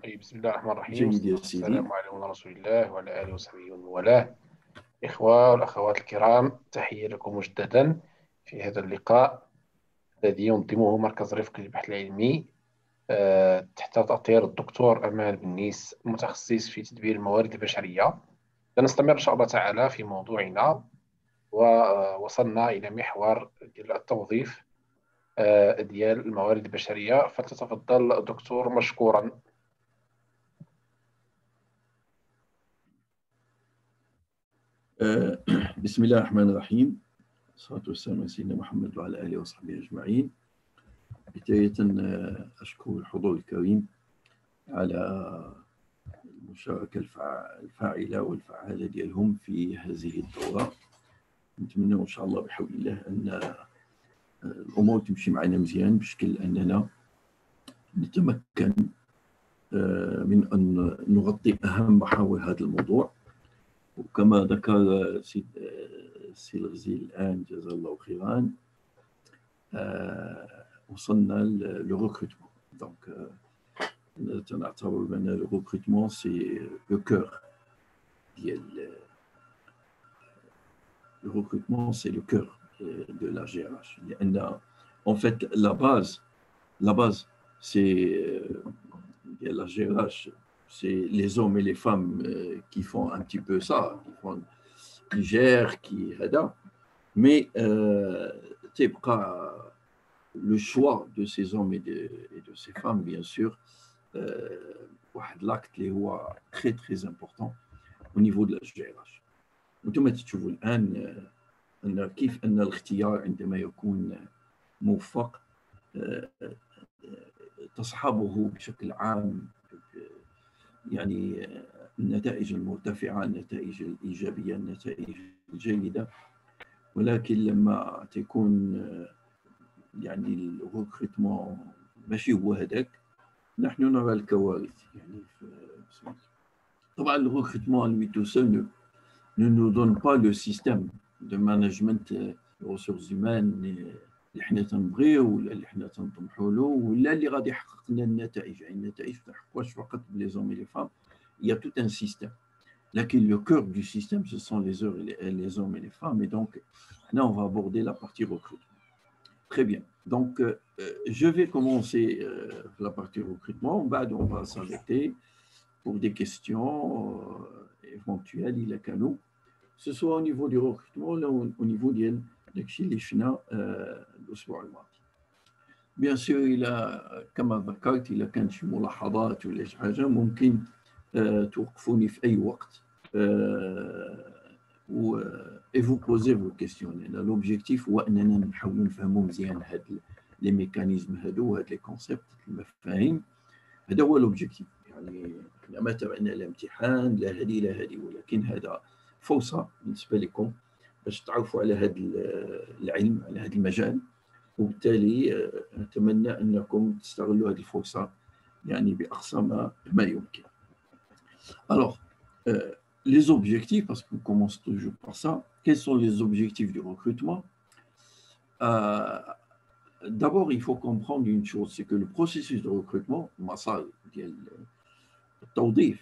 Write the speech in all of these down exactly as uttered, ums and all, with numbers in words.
طيب، بسم الله الرحمن الرحيم، جيد والصلاة يا والسلام سيدي. على مولانا رسول الله وعلى آله وصحبه ومن والاه. إخوة والأخوات الكرام، تحية لكم مجددا في هذا اللقاء الذي ينظمه مركز رفق للبحث العلمي آه، تحت تأطير الدكتور أمان بنيس، متخصص في تدبير الموارد البشرية. سنستمر إن شاء الله تعالى في موضوعنا، ووصلنا إلى محور ديال التوظيف آه، ديال الموارد البشرية. فلتتفضل دكتور مشكورا. آه، بسم الله الرحمن الرحيم، والصلاة والسلام على سيدنا محمد وعلى آله وصحبه أجمعين. بداية آه، أشكر الحضور الكريم على المشاركة الفع- الفاعلة والفعالة ديالهم في هذه الدورة. نتمنى إن شاء الله بحول الله أن آه، الأمور تمشي معنا مزيان بشكل أننا نتمكن آه، من أن نغطي أهم محاور هذا الموضوع. وكما ذكر سيد السي الغزيل الآن جزاه الله خيرا، آه، وصلنا لو ريكروتمون. دونك نعتبر بأن لو ريكروتمون سي لو كور ديال لو ريكروتمون سي لو كور دو لا جي ار اش، لأن en fait la base la base c'est ديال لا جي ار اش c'est les hommes et les femmes euh, qui font un petit peu ça, qui font qui gèrent, qui هذا. Mais euh, تبقى le choix de ces hommes et de, et de ces femmes, bien sûr, euh, واحد l'acte اللي هو très très important au niveau de la G R H. وانتم تشوفوا الآن أن كيف أن الاختيار عندما يكون موفق تصحبه بشكل عام يعني النتائج المرتفعة، النتائج الإيجابية، النتائج الجيدة. ولكن لما تكون يعني الريكروتمون ماشي هو هذاك، نحن نرى الكوارث. يعني طبعا الريكروتمون lui tout seul ne, ne nous donne pas le système de management des ressources humaines اللي حنا تنبغيو ولا اللي حنا تنطمحوا له ولا اللي غادي يحقق لنا النتائج. يعني النتائج ما تحققوش فقط بلي زوم et les femmes. Il y a tout un système. Laquelle le cœur du système, ce sont les, heures, les, les hommes et les femmes. Et donc, là, on va aborder la partie recrutement. Très bien. Donc, euh, je vais commencer euh, la partie recrutement. Bah, on va s'arrêter pour des questions euh, éventuelles, il a qu'à nous. Ce soit au niveau du recrutement, là, au, au niveau de l'Ishna, l'Usbuع الماضي. Bien sûr, il a, كما ذكرت، إذا كانت شي ملاحظات ولا شي حاجة ممكن توقفوني في أي وقت و et vous posez vos questions. L'objectif هو أننا نحاولوا نفهموا مزيان هاد لي ميكانيزم هادو وهاد لي كونسيبت المفاهيم. هذا هو الأوبجيكتيف. يعني ما تبعنا لا امتحان لا هادي لا هادي، ولكن هذا فرصة بالنسبة لكم باش تعرفوا على هذا العلم، على هذا المجال، وبالتالي نتمنى أنكم تستغلوا هذه الفرصة يعني بأقصى ما, ما يمكن. Alors, euh, les objectifs, parce qu'on commence toujours par ça, quels sont les objectifs du recrutement? euh, D'abord, il faut comprendre une chose, c'est que le processus de recrutement, ديال التوظيف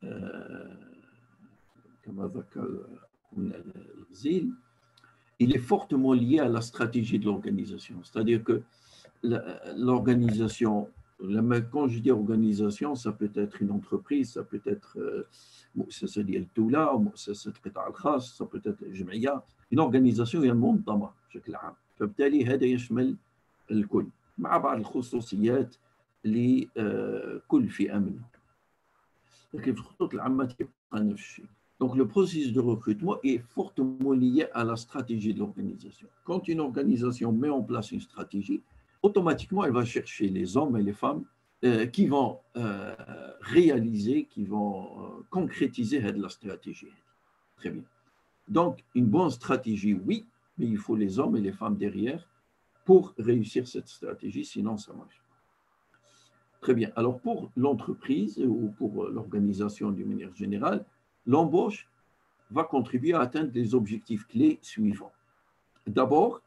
كما ذكر الغزيل، il est fortement lié à la stratégie de l'organisation. C'est-à-dire que l'organisation, quand je dis organisation, ça peut être une entreprise, ça peut être مؤسسة ديال الدولة أو مؤسسة القطاع الخاص، ça peut être جمعية. Une organisation هي منظمة بشكل عام، فبالتالي هذا يشمل الكل مع بعض الخصوصيات لكل فئة منهم. لكن في الخطوط العامة تبقى نفس الشيء. Donc le processus de recrutement est fortement lié à la stratégie de l'organisation. Quand une organisation met en place une stratégie, automatiquement elle va chercher les hommes et les femmes euh, qui vont euh, réaliser, qui vont euh, concrétiser la stratégie. Très bien. Donc une bonne stratégie, oui, mais il faut les hommes et les femmes derrière pour réussir cette stratégie, sinon ça ne marche pas. Très bien. Alors pour l'entreprise ou pour l'organisation d'une manière générale, l'embauche va contribuer à atteindre les objectifs clés suivants. D'abord,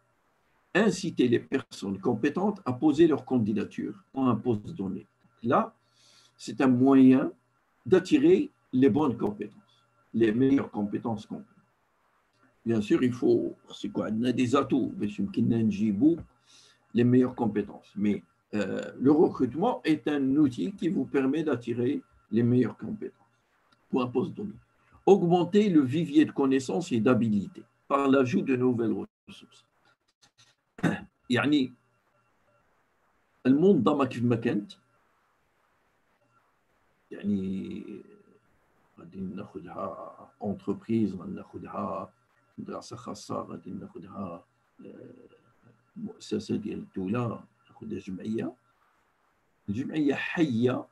inciter les personnes compétentes à poser leur candidature à un poste donné. Là, c'est un moyen d'attirer les bonnes compétences, les meilleures compétences qu'on peut. Bien sûr, il faut, c'est quoi, on a des atouts, les meilleures compétences, mais euh, le recrutement est un outil qui vous permet d'attirer les meilleures compétences pour un poste donné. Augmenter le vivier de connaissances et d'habilités par l'ajout de nouvelles ressources. يعني المنظمة كيف ما كانت يعني غادي ناخذها انتربريز، غادي ناخذها مدرسة خاصة، غادي ناخذها مؤسسة ديال الدولة، ناخذها جمعية. الجمعية حية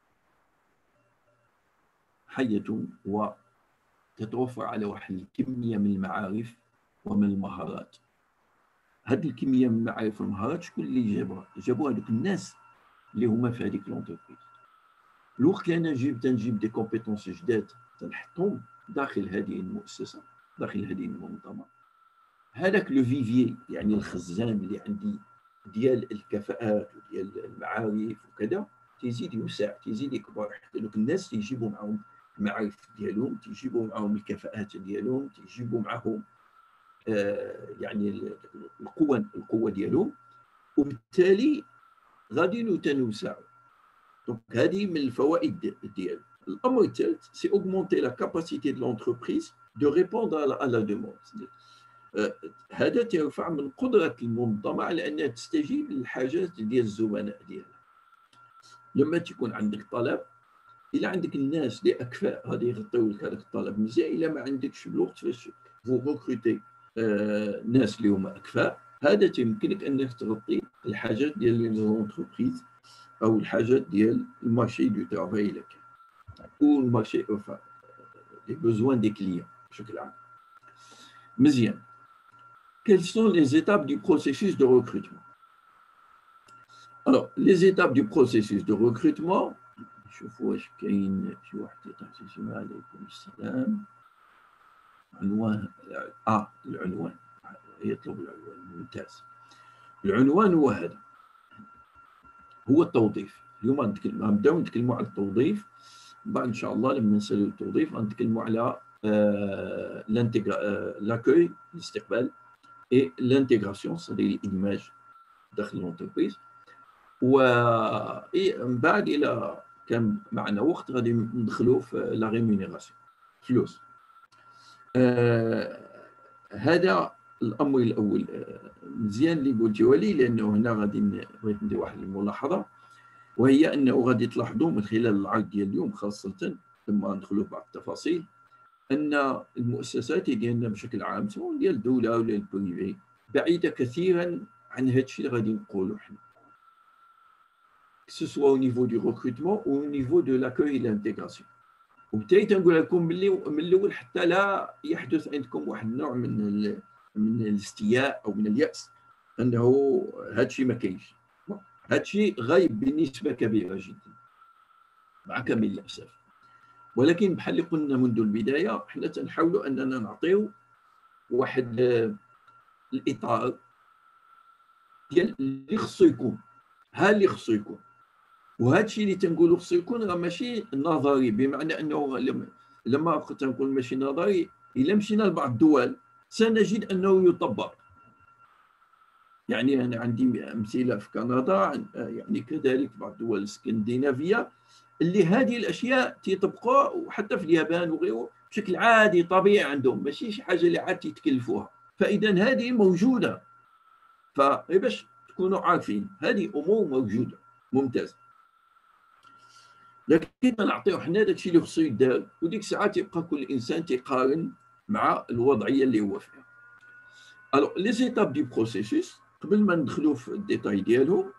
حية وتتوفر على واحد الكمية من المعارف ومن المهارات. هذه الكمية من المعارف والمهارات شكون اللي جابوها؟ جابوها هذوك الناس اللي هما في هذيك لونتربريز. الوقت اللي انا نجيب تنجيب دي كومبيتونس جداد تنحطهم داخل هذه المؤسسة، داخل هذه المنظمة، هذاك لو فيفيي يعني الخزان اللي عندي ديال الكفاءات وديال المعارف وكذا تيزيد يوسع، تيزيد يكبر، حتى دوك الناس تيجيبوا معاهم المعارف ديالهم، تيجيبوا معاهم الكفاءات ديالهم، تيجيبوا معاهم آه يعني القوة القوة ديالهم، وبالتالي غادي نتنوسعوا. دونك هذه من الفوائد ديالو. الامر الثالث سي اوغمونتي لا كاباسيتي دو لونتربريز دو ريبوندر على لا دوموند. هذا ترفع من قدرة المنظمة على أنها تستجيب للحاجات ديال الزبناء ديالها. لما تكون عندك طلب، إلا عندك الناس اللي أكفاء غادي يغطيو لك هذاك الطلب مزيان، إلا ما عندكش الوقت فاش فو ريكروتي ناس اللي هما أكفاء، هذا تيمكنك أنك تغطي الحاجات ديال لونتربريز أو الحاجات ديال المارشي دو ترافاي لك أو المارشي أوفا لي بوزوان دي كليون بشكل عام. مزيان. Quelles sont les étapes du processus de recrutement? Alors, les étapes du processus de recrutement, شوفوا واش كاين شي واحد يعطي شي عليكم السلام. عنوان اه العنوان يطلب العنوان ممتاز. العنوان هو هذا، هو التوظيف. اليوم غنبداو نتكلموا على التوظيف، بعد ان شاء الله لما نسالوا التوظيف غنتكلموا على لاكوي الاستقبال et l'intégration, c'est-à-dire l'image داخل l'entreprise. ومن بعد الى كان معنا وقت غادي ندخلوا في لا ريمونيراسيون، فلوس. آه هذا الامر الاول. مزيان اللي قلتيه لي، لانه هنا غادي بغيت ندير واحد الملاحظه، وهي انه غادي تلاحظوا من خلال العرض ديال اليوم خاصه لما ندخلوا بعض التفاصيل ان المؤسسات ديالنا بشكل عام سواء ديال الدوله ولا البريفي بعيده كثيرا عن هذا الشيء اللي غادي نقولوا حنا، سواء au niveau du recrutement ou au niveau de l'accueil et l'intégration. وبالتالي تنقول لكم باللي من الاول حتى لا يحدث عندكم واحد النوع من من الاستياء او من الياس انه هذا الشيء ما كاينش. هذا الشيء غايب بنسبه كبيره جدا مع كامل الاسف، ولكن بحال اللي قلنا منذ البدايه حنا تنحاولوا اننا نعطيو واحد الاطار ديال اللي خصو يكون، ها اللي خصو يكون. وهذا الشيء اللي تنقولوا خصو يكون راه ماشي نظري، بمعنى انه لما تنقول ماشي نظري، الا مشينا لبعض الدول سنجد انه يطبق. يعني انا عندي امثله في كندا، يعني كذلك بعض الدول الاسكندنافيه اللي هذه الاشياء تيطبقوها، وحتى في اليابان وغيره بشكل عادي طبيعي عندهم، ماشي شي حاجه اللي عاد تيتكلفوها. فاذا هذه موجوده، فباش تكونوا عارفين هذه امور موجوده. ممتاز. لكن ما نعطيو حنا داك الشيء اللي خصو يدار، وديك الساعه تيبقى كل انسان تيقارن مع الوضعيه اللي هو فيها. الوغ لي زيتاب دي بروسيسوس قبل ما ندخلوا في الديتاي ديالهم،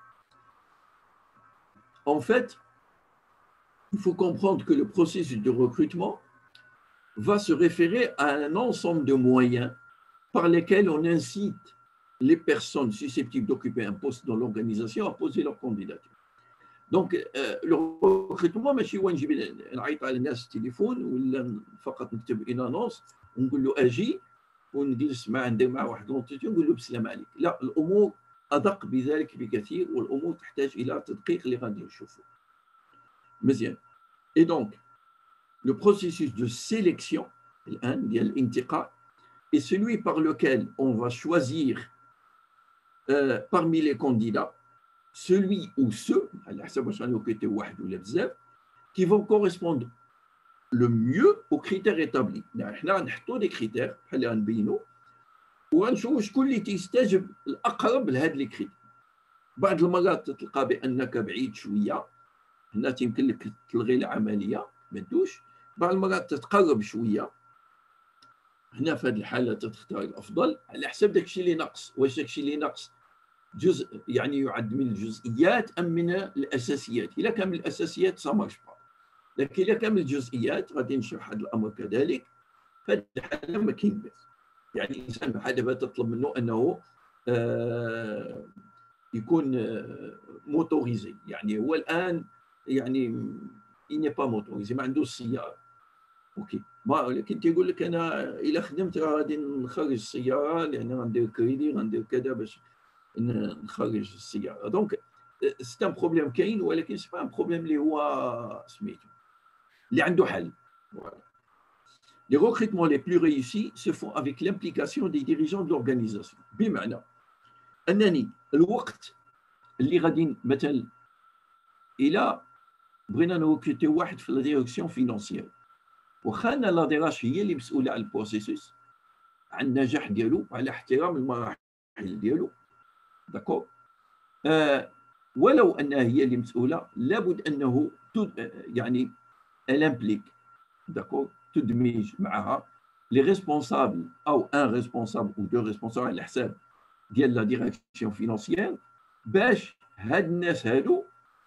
en fait il faut comprendre que le processus de recrutement va se référer à un ensemble de moyens par lesquels on incite les personnes susceptibles d'occuper un poste dans l'organisation à poser leur candidature. Donc le recrutement ماشي هو نجيب نعيط على الناس التليفون ولا فقط نكتب ان انونس ونقول له اجي ونجلس معاه ندير معاه واحد لونتيتيون نقول له بالسلام عليك. لا، الامور ادق بذلك بكثير، والامور تحتاج الى تدقيق اللي غادي نشوفه. مزيان. Et donc, le processus de sélection الآن ديال الانتقاء est celui par lequel on va choisir euh, parmi les candidats celui ou ceux على حسب واش غنوكيتيو واحد ولا بزاف qui vont correspondre le mieux aux critères établis. حنا غنحطوا دي كريتير بحال اللي غنبينوا وغنشوفوا شكون اللي تيستجب الاقرب لهاد لي كريتير. بعض المرات تلقى بانك بعيد شويه، هنا تيمكن لك تلغي العمليه ما تدوش. بعض المرات تتقرب شويه، هنا في هذه الحاله تختار الافضل على حسب داكشي اللي ناقص. واش داكشي اللي ناقص جزء يعني يعد من الجزئيات ام من الاساسيات؟ الا كان من الاساسيات سا مارش با، لكن الا كان من الجزئيات غادي نشرح هذا الامر كذلك. في هذه الحاله ما كاين باس، يعني الانسان بحال دابا تطلب منه انه آه يكون آه موتوريزي، يعني هو الان يعني إني با موتوريزي، ما عندوش السياره اوكي، ما ولكن تيقول لك انا الا خدمت راه غادي نخرج السياره لان غندير كريدي غندير كذا باش نخرج السياره. دونك سي ان بروبليم كاين، ولكن سي با ان بروبليم اللي هو سميتو اللي عنده حل. Les recrutements les plus réussis se font avec l'implication des dirigeants de l'organisation. بمعنى انني الوقت اللي غادي مثلا الى بغينا نوكيتيو واحد في لا ديريكسيون فينانسيير، واخا انا لا ديراش هي اللي مسؤوله على البروسيسوس على النجاح ديالو وعلى احترام المراحل ديالو، داكور، آه ولو انها هي اللي مسؤوله لابد انه يعني الامبليك، داكور، تدمج معها لي ريسبونسابل او ان ريسبونسابل او دو ريسبونسابل على حساب ديال لا ديريكسيون فينانسيير، باش هاد الناس هادو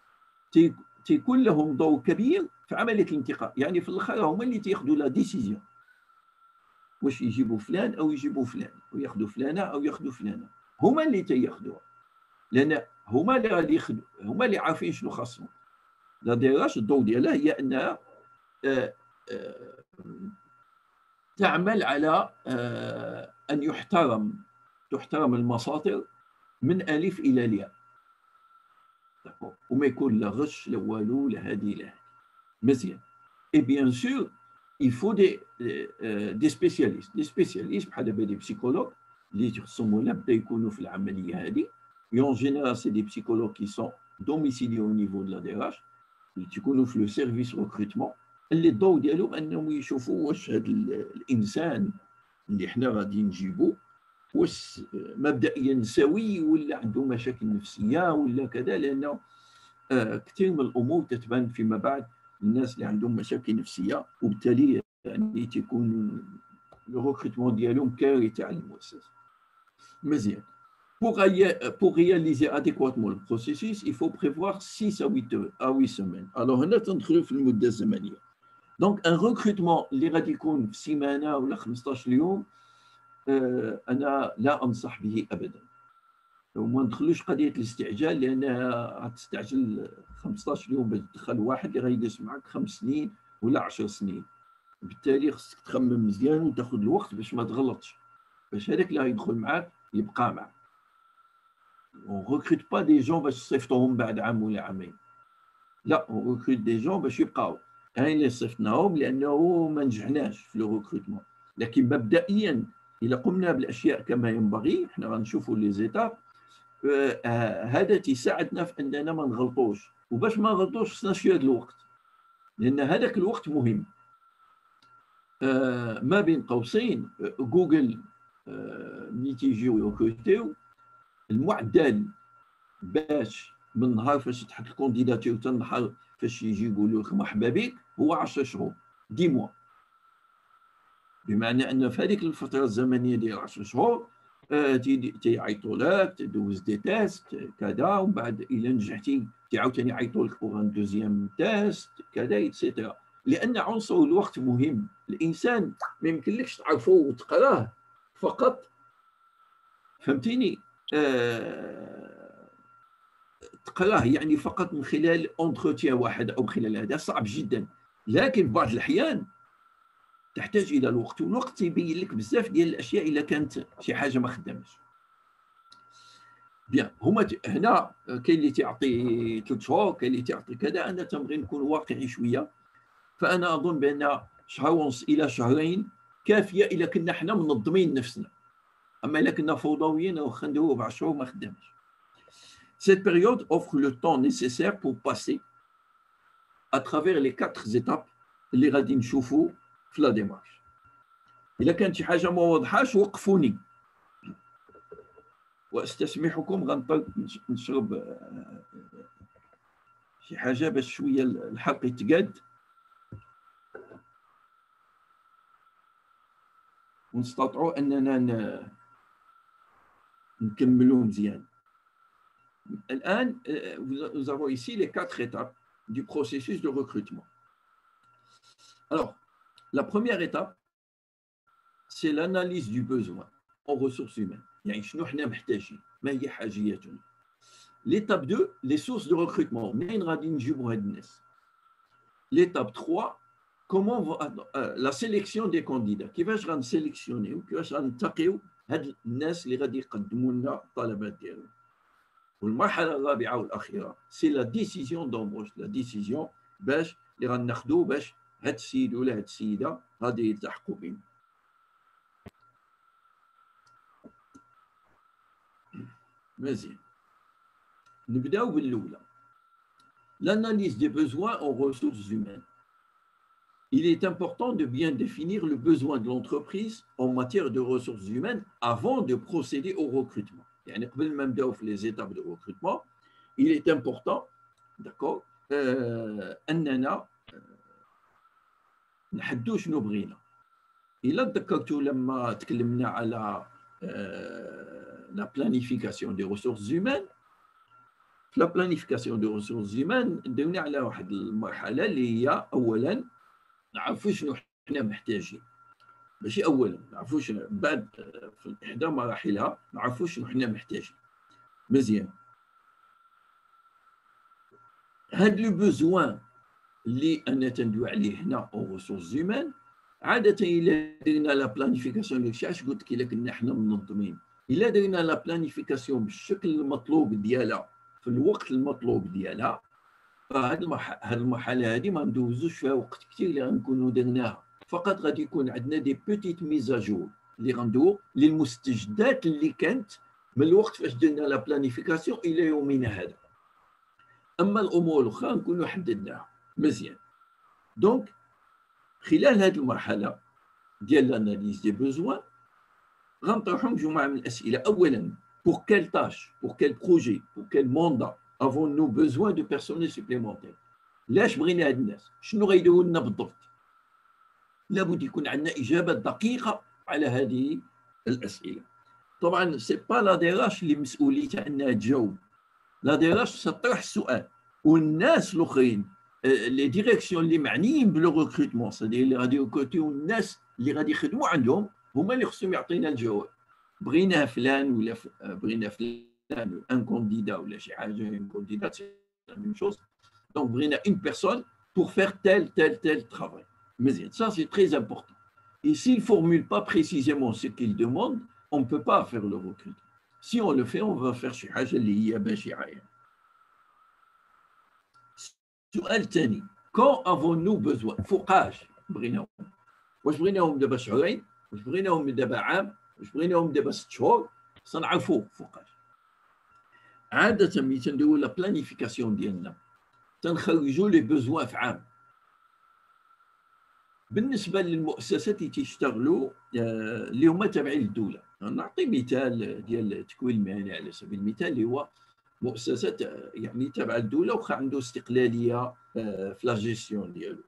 تيكون لهم دور كبير في عمليه الانتقاء. يعني في الاخر هما اللي تياخذوا لا ديسيزيون واش يجيبوا فلان او يجيبوا فلان، وياخذوا فلانه او ياخذوا فلانه، هما اللي تياخذوها لان هما اللي غادي ياخذوا، هما اللي عارفين شنو خاصهم. لا ديراش الضوء ديالها هي انها آه آه تعمل على آه ان يحترم تحترم المصادر من الف الى الياء، وما يكون لا غش لا والو لا هادي لا هادي. مزيان. اي بيان سور il faut des euh, des spécialistes des spécialistes بحال دابا دي بسيكولوج اللي تخصهم ولا بدا يكونوا في العمليه هذه. اون جينيرال سي دي بسيكولوج كي سون دوميسيلي او نيفو دو لا ديراش، اللي تيكونوا في لو سيرفيس ريكروتمون، اللي الضوء ديالهم انهم يشوفوا واش هذا الانسان اللي حنا غادي نجيبو واش مبدئيا سوي ولا عنده مشاكل نفسيه ولا كذا، لانه آه كثير من الامور تتبان فيما بعد الناس اللي عندهم مشاكل نفسيه، وبالتالي يعني تيكون لو ريكروتمون ديالهم كارثه على المؤسسه. مزيان. Pour, pour réaliser adéquatement le processus, il faut prévoir six à huit semaines. Alors, هنا تندخلوا في المده الزمنيه. Donc, un recrutement اللي غادي يكون في سيمانه ولا خمسطاش يوم آه انا لا انصح به ابدا. وما ندخلوش قضيه الاستعجال، لان غتستعجل خمسطاش يوم باش تدخل واحد اللي غيجلس معك خمس سنين ولا عشر سنين. بالتالي خصك تخمم مزيان وتاخذ الوقت باش ما تغلطش، باش هذاك اللي غيدخل معك يبقى معك. اون ريكروت با دي جون باش تصيفطوهم بعد عام ولا عامين، لا، اون ريكروت دي جون باش يبقاو. هاين اللي صيفطناهم لانه ما نجحناش في لو ريكروتمون، لكن مبدئيا الا قمنا بالاشياء كما ينبغي حنا غنشوفوا لي زيتاب. آه هذا تيساعدنا في اننا ما نغلطوش، وباش ما نغلطوش خصنا شويه د الوقت، لان هذاك الوقت مهم. آه ما بين قوسين جوجل آه ملي تيجيو يوكوتيو المعدل باش من نهار فاش تحط الكونديداتور حتى النهار فاش يجي يقولوا لك مرحبا بك هو عشرة شهور، دي موا. بمعنى ان في هذيك الفتره الزمنيه ديال عشرة شهور تيعيطوا لك تدوز دي تيست كذا، ومن بعد الا نجحتي تعاوتاني يعيطوا لك بوغ ان دوزيام تيست كذا ايتترا. لان عنصر الوقت مهم. الانسان ما يمكنلكش تعرفه وتقراه فقط، فهمتيني؟ آه... تقراه يعني فقط من خلال اونتروتيان واحد او خلال هذا صعب جدا، لكن في بعض الاحيان تحتاج الى الوقت، والوقت يبين لك بزاف ديال الاشياء الا كانت شي حاجه ما خدامش. بيان هما هنا كاين اللي تيعطي ثلاث شهور، كاين اللي تيعطي كذا. انا تنبغي نكون واقعي شويه، فانا اظن بان شهر ونص الى شهرين كافيه الا كنا حنا منظمين نفسنا. اما الا كنا فوضويين واخا ندويو اربع شهور ما خدامش. Cette période offre le temps nécessaire pour passer à travers les quatre étapes اللي غادي نشوفوا في لا ديمارش. الا كانت شي حاجه ما واضحاش وقفوني، واستسمحكم غنطلق نشرب شي حاجه باش شويه الحلق يتقاد ونستطيعوا اننا نكملوا مزيان. الان nous avons ici les quatre étapes du processus de recrutement. Alors, la première étape, c'est l'analyse du besoin en ressources humaines. يعني شنو حنا محتاجين، ما هي حاجياتنا. L'étape deux, les sources de recrutement. منين غادي نجيبوا هاد الناس. L'étape trois, comment la sélection des candidats. كيفاش غنسيليكسيونيو، كيفاش غنتقيو هاد الناس اللي غادي يقدموا لنا الطلبات ديالهم. والمرحله الرابعه والاخيره سي لا ديسيزيون دومبوش، لا ديسيزيون باش اللي غناخذوا باش هاد السيد ولا هاد السيده غادي يلتحقوا بنا. مزيان، نبداو بالاولى. L'analyse des besoins en ressources humaines. Il est important de bien définir le besoin de l'entreprise en matière de ressources humaines avant de procéder au recrutement. يعني قبل ما نبداو في les étapes de recrutement, il est important, d'accord, euh, أننا نحددوا شنو بغينا. إلا تذكرتوا لما تكلمنا على euh, la planification des ressources humaines, في لا بلانيفيكاسيون دو ريسورس هيومان ندوينا على واحد المرحله اللي هي اولا نعرفوا شنو حنا محتاجين. ماشي اولا نعرفوا شنو، بعد في احدى مراحلها نعرفوا شنو حنا محتاجين. مزيان، هاد لو بوزوان اللي انا تندوي عليه هنا او ريسورس هيومان، عاده الا درنا لا بلانيفيكاسيون ديال شي قلت لك الا كنا حنا منظمين، الا درنا لا بلانيفيكاسيون بالشكل المطلوب ديالها في الوقت المطلوب ديالها، فهاد المرحله المرحله هذه ما ندوزوش فيها وقت كثير اللي غنكونوا درناها. فقط غادي يكون عندنا دي بوتيت ميزاجور اللي غندوو للمستجدات اللي كانت من الوقت فاش درنا لا بلانيفيكاسيون الى يومنا هذا. اما الامور الاخرى نكونوا حددناها مزيان. دونك خلال هذه المرحله ديال لاناليز دي بوزوان غنطرحوا مجموعه من الاسئله. اولا، pour quelle tâche, pour quel projet, pour quel mandat avons-nous besoin de personnel supplémentaire. لاش بغينا هاد الناس، شنو غيديروا لنا بالضبط. لابد يكون عندنا اجابه دقيقه على هذه الاسئله. طبعا سي با لا ديراش اللي مسؤوليتها انها تجاوب، لا ديراش تطرح السؤال والناس الاخرين لي ديريكسيون اللي معنيين بالو ريكروتمون، سادير اللي غادي يركروتيو الناس اللي غادي يخدموا عندهم، هما اللي خصهم يعطينا الجواب. بغينا فلان ولا بغينا فلان ان كونديدا ولا شي حاجه، ان كونديدا سي لا ميم شوز. دونك بغينا اون بيرسون pour faire tel tel tel travail. مزيان، ça c'est très important. Et s'il ne formule pas précisément ce qu'il demande, on ne peut pas faire le recrutement. Si on le fait, on va faire شي حاجه اللي هي بشعه. السؤال الثاني، quand avons-nous besoin. فوقاش بغيناهم، واش بغيناهم دابا شهرين، واش بغيناهم دابا عام، واش بغيناهم دابا ست شهور، صنعرفوا فوقاش. عاده ملي تنديروا لا بلانيفيكاسيون ديالنا تنخرجوا لي بوزوان في عام. بالنسبه للمؤسسات اللي تيشتغلوا اللي هما تابعين للدوله، نعطي مثال ديال التكوين المهني على سبيل المثال اللي هو مؤسسات يعني تابعه للدوله واخا عنده استقلاليه في لا جيستيون ديالو.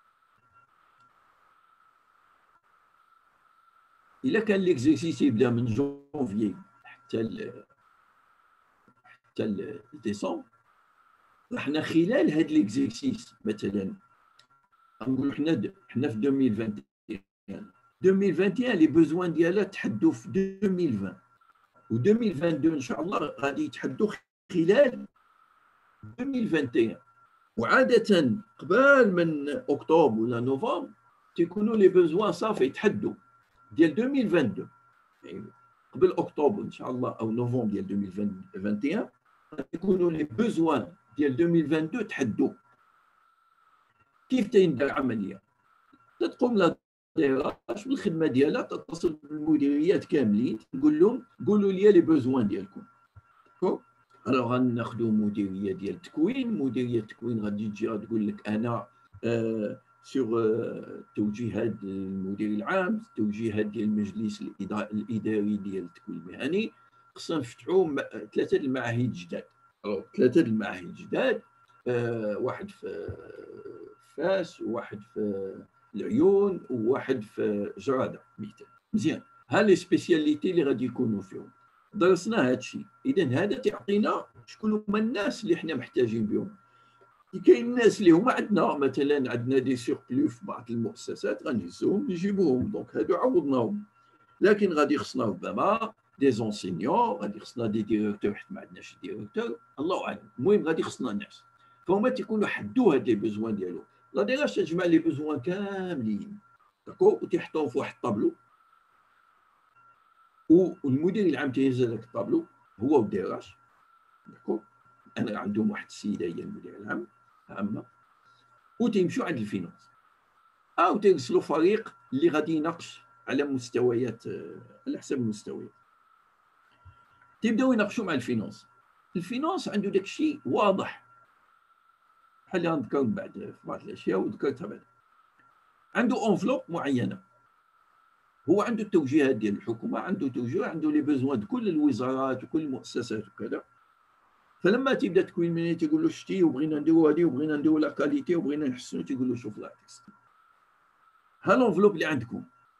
إلا كان ليكزيرسيس يبدا من جونفيي حتى ل حتى لديسمبر، حنا خلال هاد ليكزيرسيس مثلا نقول حنا حنا في ألفين وواحد وعشرين ألفين وواحد وعشرين لي بوزوان ديالها تحدوا في ألفين وعشرين، و ألفين واثنين وعشرين ان شاء الله غادي يتحدوا خلال ألفين وواحد وعشرين. وعاده قبل من اكتوبر ولا نوفمبر تيكونوا لي بوزوان صافي يتحدوا ديال ألفين واثنين وعشرين، يعني قبل اكتوبر ان شاء الله او نوفمبر ديال ألفين وواحد وعشرين يكونوا لي بوزوان ديال ألفين واثنين وعشرين تحدوا. كيف تندير عمليه؟ تقوم لا ديراش بالخدمه ديالها، تتصل بالمديريات كاملين تقول لهم قولوا لي لي بوزوان ديالكم. الوغ غناخذوا مديريه ديال التكوين، مديريه التكوين غادي تجي تقول لك انا آه سيغ آه توجيهات المدير العام، توجيهات ديال المجلس الاداري ديال التكوين المهني، خصنا نفتحوا ثلاثه المعاهد جداد. ثلاثه المعاهد جداد، آه واحد في فاس، وواحد في العيون، وواحد في جراده مثلا. مزيان، ها لي سبيسياليتي اللي غادي يكونوا فيهم. درسنا هذا الشيء، اذا هذا تعطينا شكون هما الناس اللي حنا محتاجين بهم. كاين الناس اللي هما عندنا مثلا عندنا دي سيربلو في بعض المؤسسات غنهزوهم نجيبوهم، دونك هادو عوضناهم. لكن غادي خصنا ربما دي زونسينيون، غادي خصنا دي ديريكتور حيت ما عندناش ديريكتور، الله اعلم. المهم غادي خصنا ناس، فهما تيكونوا حدوا هاد لي بوزوان ديالو. لا ديراش تجمع لي بوزوان كاملين داكو وتيحطوهم في واحد الطابلو، والمدير العام تيهز هذاك الطابلو هو والديراش داكو. انا عندهم واحد السيده هي المدير العام عامه، وتيمشوا عند الفينانس او تيرسلوا فريق اللي غادي يناقش على مستويات على حسب المستويات. تيبداو يناقشوا مع الفينانس. الفينانس عنده داك الشيء واضح، بحال اللي غنذكر بعد في بعض الاشياء وذكرتها بعد. عنده انفلوب معينه، هو عنده التوجيهات ديال الحكومه، عنده توجيه، عنده لي بوزوان د كل الوزارات وكل المؤسسات وكذا. فلما تيبدا تكوين مهني تيقول له شتي وبغينا نديروا هذه وبغينا نديروا لا كاليتي وبغينا نحسنوا، تيقول له شوف لا تكست، ها لونفلوب اللي عندكم،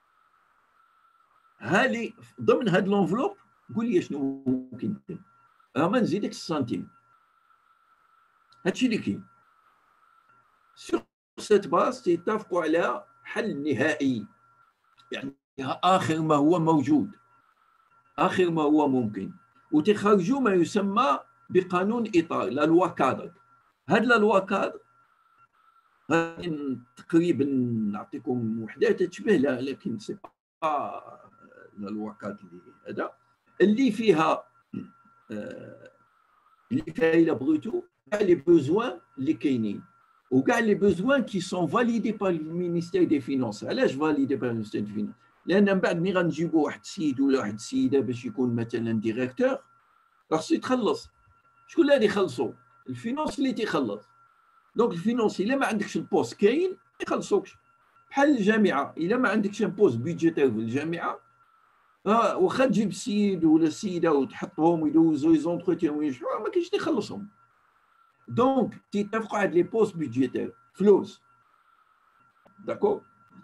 ها لي ضمن هاد لونفلوب قول لي شنو ممكن ندير، راه ما نزيدك السنتيم. هادشي اللي كاين. سور سيت باس تيتفقوا على حل نهائي، يعني اخر ما هو موجود، اخر ما هو ممكن، وتخرجوا ما يسمى بقانون اطار، لا لوا كادر. هاد لا لوا كادر غادي تقريبا نعطيكم وحده تتشبه لها، لكن سي با لا لوا كادر اللي هذا اللي فيها آه اللي فيها الى بغيتو كاع لي بوزوان اللي كاينين وكاع لي بوزوان كي سون فاليدي بار المينيستير دي فينانس. علاش فاليدي بار المينيستير دي فينانس؟ لان من بعد ملي غنجيبوا واحد السيد ولا واحد السيده باش يكون مثلا ديريكتور، خاصو يتخلص. شكون اللي غادي يخلصوا؟ الفينانس اللي تيخلص. دونك الفينانس الا ما عندكش البوست كاين ما يخلصوكش. بحال الجامعه، الا ما عندكش ان بوست بيدجيتير في الجامعه، آه واخا تجيب السيد ولا السيده وتحطهم ويدوزوا لي زونتروتيان ويشرحوا ما كاينش اللي يخلصهم. دونك تيتفقوا على لي بوست بيدجيتير فلوس، داكو.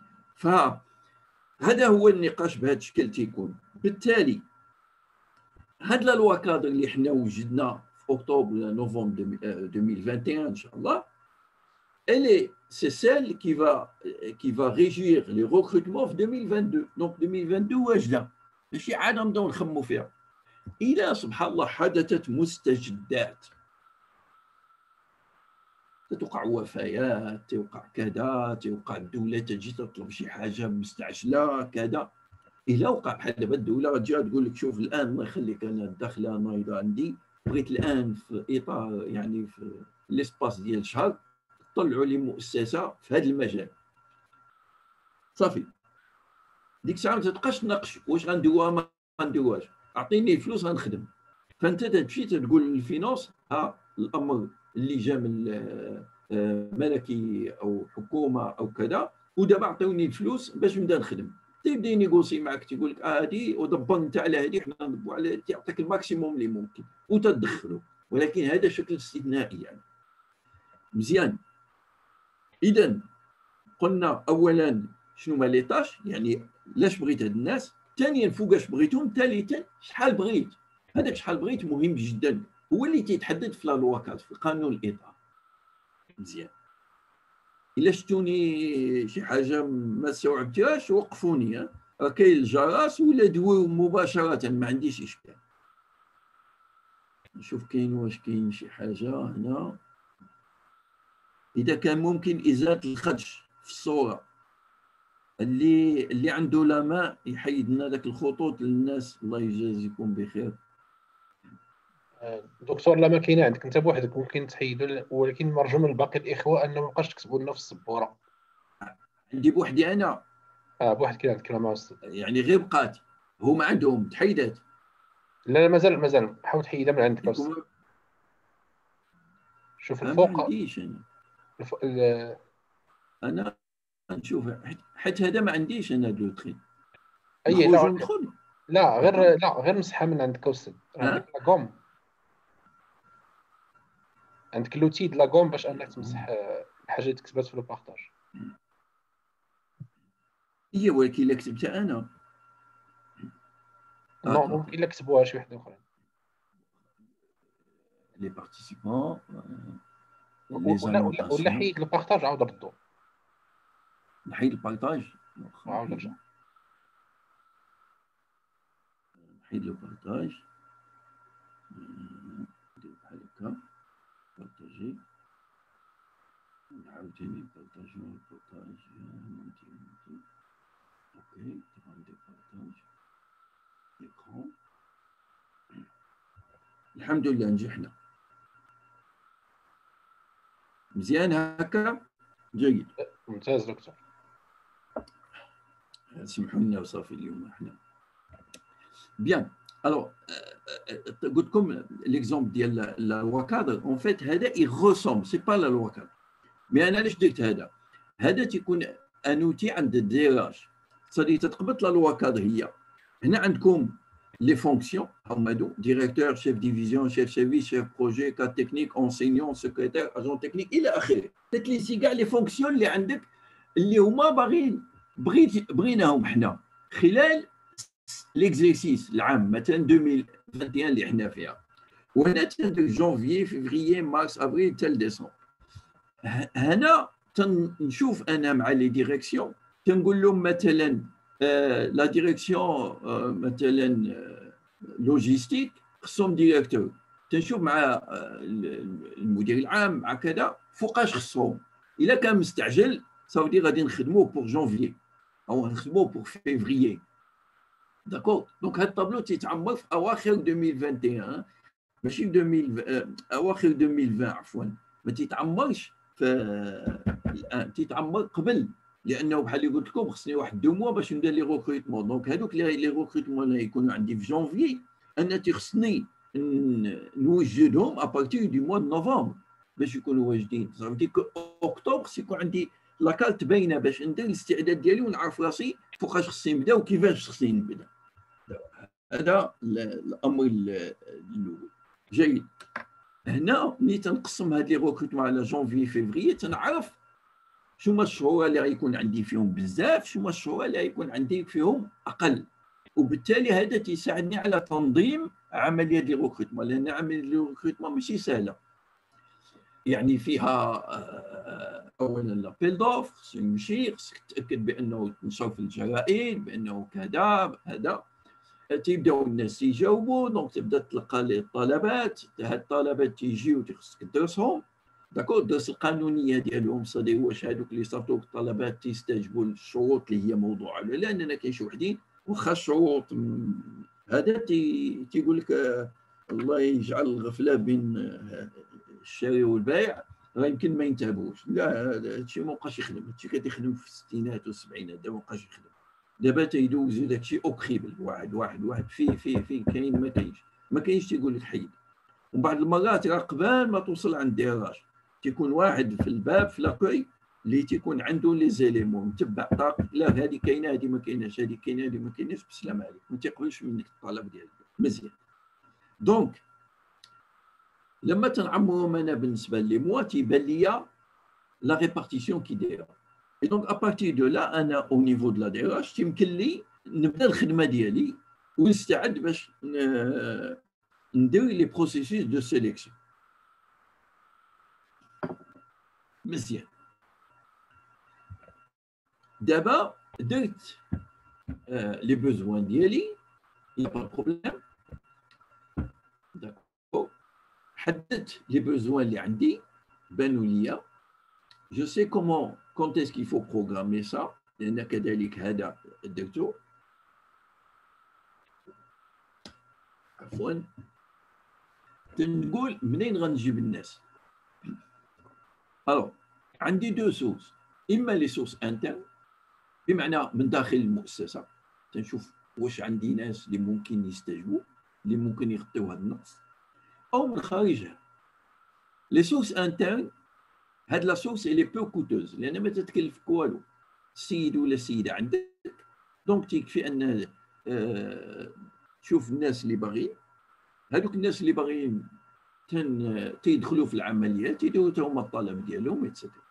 فهذا هو النقاش بهذا الشكل تيكون. بالتالي هاد لا لوا كادر اللي حنا وجدنا في اكتوبر ولا نوفمبر ألفين وواحد وعشرين ان شاء الله، elle est c'est celle qui va qui va régir les recrutements في ألفين واثنين وعشرين. donc ألفين واثنين وعشرين واجده، ماشي عاد نبداو نخمو فيها. الى سبحان الله حدثت مستجدات، توقع وفيات، توقع كذا، توقع الدوله تجي تطلب شي حاجه مستعجله كذا. إلا وقع بحال دابا الدوله غتجي تقول لك شوف الان الله يخليك انا الدخله نايضه عندي، بغيت الان في اطار يعني في ليسباس ديال شهر طلعوا لي مؤسسه في هذا المجال. صافي ديك الساعه ما تبقاش تناقش واش غنديروها ما غنديروهاش، اعطيني الفلوس غنخدم. فانت تمشي تقول للفينانس ها الامر اللي جا من ملكي او حكومه او كذا، ودابا عطيوني الفلوس باش نبدا نخدم. تيبدا ينيغوسي معك تيقول لك اه هذه ودبر انت على هذه، حنا ندبروا على هذه، يعطيك الماكسيموم اللي ممكن وتدخلوا، ولكن هذا شكل استثنائي يعني. مزيان. اذا قلنا اولا شنو هما لي طاش، يعني لاش بغيت هاد الناس، ثانيا فوقاش بغيتهم، ثالثا شحال بغيت. هذاك شحال بغيت مهم جدا، هو اللي تيتحدد في لا لوا كاد في قانون الاطار. مزيان. الا شفتوني شي حاجه ما استوعبتيهاش وقفوني، راه كاين الجرس ولا دويو مباشره، ما عنديش اشكال. نشوف كاين واش كاين شي حاجه هنا. اذا كان ممكن ازاله الخدش في الصوره اللي اللي عنده لا ما يحيد لنا ذاك الخطوط للناس، الله يجازيكم بخير. دكتور لا ما كاينه عندك انت بوحدك ممكن تحيدوا، ولكن مرجو من باقي الاخوه انه ما بقاش تكتبوا لنا في السبوره. عندي بوحدي انا، اه بوحدك كاين عندك لا ما استاذ. يعني غير بقات، هما عندهم تحيدات. لا لا مازال مازال حاول تحيدها من عندك استاذ. عندكم؟ شوف ما الفوق. عنديش انا. الف... ال... انا نشوف حيت هذا ما عنديش انا دوتري. اي نخرج لا وندخل. لا غير لا غير مسحها من عندك استاذ، عندك ها لاكوم، عندك لوتي د لاكوم باش انك تمسح آه، الحاجه اللي كتبات في البارطاج. هي ولكن الا كتبتها انا. نو اتو ممكن الا كتبوها شي وحده اخرى. لي بارتيسيبون لي ولا ولا ولا زانوتاسيون. حيد البارطاج عاود ردو نحيد البارطاج، وعاود رجع. نحيد لو بارطاج، ندير بحال هكا، بارطاجي، عاوتاني بارطاجيو البارطاج، نمتي نمتي، اوكي، ندير بارطاج ايكرون. الحمد لله نجحنا، مزيان هكا، جيد. ممتاز دكتور. سمحوا لنا وصافي اليوم احنا بيان. الوغ قلت لكم ليكزومبل ديال لا لوا كادر، اون فيت هذا اي غوسومبل سي با لا لوا كادر. مي انا علاش درت هذا؟ هذا تيكون ان اوتي عند الديراج، صدي تتقبط لا لوا كادر. هي هنا عندكم لي فونكسيون هما هادو: ديريكتور، شيف ديفيزيون، شيف سيرفيس، شيف بروجي، كاد تكنيك، اونسينيون، سكرتير، اجون تكنيك الى اخره. تتليسي كاع لي فونكسيون اللي عندك اللي هما باغيين بغيت بغيناهم حنا خلال ليكزيرسيس العام مثلا ألفين وواحد وعشرين اللي حنا فيها. وهنا تندير جونفيي فيفري مارس افريل حتى لديسمبر. هنا تنشوف انا مع لي ديريكسيون تنقول لهم مثلا لا ديريكسيون مثلا لوجيستيك خصهم ديريكتور، تنشوف مع المدير العام مع كذا فوقاش خصهم. الا كان مستعجل صافي غادي نخدموه بور جونفيي او نخدموه بور فيفري. داكور. دونك هذا الطابلو تيتعمر في اواخر ألفين وواحد وعشرين، ماشي في ألفين اواخر ألفين وعشرين عفوا. ما تيتعمرش في الان، تيتعمر قبل، لانه بحال اللي قلت لكم خصني واحد دو موا باش ندير لي ريكروتمون. دونك هذوك لي ريكروتمون اللي يكونوا عندي في جونفي انا تيخصني نوجدهم ابارتير دو موا دو نوفمبر باش يكونوا واجدين. صافي كو اكتوبر سيكون عندي لاكارت باينه باش ندير الاستعداد ديالي ونعرف راسي فوقاش خصني نبدا وكيفاش خصني نبدا. هذا الامر الاول. جيد. هنا ملي تنقسم هاد لي ريكروتمون على جونفي فيفري تنعرف شو هما الشهور اللي غيكون عندي فيهم بزاف، شو هما الشهور اللي غيكون عندي فيهم اقل، وبالتالي هذا تيساعدني على تنظيم عمليه لي ريكروتمون، لان عمليه لي ريكروتمون ماشي سهله. يعني فيها اولا لابيل دوف، خصو يمشي، خصك تاكد بانه تنشر في الجرائد بانه كذا هذا، تيبداو الناس يجاوبوا. دونك تبدا تلقى الطلبات، هاد الطلبات تيجيو خصك تدرسهم. داكور. الدرس القانونيه ديالهم صدي واش هادوك اللي صافطوا الطلبات تيستجبوا للشروط اللي هي موضوعه ولا لا، لان كاين شي وحدين واخا الشروط هذا تي تيقول لك الله يجعل الغفله بين الشاري والبائع، راه يمكن ما ينتبهوش. لا هذا الشيء ما بقاش يخدم، هادشي كان تيخدم في الستينات والسبعينات، دابا ما بقاش يخدم. دابا تيدوزو داكشي اوكريبل، واحد واحد واحد في في في كاين ما كاينش ما كاينش تيقول لك حيد. ومن بعض المرات راه قبل ما توصل عند الدراج تيكون واحد في الباب في لاكوي اللي تيكون عنده لي زيليمون متبع طاق، لا هذه كاينه هذه ما كايناش، هذه كاينه هذه ما كايناش، بالسلامه عليك، ما تيقبلش منك الطلب ديالك. مزيان. دونك لما تنعمرهم انا بالنسبه لي موا تيبان ليا لا ريبارتيسيون كي دايره. Et donc, à partir de là, أنا au niveau de la D R H تيمكن لي نبدا الخدمة ديالي ونستعد باش ندير لي بروسيسوس دو سيليكسيون. مزيان. دابا درت لي بوزوان ديالي، يا با بروبليم. داكور. حددت لي بوزوان اللي عندي بانوا ليا. Je sais comment, quand est-ce qu'il faut programmer ça. لأن كذلك هذا درتو عفوا تنقول منين غنجيب الناس. الو عندي دو سورس، اما لي سورس انترن بمعنى من داخل المؤسسه، تنشوف واش عندي ناس اللي ممكن يستجبوا اللي ممكن يغطيو هذا النقص، او من خارجها. لي سورس انترن هاد لا سورس اللي بو كوتوز لان ما تتكلفك والو، السيد ولا السيده عندك، دونك تيكفي ان آه تشوف الناس اللي باغيين، هذوك الناس اللي باغيين تيدخلوا في العمليات يديروا هما الطلب ديالهم ايتترا.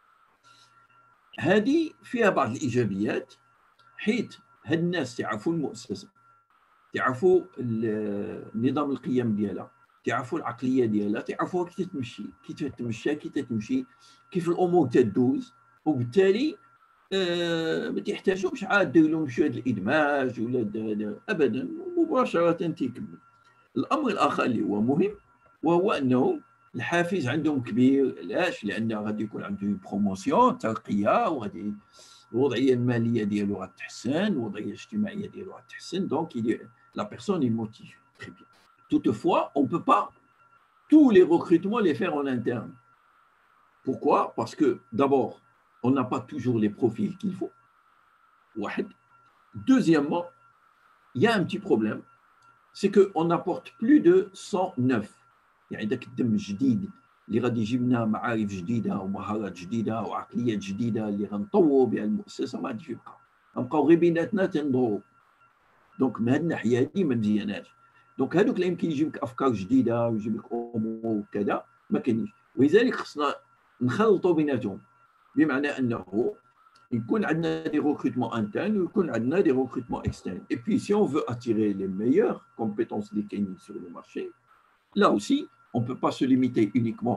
هذه فيها بعض الايجابيات، حيت هاد الناس تعرفوا المؤسسه، تعرفوا نظام القيم ديالها، تعرفوا العقليه ديالها، تعرفوا كيف تمشي كيف تمشى كيف تمشي كيف الامور تدوز، وبالتالي آه ما تحتاجوش عاد دير لهم شويه الادماج ولا ابدا، مباشره تيكمل. الامر الاخر اللي هو مهم وهو انه الحافز عندهم كبير. علاش؟ لان غادي يكون عنده بروموسيون، ترقيه، وغادي الوضعيه الماليه ديالو غتحسن، الوضعيه الاجتماعيه ديالو غتحسن، دونك لا بيرسون est motivée. Très bien. Toutefois, on ne peut pas tous les recrutements les faire en interne. Pourquoi? Parce que d'abord, on n'a pas toujours les profils qu'il faut. واحد. Deuxièmement, il y a un petit problème, c'est qu'on n'apporte plus de cent neuf. يعني داك الدم الجديد اللي غادي يجيب لنا معارف جديده ومهارات جديده وعقليات جديده اللي غنطوروا بها المؤسسه ما غاديش يبقى، غنبقاو غير بيناتنا تنضروا. دونك من هذه الناحيه هذه ما مزياناش. دونك هذوك اللي يمكن يجيب لك افكار جديده ويجيب لك امور وكذا ما كاينينش، ولذلك خصنا نخلطوا بيناتهم، بمعنى انه يكون عندنا دي recrutements internes ويكون عندنا دي recrutements externes. Et puis si on veut attirer les meilleures compétences اللي كاينين sur le marché, là aussi on ne peut pas se limiter uniquement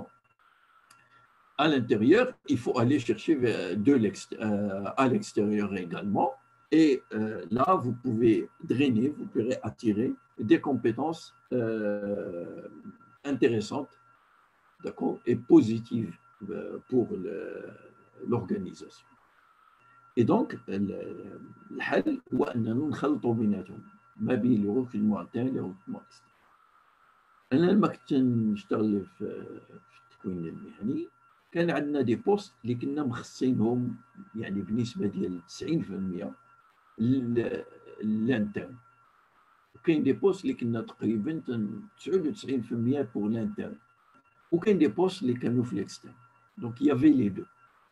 à l'intérieur, il faut aller chercher de euh, à l'extérieur également. Et euh, là, vous pouvez drainer, vous pourrez attirer des compétences euh, intéressantes, d'accord, et positives euh, pour l'organisation. Et donc, الحل هو أننا نخلطوا بيناتهم ما بين لو ريكروتمون انترن لو ريكروتمون اكسترن. أنا لما كنت نشتغل في التكوين المهني كان عندنا دي بوست اللي كنا مخصصينهم يعني بنسبة ديال تسعين بالمئة للانترن، وكاين دي بوست اللي كنا تقريبا تسعة وتسعين بالمئة بور لانترن، وكاين دي بوست اللي كانوا في الاكسترن. دونك يافي لي دو.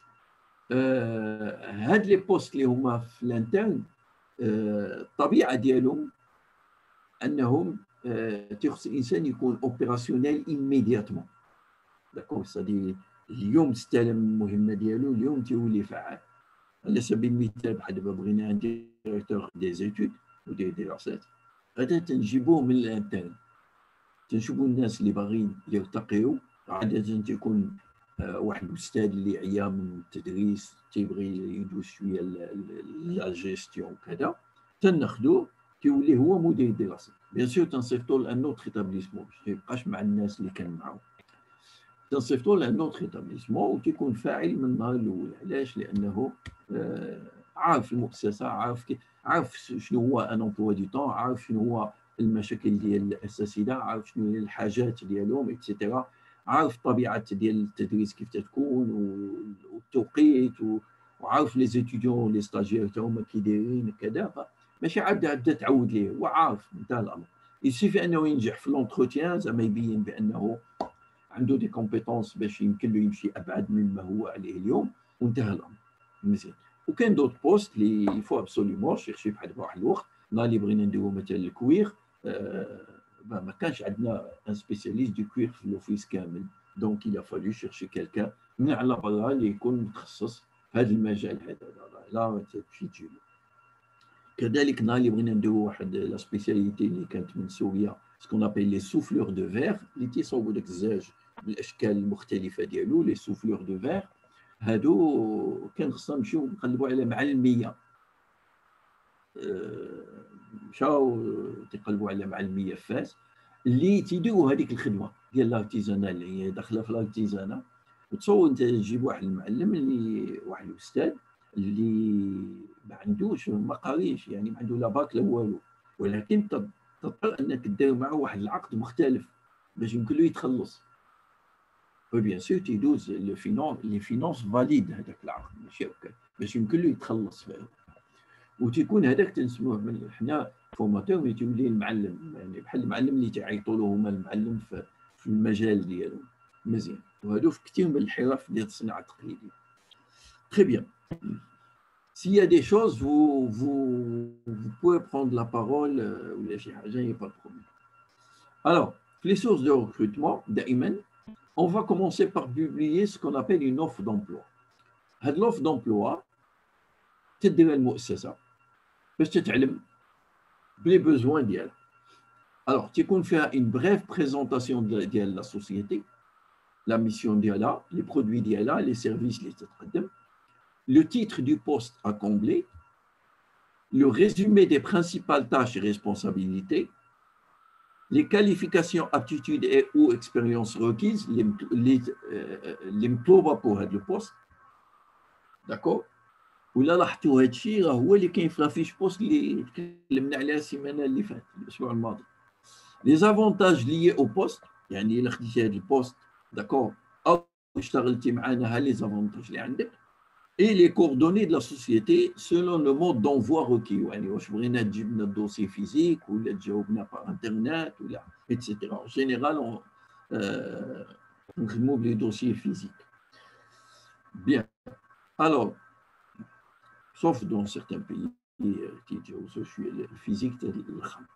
آه هاد لي بوست اللي هما في الانترن آه الطبيعة ديالهم أنهم آه تيخص الإنسان يكون اوبيراسيونيل إيميدياتمون، داكور، سادي اليوم استلم المهمه ديالو اليوم تيولي فعال. على سبيل المثال بحال دابا بغينا ان ديريكتور دي زيتود ودير دراسات، غادا تنجيبوه من الانترن، تنشوفوا الناس اللي باغيين يرتقيو، عاده تيكون واحد الاستاذ اللي عيا من التدريس تيبغي يدوز شويه لا جيستيون كذا، تناخذوه تيولي هو مدير الدراسات. بيان سور تنصيفطو لان اوتر ايتابليسمون باش ما يبقاش مع الناس اللي كان معاهم، تنصيفطو لان اوتر ايتابليسمون وتيكون فاعل من النهار الاول. علاش؟ لانه عارف المؤسسه، عارف عارف شنو هو ان امبلوا دي طون، عارف شنو هو المشاكل ديال الاساتذه، عارف شنو هي الحاجات ديالهم اكسيتيرا، عارف طبيعه ديال التدريس كيف تكون والتوقيت، وعارف لي زيتيديون لي ستاجير تا هما كي دايرين كذا. ماشي عاد عاد تعود ليه، هو عارف انتهى الامر. يسيفي انه ينجح في لونتروتيان زعما يبين بانه عنده دي كومبيتونس باش يمكن له يمشي ابعد مما هو عليه اليوم، وانتهى الامر مزيان. وكاين دوت بوست اللي يفو ابسوليومون شيرشي بحال واحد الوقت نهار اللي بغينا نديرو مثلا الكوير، آه ما كانش عندنا ان سبيسياليست دو كوير في لوفيس كامل، دونك الى فالو شيرشي كالكان من على برا اللي يكون متخصص في هذا المجال هذا. لا تمشي تجيبو. كذلك نهار اللي بغينا نديرو واحد لا سبيسياليتي اللي كانت من سوريا، سكون ابيل لي سوفلور دو فير، اللي تيصاوبوا داك الزاج بالاشكال المختلفه ديالو، لي سوفلور دو فير هادو كان خصنا نمشيو نقلبوا على معلميه، مشاو تيقلبوا على معلميه في فاس اللي تيديروا هذيك الخدمه ديال الارتيزانا اللي هي داخله في الارتيزانا. وتصور انت تجيب واحد المعلم اللي واحد الاستاذ اللي ما عندوش ما قاريش، يعني ما عنده لا باك لا والو، ولكن تضطر انك دير معه واحد العقد مختلف باش يمكن له يتخلص. وبيان سور تيدوز لو فينونس لي فينونس فاليد هذاك العقد ماشي هكا باش يمكن له يتخلص فيه. وتيكون هذاك تنسموه من حنا فورماتور مي تولي المعلم، يعني بحال المعلم اللي تعيطوا له هما المعلم في, في المجال ديالو مزيان. وهادو في كثير من الحرف ديال الصناعه التقليديه. Très bien. S'il y a des choses, vous, vous, vous pouvez prendre la parole euh, ou il n'y a pas de problème. Alors, les sources de recrutement, d'Aimen, on va commencer par publier ce qu'on appelle une offre d'emploi. L'offre d'emploi, تدير المؤسسة باش تتعلم les besoins ديالها. Alors, تكون فيها une brève présentation de la société, la mission ديالها, les produits ديالها, les services اللي تتقدم, le titre du poste à combler, le résumé des principales tâches et responsabilités, les qualifications, aptitudes et ou expériences requises, les مطلوبة pour هذا البوست. داكور؟ ولا لاحظتوا هذا الشيء راه هو اللي كاين في لافيش بوست اللي تكلمنا عليها السيمانه اللي فاتت الاسبوع الماضي. لي زافونتاج ليي او بوست، يعني الا خديتي هذا البوست داكور او اشتغلتي معنا ها لي زافونتاج اللي عندك. Et les coordonnées de la société selon le mode d'envoi requis. يعني واش بغينا تجيب لنا الدوسي فيزيك ولا تجاوبنا بار انترنت ولا ايتترا. En général, on نخدموا بلي دوسيي فيزيك. Bien. Alors, sauf dans certains pays qui تيجاوزوا شويه الفيزيك تاع الخام.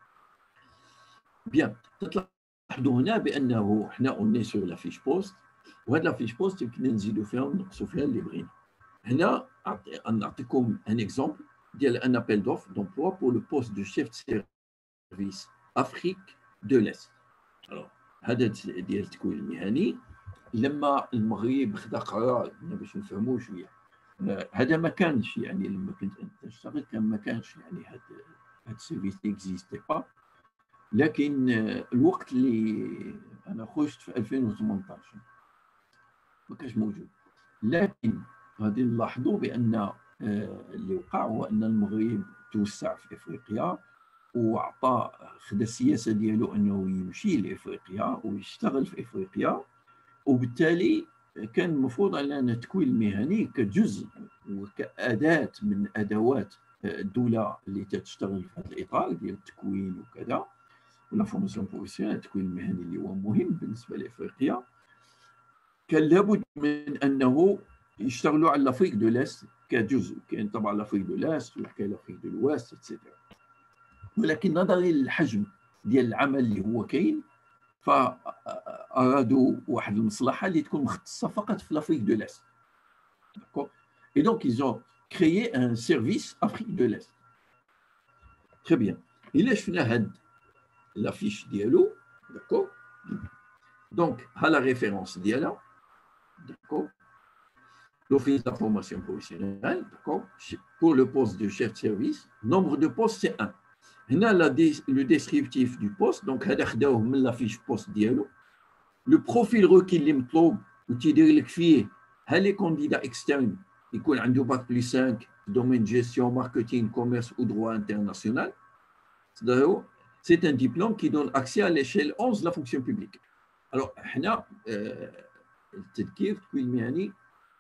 Bien. تلاحظوا هنا بانه حنا اوني سور لا فيش بوست، وهاد لا فيش بوست يمكن نزيدوا فيها ونقصوا فيها اللي بغينا. هنا نعطيكم un exemple ديال un appel d'offres d'emploi pour le poste de chef de service Afrique de l'Est. Alors هذا ديال التكوين المهني لما المغرب خدا قرار باش نفهموا شويه. هذا ما كانش يعني لما كنت اشتغل كان ما كانش يعني هذا هذا السيرفيس اكزيستي با، لكن الوقت اللي انا خرجت في ألفين وثمانطاش ما كانش موجود. لكن غادي نلاحظوا بان اللي وقع هو ان المغرب توسع في افريقيا وعطى خدا السياسه ديالو انه يمشي لافريقيا ويشتغل في افريقيا، وبالتالي كان المفروض علينا التكوين المهني كجزء وكاداه من ادوات الدوله اللي تشتغل في هذا الاطار ديال التكوين وكذا ولا فورماسيون بروفيسيونيل. التكوين المهني اللي هو مهم بالنسبه لافريقيا كان لابد من انه يشتغلوا على لافريك دو لاست كجزء. كاين طبعا لافريك دو لاست وكاين لافريك دو لواست اتسيتيرا، ولكن نظرا للحجم ديال العمل اللي هو كاين فارادوا واحد المصلحه اللي تكون مختصه فقط في لافريك دو لاست. داكور. اي دونك ils ont créé un service Afrique de l'Est. Très bien. الا شفنا هاد لافيش ديالو داكور، دونك ها لا ريفيرونس ديالها داكور. L'office de la formation professionnelle, d'accord, pour le poste de chef de service, nombre de postes c'est un. Là, le descriptif du poste, donc la fiche poste dialogue. Le profil requis l'implôme, ou tu dis le fier, les candidats externes, ils ont un bac plus cinq, domaine gestion, marketing, commerce ou droit international. C'est un diplôme qui donne accès à l'échelle onze de la fonction publique. Alors, là, le tadkir, puis le méani,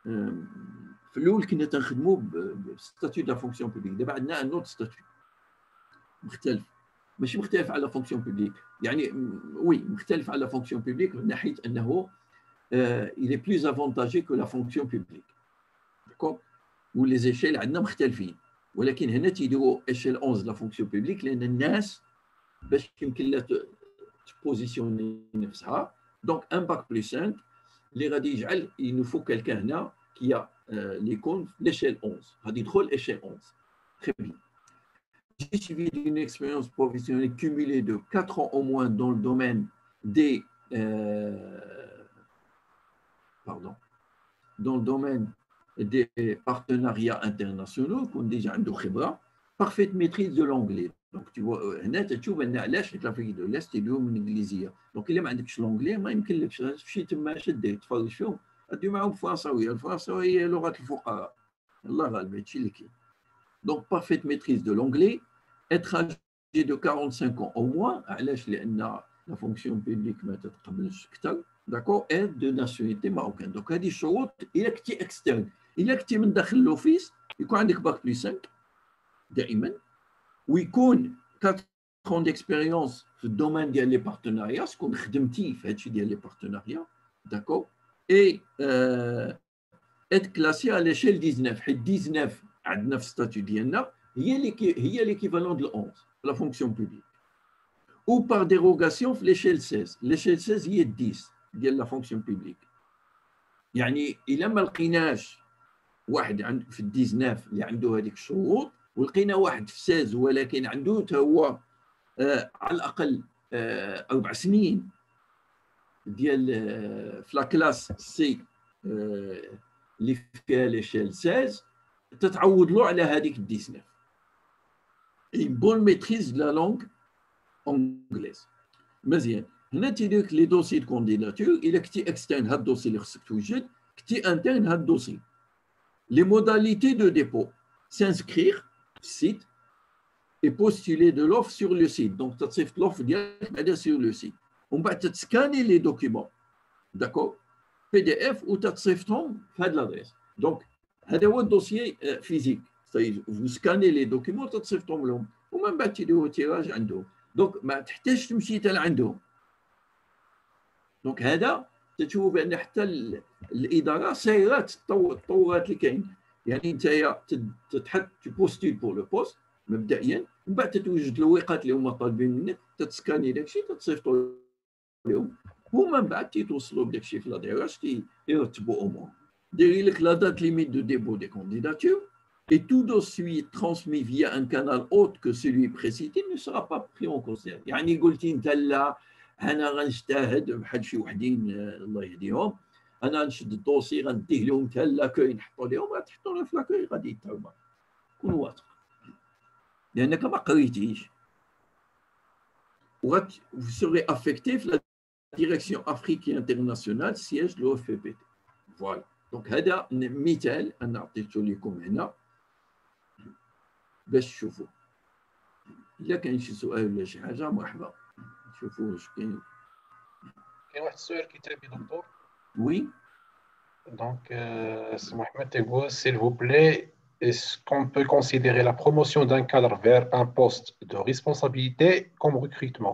في الاول كنا تنخدموا بالستاتيو دو لا فونكسيون بوبليك. دابا عندنا ان اوت ستاتيو مختلف، ماشي مختلف على فونكسيون بوبليك، يعني وي مختلف على فونكسيون بوبليك من ناحيه انه il est plus avantageux que la fonction publique. داكور. ولي زيشيل عندنا مختلفين، ولكن هنا تيديروا ايشيل onze لا فونكسيون بوبليك لان الناس باش يمكن لها تبوزيسيوني نفسها. دونك ان باك بلس خمسة اللي غادي يجعل il nous faut quelqu'un هنا qui a اللي يكون في l'échelle onze. غادي يدخل échelle onze. Très bien. J'ai suivi une expérience professionnelle cumulée de quatre ans au moins dans le domaine des euh, pardon dans le domaine des partenariats internationaux qu'on déjà عنده خبرة. Parfaite maîtrise de l'anglais. Donc tu vois هنا تشوف ان علاش حيت لافريك دو لاست يديروا من الانجليزيه. دونك الا ما عندكش لونجلي ما يمكنلكش تمشي تما اش دير تفرج فيهم ادير معاهم فرنساويه. الفرنساويه هي لغه الفقراء الله غالب هادشي اللي كاين. دونك بارفيت ميتريز دو لونجلي، être âgé de quarante-cinq ans au moins، علاش؟ لان لا فونكسيون بيبليك ما تتقبلش اكثر، داكور، et de nationalité marocaine. دونك هذه الشروط. الا كنتي اكسترن، الا كنتي من داخل لوفيس، يكون عندك باك بلس خمسة دائما، ويكون quatre ans d'expérience في الدومين ديال لي بارتناريا، تكون خدمتي في هادشي ديال لي بارتناريا، داكور، اي être classé à l'échelle dix-neuf، حيت dix-neuf عندنا في ستاتيو ديالنا هي اللي هي ليكيفالون ديال onze لا فونكسيون بوبليك، ou par dérogation في l'échelle seize. l'échelle seize هي dix ديال لا فونكسيون بوبليك. يعني الا ما لقيناش واحد عند في dix-neuf اللي عنده هذيك الشروط، ولقينا واحد في seize ولكن عنده حتى هو آه على الاقل آه اربع سنين ديال آه في لا كلاس سي آه اللي فيها ليشيل seize، تتعود له على هذيك dix-neuf. اي بون ميتريز لا لونغ انجليز. مزيان. هنا تيدير لك لي دوسي دو كونديداتور. الا كنتي اكسترن هاد الدوسي اللي خصك توجد، كنتي انترن هاد الدوسي. لي موداليتي دو ديبو: سانسكرير في السيت et postuler de l'offre sur le site. Donc, tu as l'offre directe sur le site. On va te scanner les documents, d'accord, P D F, ou tu as fait l'adresse. Donc, c'est un dossier physique. C'est-à-dire, vous scannez les documents, tu as fait l'homme. Ou même, tu as au tirage en dos. Donc, tu as تمشي حتى لعندهم. Donc, هذا تشوف بان حتى الاداره سايره تطور التطورات اللي كاين. يعني انت تتحط تبوستيل بور لو بوست مبدئيا، من بعد تتوجد الوقات اللي هما طالبين منك، تتسكاني داكشي، تتصيفطوا لهم، هما من بعد تيتوصلوا بداكشي في لاديراج يرتبوا امور. دايرين لك لا دات ليميت دو ديبو دي كانديداتور et tout dossier transmis via un canal autre que celui précité ne sera pas pris en considération. يعني قلتي انت لا انا غنجتهد بحال شي وحدين الله يهديهم، انا نشد الدوسي غنديه لهم حتى لاكوي نحطوا لهم، غتحطوا لهم في لاكوي غادي يتعبوا. كون واثق لانك ما قريتيش. وغت vous serez affecté في la direction Afrique internationale siège de l'O F P T. Voilà. Donc هذا مثال انا عطيته لكم هنا باش تشوفوا. الا كاين شي سؤال ولا شي حاجه مرحبا نشوفوا واش كاين. كاين واحد السؤال كتابي دكتور. وي. Donc, euh, c'est Mohamed Tegou, s'il vous plaît, est-ce qu'on peut considérer la promotion d'un cadre vers un poste de responsabilité comme recrutement?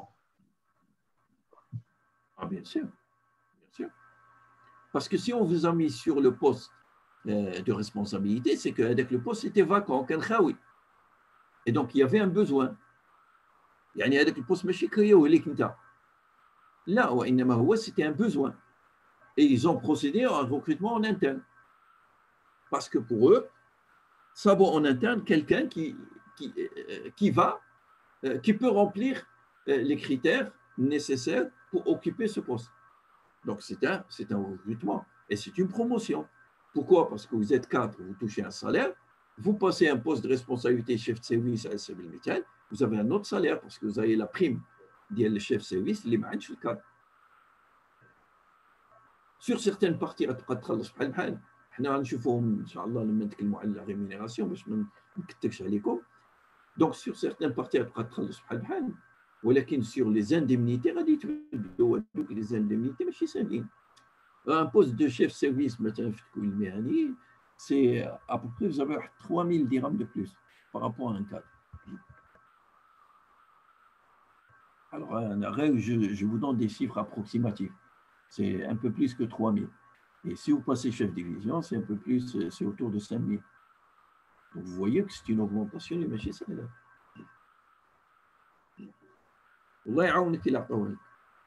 Ah, bien sûr. Bien sûr. Parce que si on vous a mis sur le poste euh, de responsabilité, c'est que le poste était vacant, et donc il y avait un besoin. يعني هذاك البوست ماشي كريوه ليك انت، لا وانما هو c'était un besoin. Et ils ont procédé à un recrutement en interne. Parce que pour eux, ça vaut en interne quelqu'un qui, qui, qui va, qui peut remplir les critères nécessaires pour occuper ce poste. Donc c'est un, c'est un recrutement et c'est une promotion. Pourquoi? Parce que vous êtes cadre, vous touchez un salaire, vous passez un poste de responsabilité chef de service à S B L Métal, vous avez un autre salaire parce que vous avez la prime du chef de service, les manches le cadre. Sur certaines parties غتبقى تخلص بحال بحال حنا غنشوفوهم ان شاء الله لما نتكلموا على لا ريمينيراسيون باش ما نكتبش عليكم. دونك سور سيغتان بارتي غتبقى تخلص بحال بحال، ولكن سور لي زانديمنيتي غادي تبداو هذوك لي زانديمنيتي ماشي ساهلين. ان بوست دو شيف سيرفيس مثلا في التكوين المهني سي ابوبري vous avez trois mille dirhams de plus par rapport à un cadre. Alors je, je vous donne des chiffres approximatifs. C'est un peu plus que trois mille. Et si vous passez chef de division, c'est un peu plus, c'est autour de cinq mille. Donc vous voyez que c'est une augmentation du marché salaire. الله يعاونك إلى عطاوني.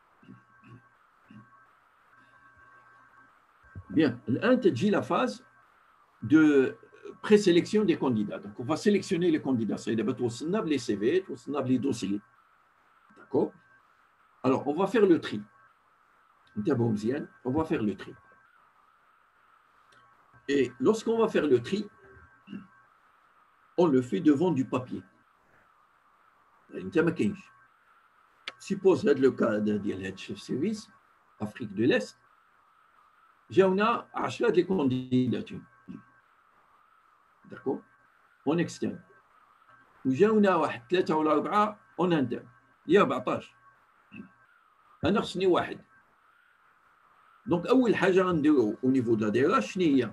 Bien, الآن تجي la phase de présélection des candidats. Donc on va sélectionner les candidats. Ça d'abord توصلنا les C V, توصلنا les dossiers. D'accord? Alors on va faire le tri. D'abord, on va faire le tri. Et lorsqu'on va faire le tri, on le fait devant du papier. Suppose le cas de chef service, Afrique de l'Est, j'ai on a acheté des candidatures. داكور اون اكسترن، وجاونا واحد ثلاثه ولا اربعه اون انترن، يا أربعطاش. انا خصني واحد. دونك اول حاجه غنديرو او نيفو دو دي راش شنو هي؟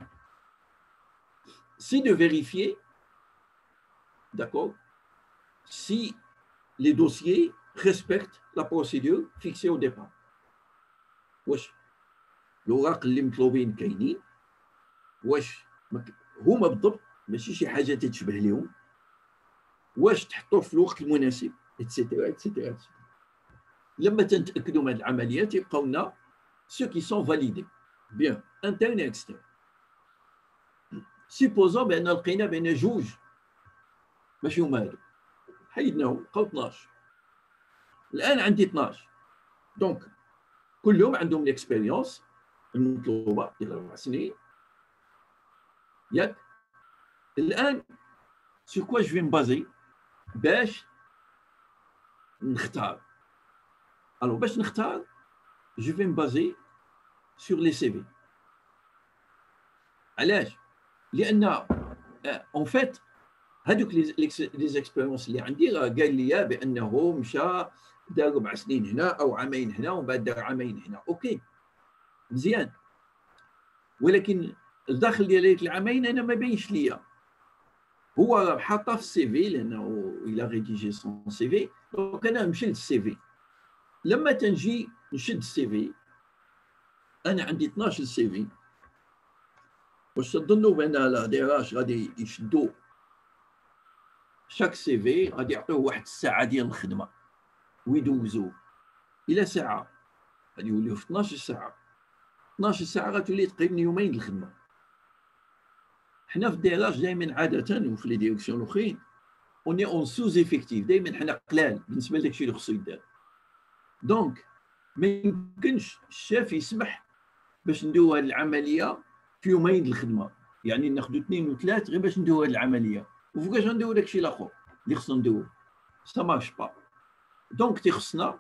سي دو فيريفيي داكور si les dossiers respectent la procédure fixée au départ. واش الأوراق اللي مطلوبين كاينين، واش هما بالضبط ماشي شي حاجه تتشبه لهم، واش تحطوه في الوقت المناسب اتسيتيرا اتسيتيرا. لما تنتاكدوا من هذه العمليات يبقاو لنا ceux qui sont validés bien interne et externe. supposons بان لقينا بان جوج ماشي هما هادو، حيدناهم بقاو اثناش. الان عندي اثناش، دونك كلهم عندهم ليكسبيريونس المطلوبه ديال اربع سنين ياك. الان سو كوا جو في مبازي باش نختار. الو باش نختار جو في مبازي سور لي سي في. علاش؟ لان اون فيت هذوك لي زيكسبيريونس اللي عندي راه قال لي بانه مشى دار ربع سنين هنا او عامين هنا ومن بعد دار عامين هنا، اوكي مزيان، ولكن الداخل ديال هذيك العامين انا ما باينش ليا. هو راه حاطه في السي في لانه الى ريديجي سون سي في. دونك انا نمشي للسي في. لما تنجي نشد السي في انا عندي اثناش سي في. واش تظنوا بان لا ديراج غادي يشدوا شاك سي في غادي يعطيوه واحد الساعه ديال الخدمه ويدوزوه الى ساعه، غادي يوليو في اثناش ساعه. اثناش ساعه غتولي تقريبا يومين الخدمه. حنا في الديراج دائما عاده وفي لي ديريكسيون الاخرين اوني اون سوز افيكتيف، دائما حنا قلال بالنسبه لداكشي اللي خصو يدار. دونك ما يمكنش الشاف يسمح باش نديروا هذه العمليه في يومين الخدمه، يعني ناخذوا اثنين وثلاث غير باش نديروا هذه العمليه وفوقاش غنديروا داكشي الاخر اللي خصنا نديروا. سا مارش با. دونك تيخصنا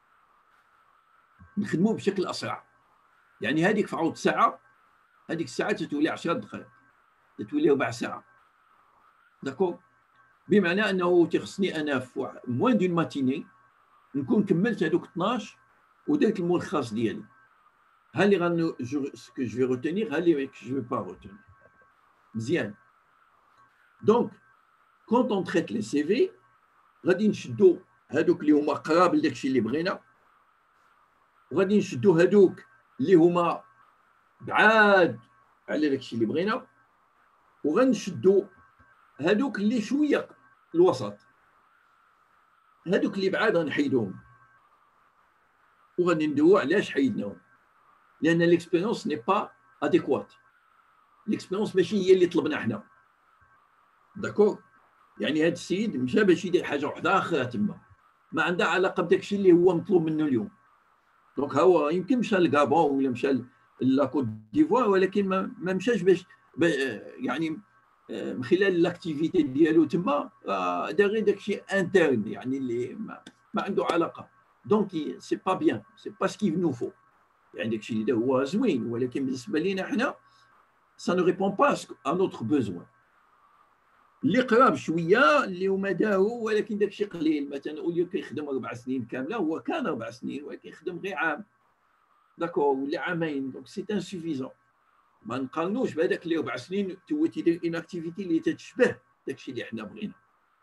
نخدموا بشكل اسرع. يعني هذيك في عوض ساعه، هذيك الساعه تتولي عشر دقائق، تتولي ربع ساعه. داكور؟ بمعنى انه تيخصني انا في موان دون ماتيني نكون كملت هذوك اثناش ودرت الملخص ديالي. ها اللي غن سكو جو في روتينير، ها اللي جو في با روتينير. مزيان. دونك كونت اون تريت لي سي في غادي نشدو هذوك اللي هما قراب لداكشي اللي بغينا، وغادي نشدو هذوك اللي هما بعاد على داكشي اللي بغينا، وغنشدو هذوك اللي شويه الوسط. هذوك اللي بعاد غنحيدوهم وغادي ندويو علاش حيدناهم. لان ليكسبيريونس ني با اديكوات. ليكسبيريونس ماشي هي اللي طلبنا حنا. داكور؟ يعني هذا السيد مشى باش يدير حاجه وحده اخرى تما ما عندها علاقه بداكشي اللي هو مطلوب منه اليوم. دونك هو يمكن مشى للغابون ولا مشى لاكوت ديفوار، ولكن ما, ما مشاش باش يعني من خلال لاكتيفيتي ديالو تما دار غير داكشي انترن يعني اللي ما, ما عنده علاقه. دونك سي با بيان، سي با سكي نو فو. يعني داكشي اللي دار هو زوين، ولكن بالنسبه لينا حنا سا نو ريبون با ا نوتر بوزوان. اللي قراب شويه اللي هما داروا ولكن داكشي قليل. مثلا اوليو كيخدم اربع سنين كامله، هو كان اربع سنين ولكن يخدم غير عام، داكور، ولا عامين. دونك سي انسوفيزون. ما نقارنوش بهذاك اللي اربع سنين تو تيدير ان اكتيفيتي اللي تتشبه داكشي اللي حنا بغينا.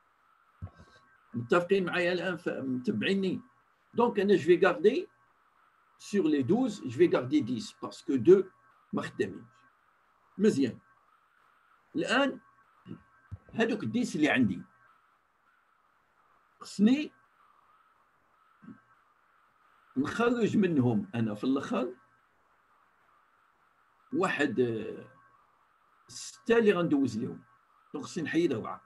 متفقين معايا الان؟ متبعيني؟ دونك انا جو في غاردي سور لي دوز جو في غاردي ديس باسكو دو ما خدامينش. مزيان. الان هذوك الديس اللي عندي خصني نخرج منهم انا في الاخر واحد سته اللي غندوز لهم. دونك خصني نحيد اربعه.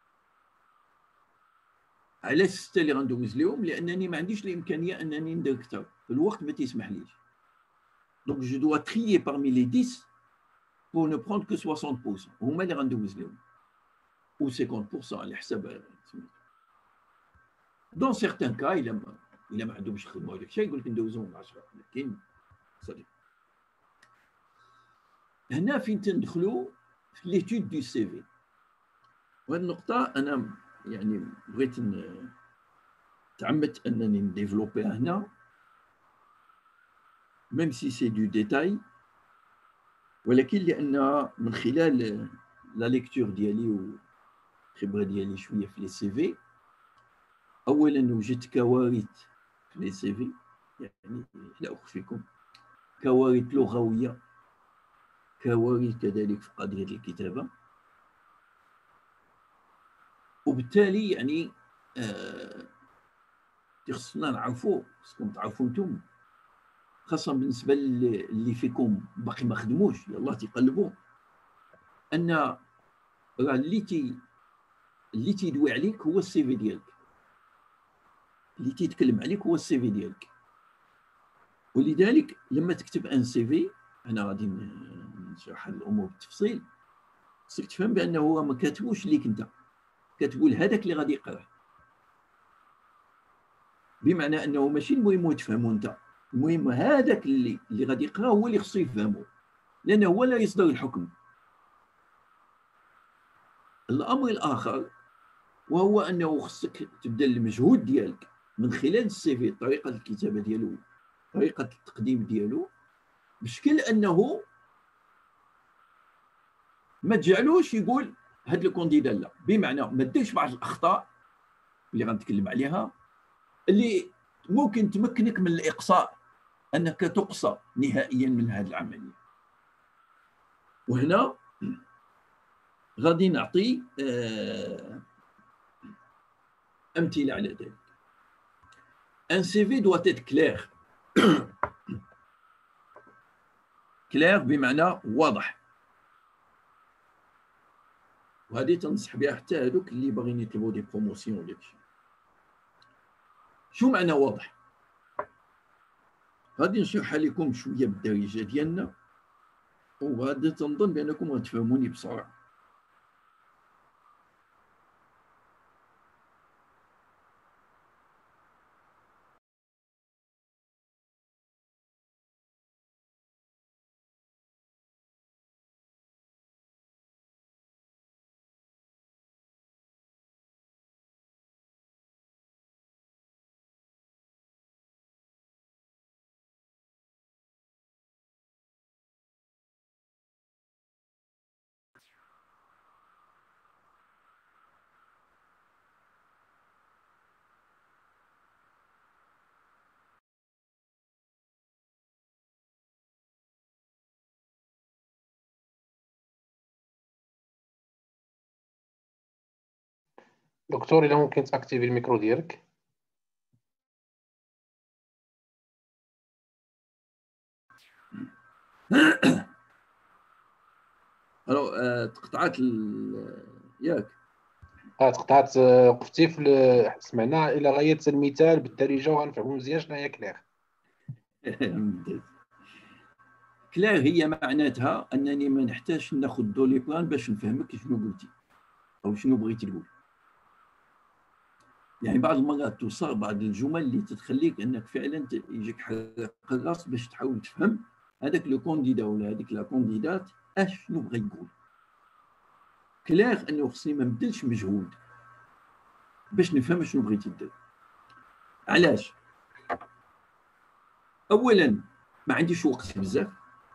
علاش سته اللي غندوز لهم؟ لانني ما عنديش الامكانيه انني ندير اكثر، الوقت ما تيسمحليش. دونك جو دوا تريي بارمي لي ديس pour ne prendre que soixante pour cent. هما اللي غندوز لهم ou cinquante pour cent على حساب. دون سيغتان كا الا ما الا ما عندهمش خدمه ولا شيء يقول لك ندوزوهم عشرة. لكن صديق هنا فين تندخلوا في ليتود دو سي في. وهذه النقطة أنا يعني بغيت تعمدت أنني نديفلوبيها هنا، ميم سي سي دو ديتاي، ولكن لأن من خلال لا ليكتور ديالي والخبرة ديالي شوية في لي سي في، أولا وجدت كوارث في لي سي في، يعني لا أخفيكم، كوارث لغوية، كوارث كذلك في قضية الكتابة. وبالتالي يعني آه خصنا نعرفوا، خصكم تعرفوا انتم، خاصة بالنسبة اللي فيكم باقي ما خدموش، يلاه تيقلبوا، أن راه اللي تي اللي تيدوي عليك هو السي في ديالك، اللي تيتكلم عليك هو السي في ديالك. ولذلك لما تكتب ان سي في، انا غادي نشرح هذه الامور بالتفصيل، خصك تفهم بانه هو ما كاتبوش ليك انت، كاتبوا لهذاك اللي غادي يقراه. بمعنى انه ماشي المهم تفهمه انت، المهم هذاك اللي اللي غادي يقراه هو اللي خصو يفهمه، لانه هو لا يصدر الحكم. الامر الاخر وهو انه خصك تبدا المجهود ديالك من خلال السي في، طريقه الكتابه ديالو، طريقه التقديم ديالو، بشكل انه ما تجعلوش يقول هاد الكونديدا لا، بمعنى ما ديرش بعض الاخطاء اللي غنتكلم عليها اللي ممكن تمكنك من الاقصاء، انك تقصى نهائيا من هذه العمليه. وهنا غادي نعطي امثله على ذلك. ان سي في doit être clair. كلير بمعنى واضح، وهذه تنصح بها حتى هذوك اللي باغيين يطلبوا دي بروموسيون وداك الشيء. شو معنى واضح؟ غادي نشرحها لكم شويه بالدارجه ديالنا، وغادي تنظن بانكم غتفهموني بسرعه. دكتور إلا ممكن تاكتيفي الميكرو ديالك. الو تقطعات ياك؟ اه تقطعت، آه، وقفتي في ال- سمعنا الى غايه المثال بالدارجه وغنفهموا مزيان شنو هي كلير. كلير هي معناتها انني ما نحتاجش ناخذ دولي بلان باش نفهمك شنو قلتي او شنو بغيتي تقول. يعني بعض المرات توصل بعض الجمل اللي تتخليك انك فعلا يجيك حرق الراس باش تحاول تفهم هذاك لو كونديدا ولا هذيك لا كونديدات اش شنو بغى يقول. كلير انه خصني ما نبذلش مجهود باش نفهم شنو بغيتي دير. علاش؟ اولا ما عنديش وقت بزاف،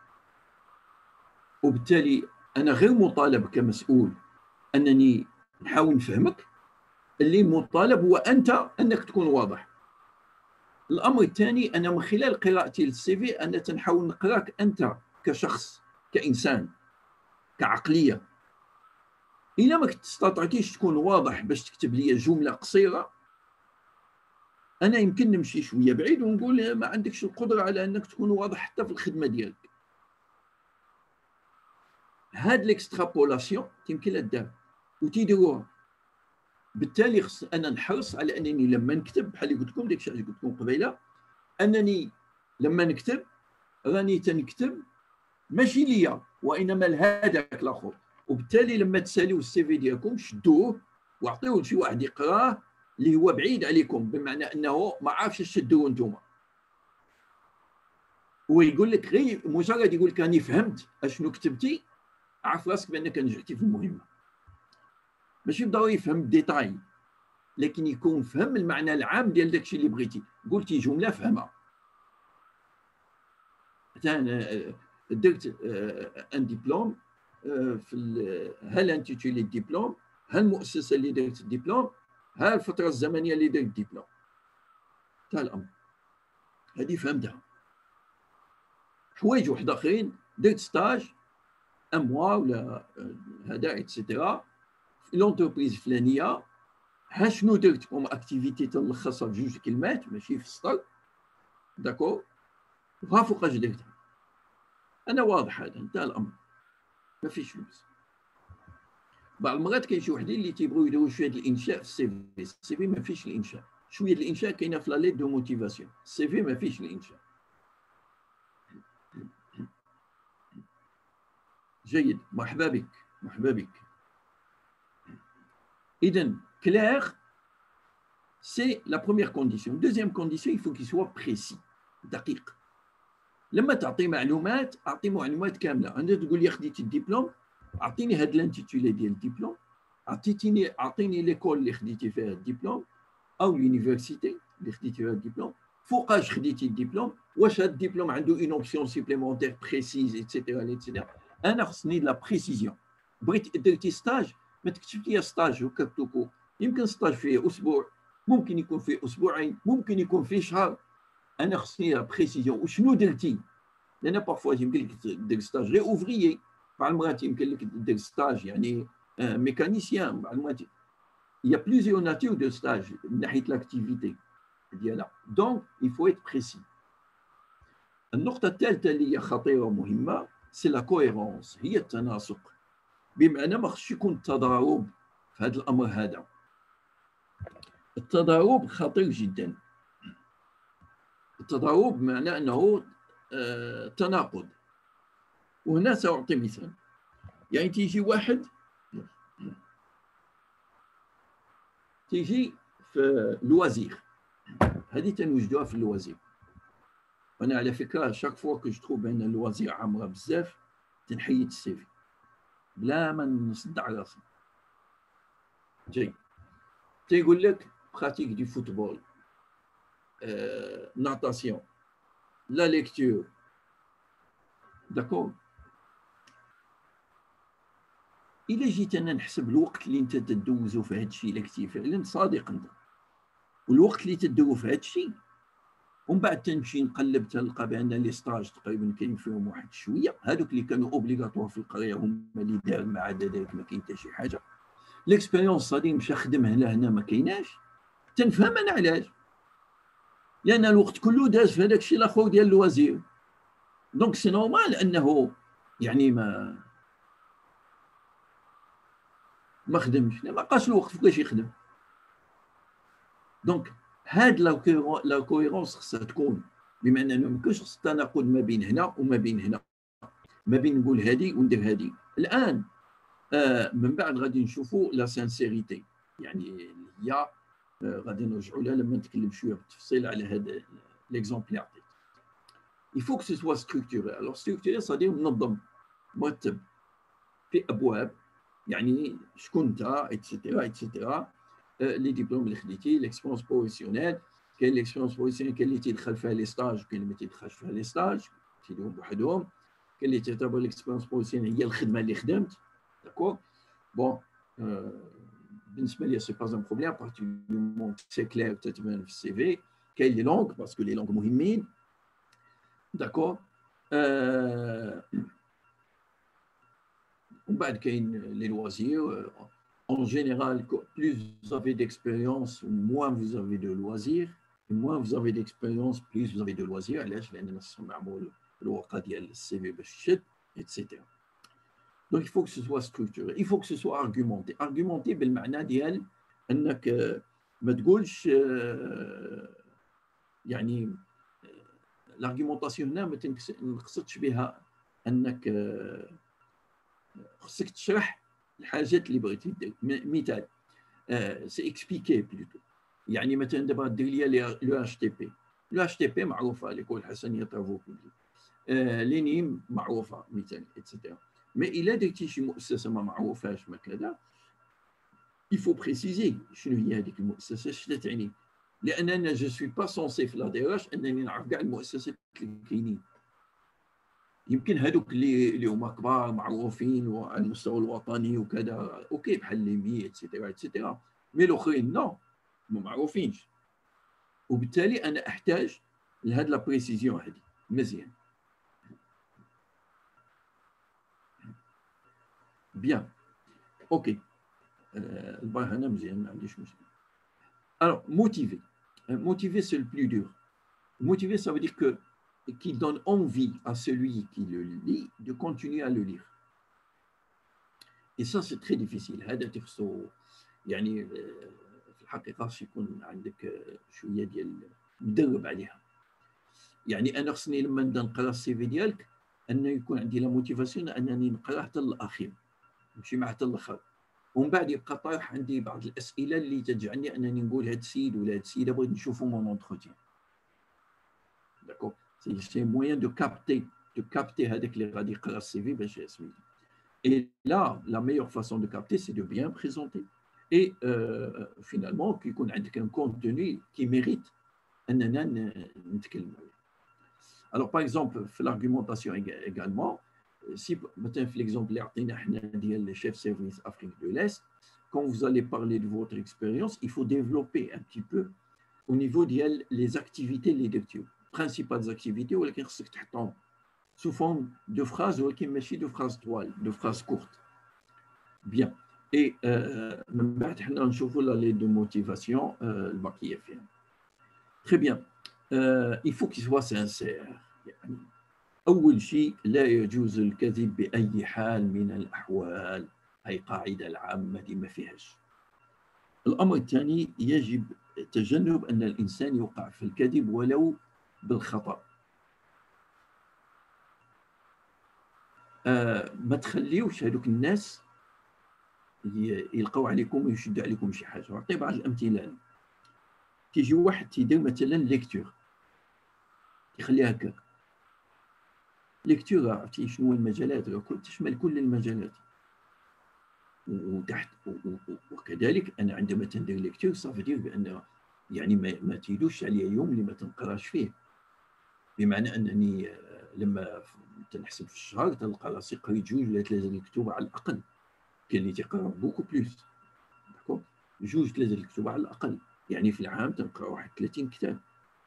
وبالتالي انا غير مطالب كمسؤول انني نحاول نفهمك. اللي مطالب هو انت انك تكون واضح. الامر الثاني انا من خلال قراءتي للسي في انا تنحاول نقراك انت كشخص، كانسان، كعقليه. الا ما استطعتيش تكون واضح باش تكتب لي جمله قصيره، انا يمكن نمشي شويه بعيد ونقول ما عندكش القدره على انك تكون واضح حتى في الخدمه ديالك. هاد ليكسترابولاسيون يمكن لا دار وتيديروها. بالتالي خص انا نحرص على انني لما نكتب بحال اللي قلت لكم ديك الشيء اللي قلت لكم قبيله، انني لما نكتب راني تنكتب ماشي ليا وانما لهذاك الاخر. وبالتالي لما تساليو السي في ديالكم شدوه واعطيوه لشي واحد يقراه اللي هو بعيد عليكم، بمعنى انه ما عارفش اش تديروا نتوما. ويقول لك غير مجرد يقول لك راني فهمت اشنو كتبتي، عرف راسك بانك نجحتي في المهمه. ماشي ضروري يفهم الديتاي، لكن يكون فهم المعنى العام ديال داكشي اللي بغيتي. قلتي جمله فهمها. انا درت ان ديبلوم في ها الانتيتولي الدبلوم، ها المؤسسه اللي درت الدبلوم، ها الفتره الزمنيه اللي درت الدبلوم. انتهى الامر. هذه فهمتها. حوايج واحد اخرين درت ستاج ان موا ولا هذا اتسيتيرا في لونتربريز فلانيه، ها شنو درت كوم اكتيفيتي تلخصها في جوج كلمات ماشي في السطر، داكور، وها فوقاش درتها. انا واضح هذا، انتهى الامر، ما فيش لبس. بعض المرات كاين شي وحدين اللي تيبغيو يديروا شويه الانشاء في السي في. السي في ما فيش الانشاء، شويه الانشاء كاينه في لا ليت دو موتيفاسيون، السي في ما فيش الانشاء. جيد، مرحبا بك، مرحبا بك. اذا كلير سي لا بروميير كونديسيون. دوزيام كونديسيون il faut qu'il soit précis، دقيق. لما تعطي معلومات اعطي معلومات كامله. انت تقول لي خديتي الدبلوم، اعطيني هذا الانتيتولي ديال الدبلوم، اعطيتيني اعطيني ليكول اللي خديتي فيها الدبلوم او اليونيفرسيتي اللي خديتي فيها الدبلوم، فوقاش خديتي الدبلوم، واش هذا الدبلوم عنده اون اوبسيون سيبليمونتير بريسيز ايتترا ايتترا. انا خصني لا بريسيزيون. بغيت درتي ستاج، ما تكتبش لي ستاج هكاك توكو، يمكن ستاج فيه اسبوع، ممكن يكون فيه اسبوعين، ممكن يكون فيه شهر. انا خصني لا بريسيزيون وشنو درتي. لان بارفوا يمكن لك دير ستاج غير اوفريي، بعض المرات يمكن لك دير ستاج يعني ميكانيسيان، بعض المرات il y a plusieurs natures de stage من ناحيه l'activité ديالها. دونك il faut être précis. النقطه الثالثه اللي هي خطيره ومهمه سي لا كويرونس، هي التناسق. بمعنى ما خصش يكون تضارب في هذا الامر هذا. التضارب خطير جدا. التضارب معناه انه آه تناقض. وهنا سأعطي مثال. يعني تيجي واحد تيجي في لوازير، هذه تنوجدوها في اللوازير. وانا على فكره شاك فوا كو جو تروف ان اللوازير عامره بزاف تنحيد السي في بلا ما نصدع راسي. جاي تيقول لك براتيك دي فوتبول، آه، ناتاسيون، لا ليكتور، داكور. الا جيت انا نحسب الوقت اللي انت تدوزو في هذا الشيء الا كنتي فعلا صادق انت، والوقت اللي تدوزو في هذا الشيء، ومن بعد تنمشي نقلب تلقى بان لي ستاج تقريبا كاين فيهم واحد شويه، هذوك اللي كانوا اوبليغاتوار في القريه هما اللي دار، ما عدا ذلك ما كاين حتى شي حاجه. ليكسبيريونس هذه مشى خدم هنا هنا ما كايناش. تنفهم انا علاش، لان الوقت كله داز في هذاك الشيء الاخر ديال الوزير. دونك سي نورمال انه يعني ما ما خدمش، ما بقاش الوقت فوقاش يخدم. دونك هاد لا كويرونس خصها تكون، بمعنى انه ما يمكنش خص التناقض ما بين هنا وما بين هنا، ما بين نقول هذه وندير هذه. الان آه من بعد غادي نشوفوا لا سانسيريتي، يعني اللي هي آه غادي نرجعوا لها لما نتكلم شويه بالتفصيل على هذا ليكزومبل اللي عطيت. il faut que ce soit structuré. alors structuré c'est-à-dire منظم مرتب في ابواب، يعني شكون انت ايتترا ايتترا. لي ديبلوم اللي خديتي، ليكسبيرونس بروفيسيونيل، كاين ليكسبيرونس بروفيسيونيل، كاين اللي تيدخل فيها لي ستاج وكاين اللي ما تيدخلش فيها لي ستاج، تيديرهم بوحدهم. كاين اللي تعتبر ليكسبيرونس بروفيسيونيل هي الخدمه اللي خدمت، داكور. بون بالنسبه لي سي با ان بروبليم بارتي دو مون سي كلير تتبان في السي في. كاين لي لونغ باسكو لي لونغ مهمين، داكور. ومن بعد كاين لي لوازير. En général, plus vous avez d'expérience, moins vous avez de loisirs. Et moins vous avez d'expérience, plus vous avez de loisirs. علاش؟ لأن الناس معمول الورقة ديال السي في باش تشد ايتترا. Donc il faut que ce soit structuré, il faut que ce soit argumenté. Argumenté بالمعنى ديال أنك ما تقولش يعني l'argumentation هنا ما نقصدش بها أنك خصك تشرح الحاجات اللي بغيتي دير. مثال سي اكسبليكي بلوتو، يعني مثلا دابا دير لي لو اتش تي بي. لو اتش تي بي معروفه، ليكول الحسنيه طافو بوبليك، لينيم معروفه مثال ايتترا. مي الا درتي شي مؤسسه ما معروفاش ما كذا، il faut préciser شنو هي هذيك المؤسسه شنو تعني، لان انا جو سوي با سونسي في لا دي اش انني نعرف كاع المؤسسات اللي كاينين. يمكن هذوك اللي اللي هما كبار معروفين وعلى المستوى الوطني وكذا اوكي بحال ليمي اتسيتيرا اتسيتيرا، مي الاخرين نو ما معروفينش، وبالتالي انا احتاج لهاد لا بريسيزيون هذه مزيان. بيان اوكي البار هنا مزيان ما عنديش مشكل. Alors, motiver. Motiver, c'est le plus dur. Motiver, ça veut dire que qui donne envie à celui qui le lit de continuer à le lire. Et ça, c'est très difficile. هذا تخصو يعني في الحقيقة خاص يكون عندك شوية ديال مدرب عليها. يعني أنا خصني لما نبدا نقرا السي في ديالك أنه يكون عندي لا موتيفاسيون أنني نقراه حتى للأخير، نمشي معاه حتى للآخر. ومن بعد يبقى طايح عندي بعض الاسئله اللي تجعلني انني نقول هذا السيد ولا هذه السيده بغيت نشوفو مون اونتروتيان. داكور سي سي موان دو كابتي دو كابتي هذاك اللي غادي يقرا السي في باش سميتو. اي لا لا ميور فاسون دو كابتي سي دو بيان بريزونتي اي فينالمون كيكون عندك ان كونتوني كي ميريت اننا نتكلموا عليه. الوغ باغ اكزومبل في l'argumentation également si مثلا في l'exemple اللي عطينا حنا ديال les chefs service Afrique de l'Est, quand vous allez parler de votre expérience, il faut développer un petit peu au niveau ديال les activités les lectures principales activités ولكن خصك تحطهم sous forme de phrases ولكن ماشي de phrases toiles de phrases courtes. Bien. Et من بعد حنا نشوفوا la lettre de motivation الباقيه فيها. Très bien. Euh, il faut qu'il soit sincère. يعني أول شيء لا يجوز الكذب بأي حال من الأحوال، هي قاعدة العامة دي ما فيهاش. الأمر الثاني يجب تجنب أن الإنسان يوقع في الكذب ولو بالخطأ. آه ما تخليوش هذوك الناس يلقوا عليكم ويشدوا عليكم شي حاجة. أعطي بعض الأمثلة. تيجي واحد تيدير مثلا ليكتور يخليها هكاك. ليكتور عرفتي شنو المجالات؟ تشمل كل المجالات. وتحت وكذلك انا عندما تندير ليكتور صافي دير بان يعني ما, ما تيدوش عليا يوم اللي ما تنقراش فيه، بمعنى انني لما تنحسب في الشهر تلقى راسي قريت جوج ولا ثلاثه الكتب على الاقل. كاين اللي تيقرا بوكو بلوس داكور جوج ثلاثه الكتب على الاقل، يعني في العام تنقرا واحد ثلاثين كتاب.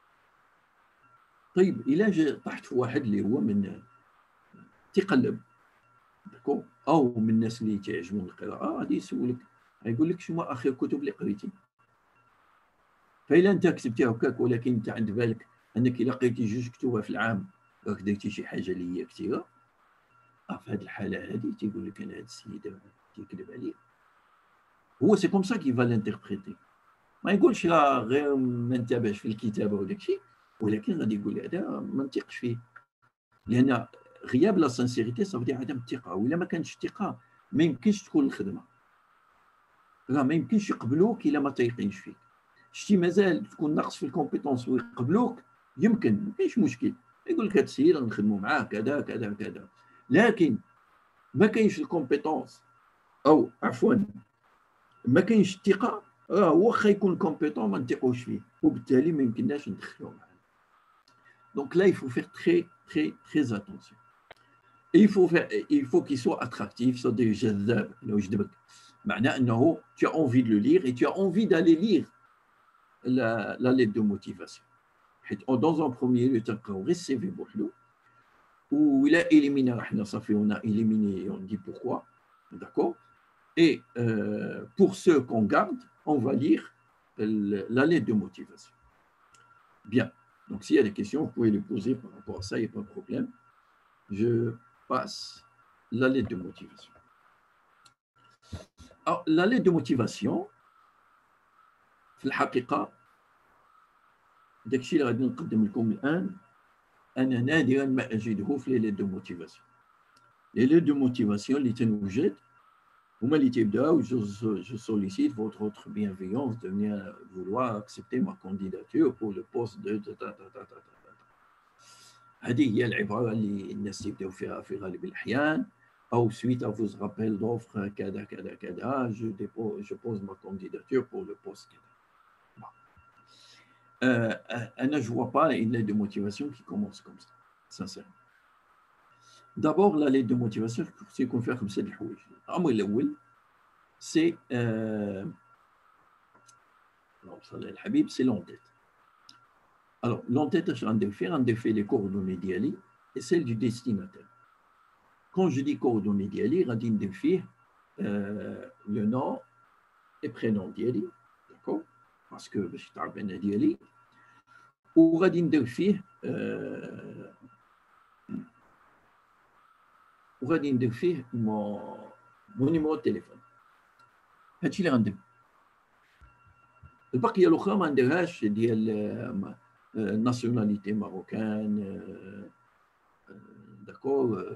طيب الى جا طحت في واحد اللي هو من تيقلب داكور او من الناس اللي تعجبهم القراءه غادي يسولك غايقول لك شنو اخر كتب اللي قريتي. فإلا انت كتبتي هكاك ولكن انت عند بالك انك الا قريتي جوج كتب في العام راك درتي شي حاجه اللي هي كثيره، في هذه الحاله هذه تيقول لك انا هذا السيد تيكذب عليا. هو سي كوم سا كي فا لانتربريتي، ما يقولش راه غير ما انتبهش في الكتابه ولا شيء، ولكن غادي يقول هذا ما نثقش فيه، لان غياب لا سانسيريتي صافي عدم الثقه. وإلا ما كانش الثقه ما يمكنش تكون الخدمه، راه ما يمكنش يقبلوك الا ما تيقينش فيك. شتي مازال تكون ناقص في الكومبيتونس ويقبلوك يمكن ما كاينش مشكل، يقول لك هذا السيد غنخدموا معاه كذا كذا كذا، لكن ما كاينش الكومبيتونس او عفوا ما كاينش الثقه، راه واخا يكون كومبيتون ما نثقوش فيه، وبالتالي ما يمكنناش ندخلوه معنا. دونك لا il faut faire très très très attention. il faut faire il faut qu'il soit attractif، c'est-à-dire جذاب، انه يجذبك، معناه انه tu as envie de le lire et tu as envie d'aller lire la, la lettre de motivation. Dans un premier lieu, tu as le C V بوحدو، où il a éliminé, on a éliminé, on dit pourquoi, d'accord. Et euh, pour ceux qu'on garde, on va lire le, la lettre de motivation. Bien. Donc s'il y a des questions, vous pouvez les poser par rapport à ça, il n'y a pas de problème. Je passe la lettre de motivation. Alors, la lettre de motivation, في الحقيقة داكشي اللي غادي نقدم لكم الآن أنا نادرا ما أجده في لي ليت دو موتيفاسيون. لي ليت دو موتيفاسيون اللي تنوجد هما اللي تيبداو جو سوليسيت فوتر اوتر بيانفيونس de bien vouloir accepter ma candidature pour le poste de ta ta ta ta ta. هذه هي العبارة اللي الناس تيبداو فيها في غالب الأحيان، ou suite à vos rappels d'offres, kada, kada, kada, je, dépose, je pose ma candidature pour le poste. Bon. Euh, je ne vois pas une lettre de motivation qui commence comme ça, sincèrement. D'abord, la lettre de motivation, c'est qu'on fait comme ça. C'est euh, c'est l'entête. Alors, l'entête, je vais faire, on fait les coordonnées d'Yali et celles du destinataire. Quand je dis coordonnées d'Yali, on dit faire euh, le nom et prénom d'Yali, d'accord? Parce que je t'arrive à d'Yali. Ou on dit faire وغادي ندير فيه مو نيميرو التليفون. هادشي اللي غندير. البقيه الاخرى ما نديرهاش ديال ناسيوناليتي ماروكان داكور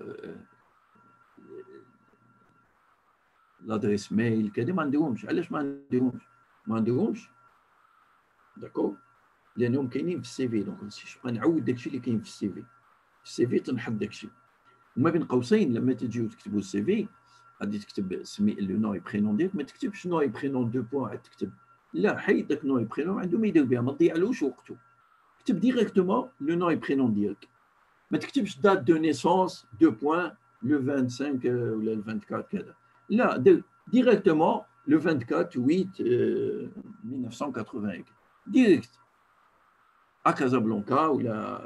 لادريس ميل كذا ما نديرهمش. علاش ما نديرهمش؟ ما نديرهمش داكور لانهم كاينين في السي في. دونك نبقى نعاود داكشي اللي كاين في السي في. في السي في تنحط داكشي. وما بين قوسين لما تجيو تكتبوا السي في غادي تكتب سمي لو نو اي برينون ديالك. ما تكتبش نو اي برينون دو بوان عاد تكتب لا حيد داك نو اي برينون عنده ما يدير بها ما تضيعلوش وقته. كتب ديريكتومون لو نو اي برينون ديالك. ما تكتبش دات دو نيسونس دو بوان لو خمسة وعشرين ولا ل أربعة وعشرين كذا. لا دير ديريكتومون لو أربعة وعشرين ثمانية ألف وتسعمائة وثمانين ديريكت ا كازابلانكا ولا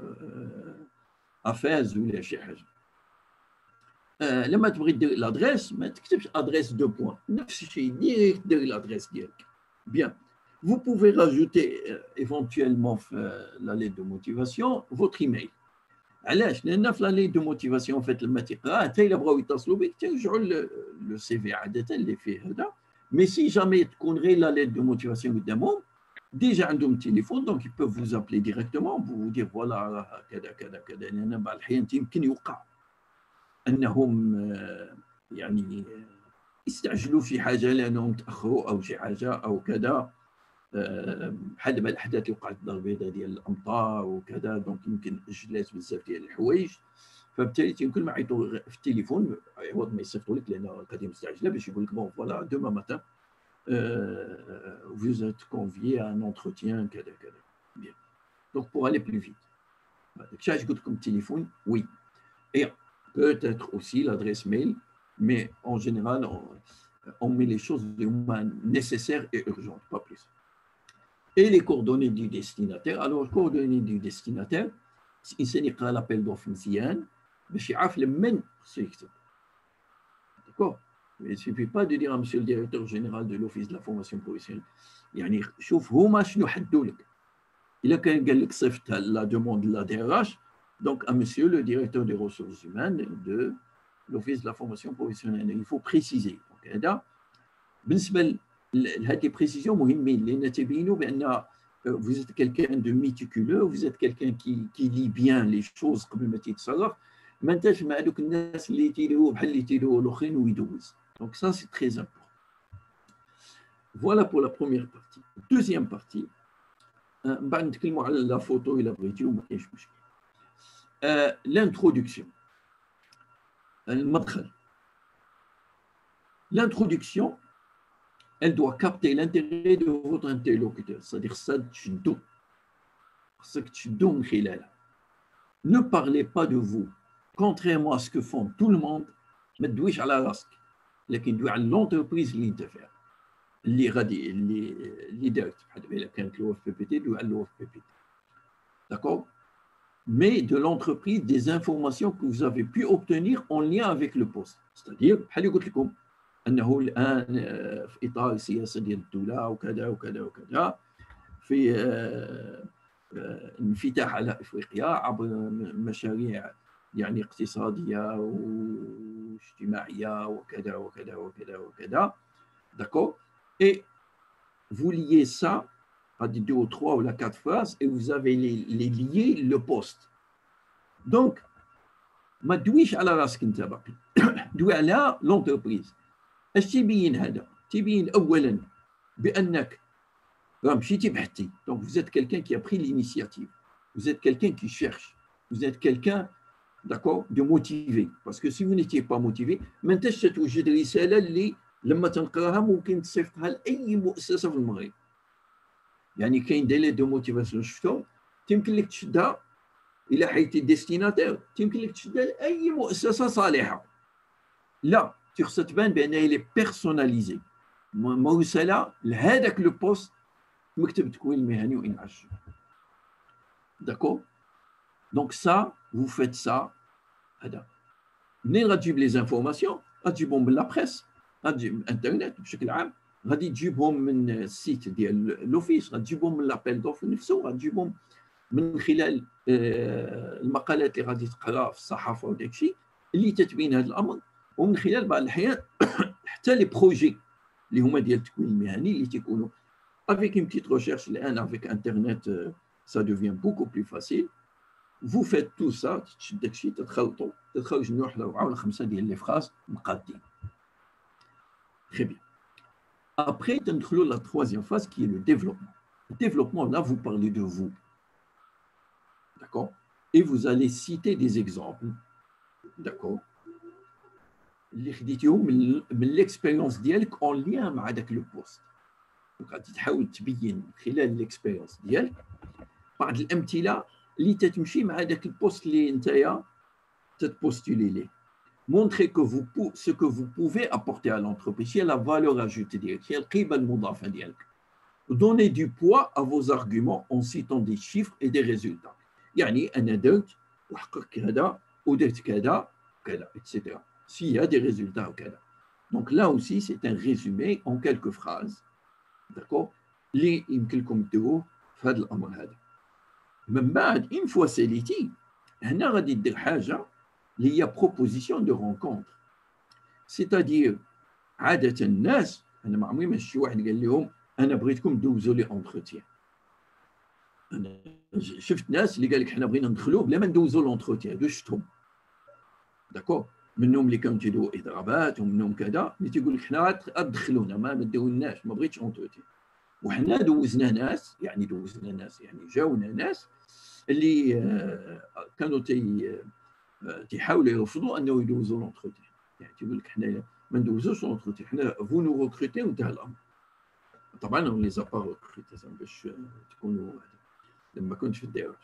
ا فاز ولا شي حاجه. Euh, لما تبغي دير l'adresse ما تكتبش adresse deux points. نفس الشيء ديريكت دير l'adresse ديالك. Bien. Vous pouvez rajouter euh, éventuellement euh, la lettre de motivation votre email. علاش؟ لأن في la lettre de motivation فات لما تقرا حتى إلا بغاو يتصلوا بك ترجعوا لو سي في عادة اللي فيه هذا. مي سي جامي تكون غير la lettre de motivation قدامهم ديجا عندهم التليفون دونك ils peuvent vous appeler directement pour vous dire voilà كذا كذا كذا. لأن بعض الأحيان يمكن يوقع انهم يعني يستعجلوا في حاجه لانهم تاخروا او شي حاجه او كذا. بحال دابا الاحداث اللي وقعت الدار البيضاء ديال الامطار وكذا دونك يمكن اجلات بزاف ديال الحوايج. فبالتالي يمكن ما يعيطوا في التليفون عوض ما يصيفطوا لك لان قضيه مستعجله باش يقول لك بون فوالا دوما ماتان vous êtes convié à un entretien كذا كذا. Bien. Donc pour aller plus vite. داكشي علاش قلت لكم التليفون وي. Et peut-être aussi l'adresse mail, mais en général, on, on met les choses nécessaires et urgentes, pas plus. Et les coordonnées du destinataire. Alors, les coordonnées du destinataire, il s'agit de l'appel d'offres مزيان باش يعرف لمن خصو يكتب. D'accord? Il ne suffit pas de dire à monsieur le directeur général de l'office de la formation professionnelle يعني شوف هما شنو حدوا لك. إلا كان قال لك صيفط لا دوموند لا دي ار اش donc à monsieur le directeur des ressources humaines de l'office de la formation professionnelle. Il faut préciser. هذا بالنسبه لهذه les précisions مهمين لان تبينوا بان vous êtes quelqu'un de méticuleux, vous êtes quelqu'un qui, qui lit bien les choses قبل ما تتصرف. ما انتش مع دوك الناس اللي تيديروا بحال اللي تيديروا الاخرين ويدوز. Donc ça c'est très important. Voilà pour la première partie. Deuxième partie من بعد نتكلموا على لا فوتو الا بغيتيو ما كاينش مشكل. Euh, l'introduction. L'introduction, elle doit capter l'intérêt de votre interlocuteur, c'est-à-dire ça, ne parlez pas de vous, contrairement à ce que font tout le monde, mais دويش على راسك، لكن دوي على l'entreprise اللي انت فيها، اللي غادي اللي اللي دارت بحال دابا إلا كانت l'O F P P T دوي على l'O F P P T. D'accord? Mais de l'entreprise des informations que vous avez pu obtenir en lien avec le poste. C'est-à-dire, بحال قلت لكم أنه الآن في إطار السياسة ديال الدولة وكذا وكذا وكذا في انفتاح على إفريقيا عبر مشاريع يعني اقتصادية واجتماعية وكذا وكذا وكذا وكذا. D'accord? Et vous liez ça à deux ou trois ou la quatre phrases et vous avez les, les liés le poste. Donc, ما تدويش على راسك انت باقي دوي على l'entreprise. اش تيبين هذا؟ تيبين اولا بانك راه مشيتي بحثتي. Donc vous êtes quelqu'un qui a pris l'initiative. Vous êtes quelqu'un qui cherche. Vous êtes quelqu'un d'accord, de motiver. Parce que si vous n'étiez pas motivé ما انتش تتوجد رساله اللي لما تنقراها ممكن تصيفطها لاي مؤسسه في المغرب. يعني كاين ديلي دو موتيفاسيون شفتهم تيمكن لك تشدها الى حيت ديستيناتير، تيمكن لك تشدها لاي مؤسسه صالحه. لا خصها تبان بانها لي بيرسوناليزي، مرسله لهذاك لو بوست مكتب التكوين المهني وان عشر. داكور دونك سا vous faites ça. هذا منين غتجيب لي زانفورماسيون؟ غتجيبهم من لا بريس، غتجيب الانترنت بشكل عام، غادي تجيبهم من السيت ديال لوفيس، غتجيبهم من لابيل دوف نفسه، غتجيبهم من خلال المقالات اللي غادي تقرا في الصحافه وداك الشيء اللي تتبين هذا الامر، ومن خلال بعض الاحيان حتى لي بروجي اللي هما ديال التكوين المهني اللي تيكونوا افيك اون بتيت ريشيرش. الان افيك انترنت سا دوفيان بوكو بلو فاسيل. Vous faites tout ça, تشد داكشي تتخلطوا، تتخرج من واحد أربعة ولا خمسة ديال لي فراز مقادين. Très bien. Après, تندخلوا la troisième phase qui est le développement. Le développement, là, vous parlez de vous. D'accord? Et vous allez citer des exemples. D'accord? اللي خديتيهم من من l'expérience ديالك en lien مع داك لو بوست. غادي تحاول تبين خلال l'expérience ديالك بعض الأمثلة اللي تتمشي مع داك البوست اللي نتايا تتبوستولي ليه. Montrer que vous, ce que vous pouvez apporter à l'entreprise, c'est la valeur ajoutée ديالك، هي القيمة المضافة ديالك. Donnez du poids à vos arguments en citant des chiffres et des résultats. يعني أنا درت وحققت كذا ودرت كذا كذا et cetera. S'il y a des résultats وكذا. Donc là aussi c'est un résumé en quelques phrases. D'accord? اللي يمكن لكم ديروه في هذا الأمر هذا. من بعد une fois ساليتي هنا غادي دير حاجة اللي هي proposition de rencontre. C'est-à-dire عادة الناس أنا ما عمري ما شي واحد قال لهم أنا بغيتكم دوزوا لي أونتروتيان. أنا شفت ناس اللي قال لك حنا بغينا ندخلوا بلا ما ندوزوا لونتروتيان، هادو شفتهم. داكور؟ منهم اللي كانوا تيديروا إضرابات ومنهم كذا اللي تيقول لك حنا غتدخلونا ما داولناش ما بغيتش أونتروتيان. وحنا دوزنا ناس يعني دوزنا ناس يعني جاونا ناس اللي كانوا تي تيحاولوا يرفضوا انه يدوزوا لونتروتيان. يعني تيقول لك حنا ما ندوزوش لونتروتيان، حنا فو نو ريكروتي وانتهى الامر. طبعا هم لي زابا ريكروتي باش تكونوا لما كنت في الدراج.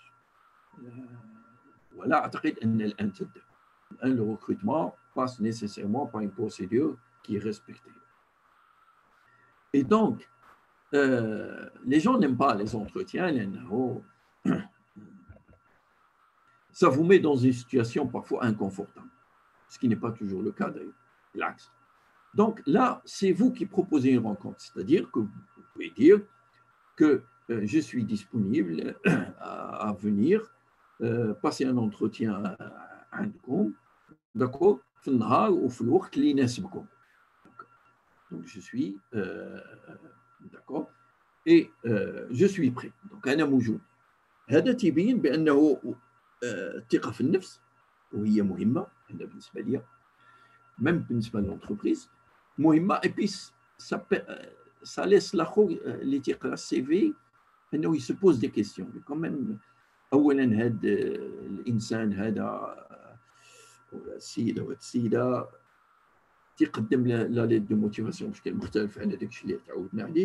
ولا اعتقد ان الان تبدا. الان لو ريكروتمون باس نيسيسيرمون با اون بروسيدور كي ريسبكتي. اي دونك لي جون نيم با لي زونتروتيان لانه ça vous met dans une situation parfois inconfortable, ce qui n'est pas toujours le cas d'ailleurs, l'axe. Donc là, c'est vous qui proposez une rencontre, c'est-à-dire que vous pouvez dire que euh, je suis disponible à, à venir euh, passer un entretien عندكم, d'accord, في النهار وفي الوقت اللي يناسبكم. Donc je suis euh, d'accord et euh, je suis prêt. Donc أنا موجود. هذا تبين بأنه الثقة في النفس وهي مهمة هذا بالنسبة لي ميم بالنسبة للونتربريز مهمة. اي بي سا ليس لاخو اللي تيقرا السي في انه يسبوز دي كيستيون كوميم. اولا هذا الانسان هذا السيدة والسيدة تيقدم لا ليد دو موتيفاسيون بشكل مختلف على داك الشيء اللي تعودنا عليه.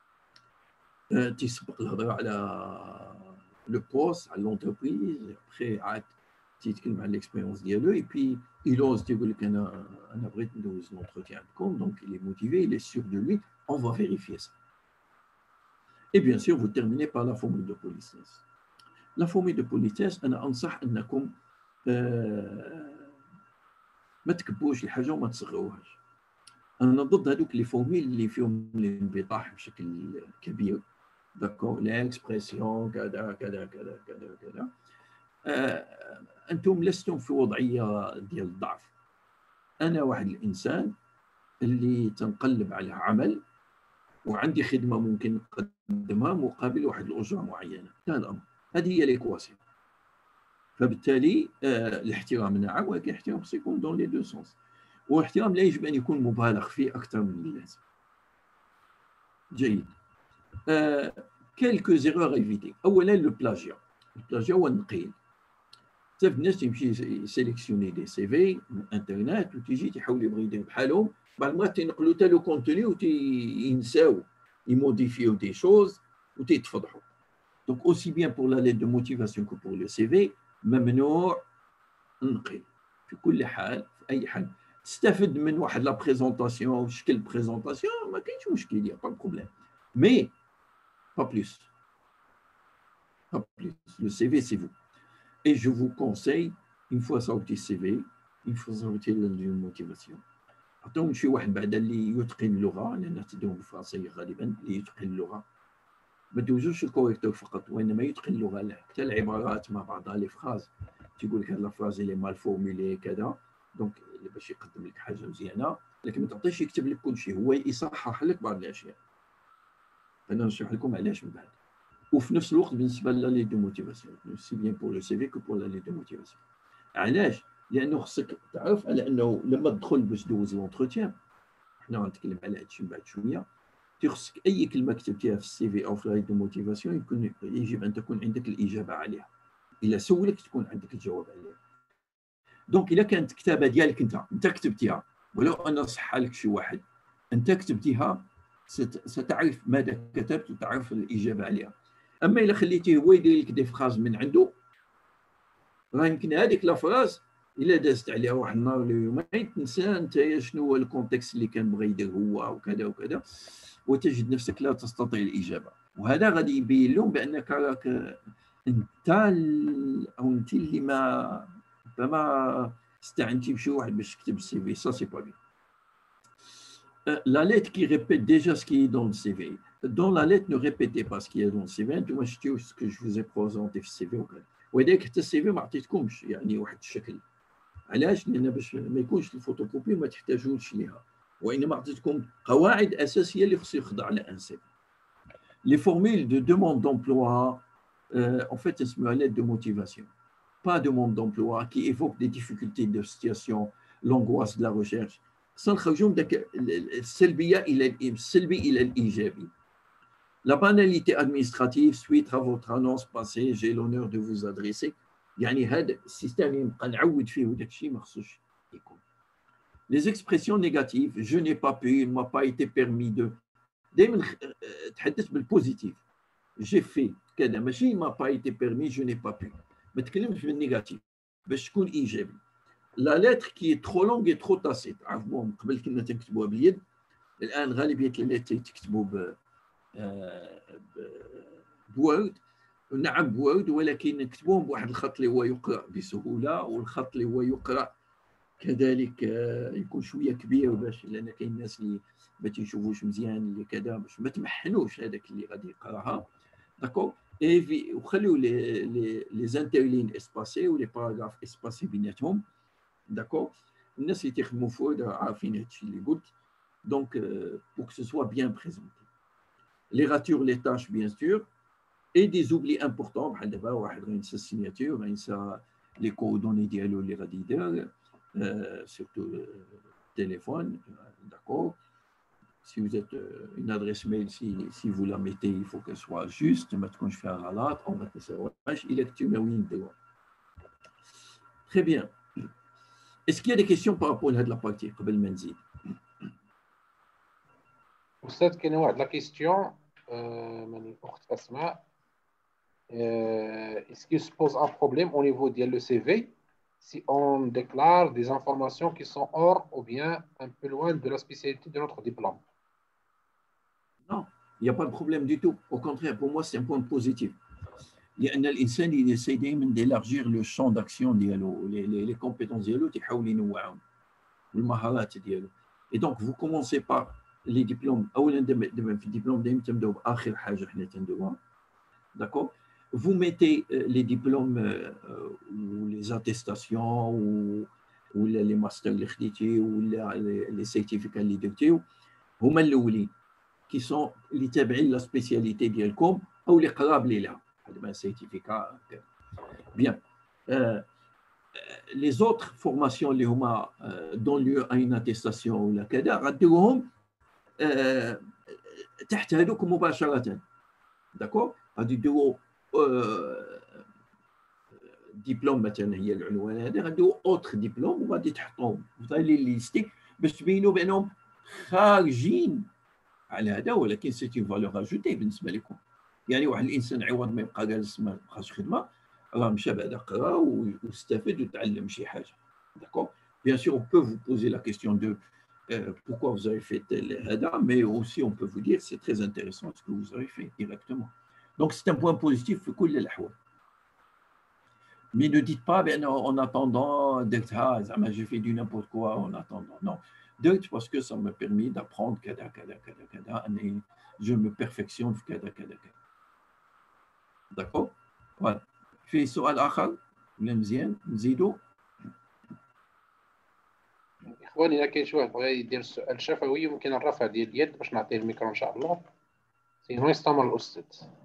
تيسبق الهضره على le poste, à l'entreprise, après عاد تيتكلم على l'expérience ديالو et puis il ose تيقول لك انا انا بغيت ندوز l'entretien عندكم. Donc il est motivé, il est sûr de lui, on va vérifier ça. Et bien sûr vous terminez par la formule de politesse. La formule de politesse انا انصح انكم ما تكبوش الحاجه وما تصغروهاش. انا ضد هذوك لي فورميل اللي فيهم الانبطاح بشكل كبير. داكور ليكسبرسيون كذا كذا كذا كذا كذا. آه، انتم لستم في وضعيه ديال الضعف. انا واحد الانسان اللي تنقلب على عمل وعندي خدمه ممكن نقدمها مقابل واحد الاجره معينه. هذا الامر هذه هي ليكواسيون. فبالتالي آه، الاحترام نعم ولكن الاحترام خصو يكون دون لي دو سونس. والاحترام لا يجب ان يكون مبالغ فيه اكثر من اللازم. جيد. Euh, quelques erreurs à éviter. أولا le plagiat. Le plagiat هو النقيل. بزاف الناس تيمشي يسيليكسيوني دي سي في من الانترنت وتيجي تيحاول يبغي يدير بحالهم، بعض المرات تينقلوا حتى لو كونتوني وتينساو يموديفيو دي شوز وتيتفضحوا. دونك اوسي بيان بور لا ليت دو موتيفاسيون كو بور لو سي في ممنوع النقل في كل حال، في اي حال. تستفد من واحد لا بريزونطاسيون شكل بريزونطاسيون ما كاينش مشكل، يا با بروبليم، مي با بلوس pas plus. Le C V, c'est vous. Et je vous conseille, une fois sorti le C V, une fois sorti la motivation. عطيهم شي واحد بعد اللي يتقن اللغه، لان تدوم بالفرنسيه غالبا اللي يتقن اللغه، ما دوزوش الكوريكتور فقط وانما يتقن اللغه، لا حتى العبارات مع بعضها لي فراز تيقول لك هاد الفراز اللي مال فورمولي كذا، دونك باش يقدم لك حاجه مزيانه، لكن ما تعطيش يكتب لك كل شيء، هو يصحح لك بعض الاشياء. انا نشرح لكم علاش من بعد. وفي نفس الوقت بالنسبه للي دو موتيفاسيون سي بيان بور لو سي في كو بور لي دو موتيفاسيون. علاش؟ لانه خصك تعرف على انه لما تدخل باش تدوز لونتروتيان، حنا غنتكلم على هادشي من بعد شويه، تخصك اي كلمه كتبتيها في السي في او في لا دو موتيفاسيون يكون يجب ان تكون عندك الاجابه عليها، الا سولك تكون عندك الجواب عليها. دونك الا كانت كتابه ديالك انت انت كتبتيها، ولو ان صح لك شي واحد، انت كتبتيها ستعرف ماذا كتبت وتعرف الاجابه عليها. اما الا خليتيه هو يدير لك دي فراز من عنده، راه يمكن هذيك لا فراز الا دازت عليها واحد النهار ولا يومين تنسى انت شنو هو الكونتكست اللي كان بغى يدير هو وكذا وكذا، وتجد نفسك لا تستطيع الاجابه. وهذا غادي يبين لهم بانك راك انت او انت اللي ما ما استعنتي بشي واحد باش تكتب السي في، سا سي با بيان. La lettre qui répète déjà ce qui est dans le C V. Dans la lettre, ne répétez pas ce qui est dans le C V. انتم شفتوا ce que je vous ai présenté في السي في وكذا، وهذاك حتى السي في ما عطيتكمش يعني واحد الشكل. علاش؟ لان باش ما يكونش الفوتوكوبي ما تحتاجوش ليها، وانما عطيتكم قواعد اساسيه اللي خصو يخضع لها سي في. Les formules de demande d'emploi, euh, en fait, اسمها lettre de motivation. Pas demande d'emploi qui évoque des difficultés de situation, l'angoisse de la recherche. سنخرجوا من داك السلبيه الى السلبي الى الايجابي. La banalité administrative suite à votre annonce passée, j'ai l'honneur de vous adresser. يعني هذا السيستم يبقى نعود فيه وداك الشيء ما خصوش يكون. Les expressions négatives, je n'ai pas pu, il m'a pas été permis de. دائما تحدث بالبوزيتيف. J'ai fait كذا، ماشي ما pas été permis, je n'ai pas pu. ما تكلمش بالنيجاتيف باش تكون ايجابي. La lettre qui est trop longue et trop tacite. عرفوا قبل كنا تنكتبوها باليد، الان غالبيه الليتر تكتبوا ب بوورد. نعم بوورد، ولكن نكتبوهم بواحد الخط اللي هو يقرا بسهوله، والخط اللي هو يقرا كذلك يكون شويه كبير، باش لان كاين الناس اللي ما تيشوفوش مزيان اللي كذا، باش ما تمحنوش هذاك اللي غادي يقراها. داكور. اي وخليو لي لي لي زانترلين اسباسي ولي باراغراف اسباسي بيناتهم. D'accord. الناس اللي تيخدموا في وورد عارفين هادشي اللي قلت. دونك pour que ce soit bien présenté. Les ratures, les tâches bien sûr, et des oublis importants. بحال دابا واحد غينسى السيناتور، غينسى لي كوردوني ديالو اللي غادي يدير، surtout téléphone. D'accord. Si vous êtes une adresse mail, si, si vous la mettez, il faut qu'elle soit juste, ما تكونش فيها غلط او ما تنساوهاش الا كنتو ناويين ديروها. Très bien. Est-ce qu'il y a des questions par rapport à la partie قبل ما نزيد؟ أستاذ كاين واحد لا كيستيون من الأخت أسماء. Est-ce qu'il se pose un problème au niveau de le C V si on déclare des informations qui sont hors ou bien un peu loin de la spécialité de notre diplôme? Non, il n'y a pas de problème du tout. Au contraire, pour moi, c'est un point positif. لأن الإنسان يسعى دائما d'élargir le champ d'action ديالو، les compétences ديالو تيحاول ينوعهم والمهارات ديالو. Et donc vous commencez par les diplômes. أولا دابا في الدبلوم دائما تنبداو بآخر حاجة حنا تندوها. D'accord. Vous mettez les diplômes ou les attestations ou ou les masters اللي خديتي ولا les certificats اللي درتيو هما الأولين qui sont اللي تابعين لا سبيسياليتي ديالكم أو اللي قراب ليها. un certificat. Bien. Euh, les autres formations اللي هما donnent lieu à une attestation ولا كذا غديروهم تحت هذوك مباشرة. داكور. غادي ديروا ديبلوم مثلا هي العنوان هذا، غاديو اوتر ديبلوم وغادي تحطوهم غادي ليستي باش تبينوا بانهم خارجين على هذا، ولكن سي اون فالور اجوتي بالنسبه لكم. يعني واحد الانسان عوض ما يبقى جالس ما بقاش خدمه، راه مشى بعدا قرا واستفاد وتعلم شي حاجه. داكور. Bien sûr, on peut vous poser la question de euh, pourquoi vous avez fait tel hada, mais aussi on peut vous dire c'est très intéressant ce que vous avez fait directement. Donc c'est un point positif في كل الأحوال. Mais ne dites pas ben, en attendant, ah, j'ai fait du n'importe quoi en attendant. Non, dites parce que ça m'a permis d'apprendre kada, kada, kada, kada, et je me perfectionne kada, kada, kada. D'accord. Voilà. في سؤال آخر ولا مزيان نزيدو؟ إخواني، إذا كاين شي واحد بغى يدير سؤال شفوي ممكن الرفع ديال اليد باش نعطيه الميكرو إن شاء الله، سينو يستمر الأستاذ.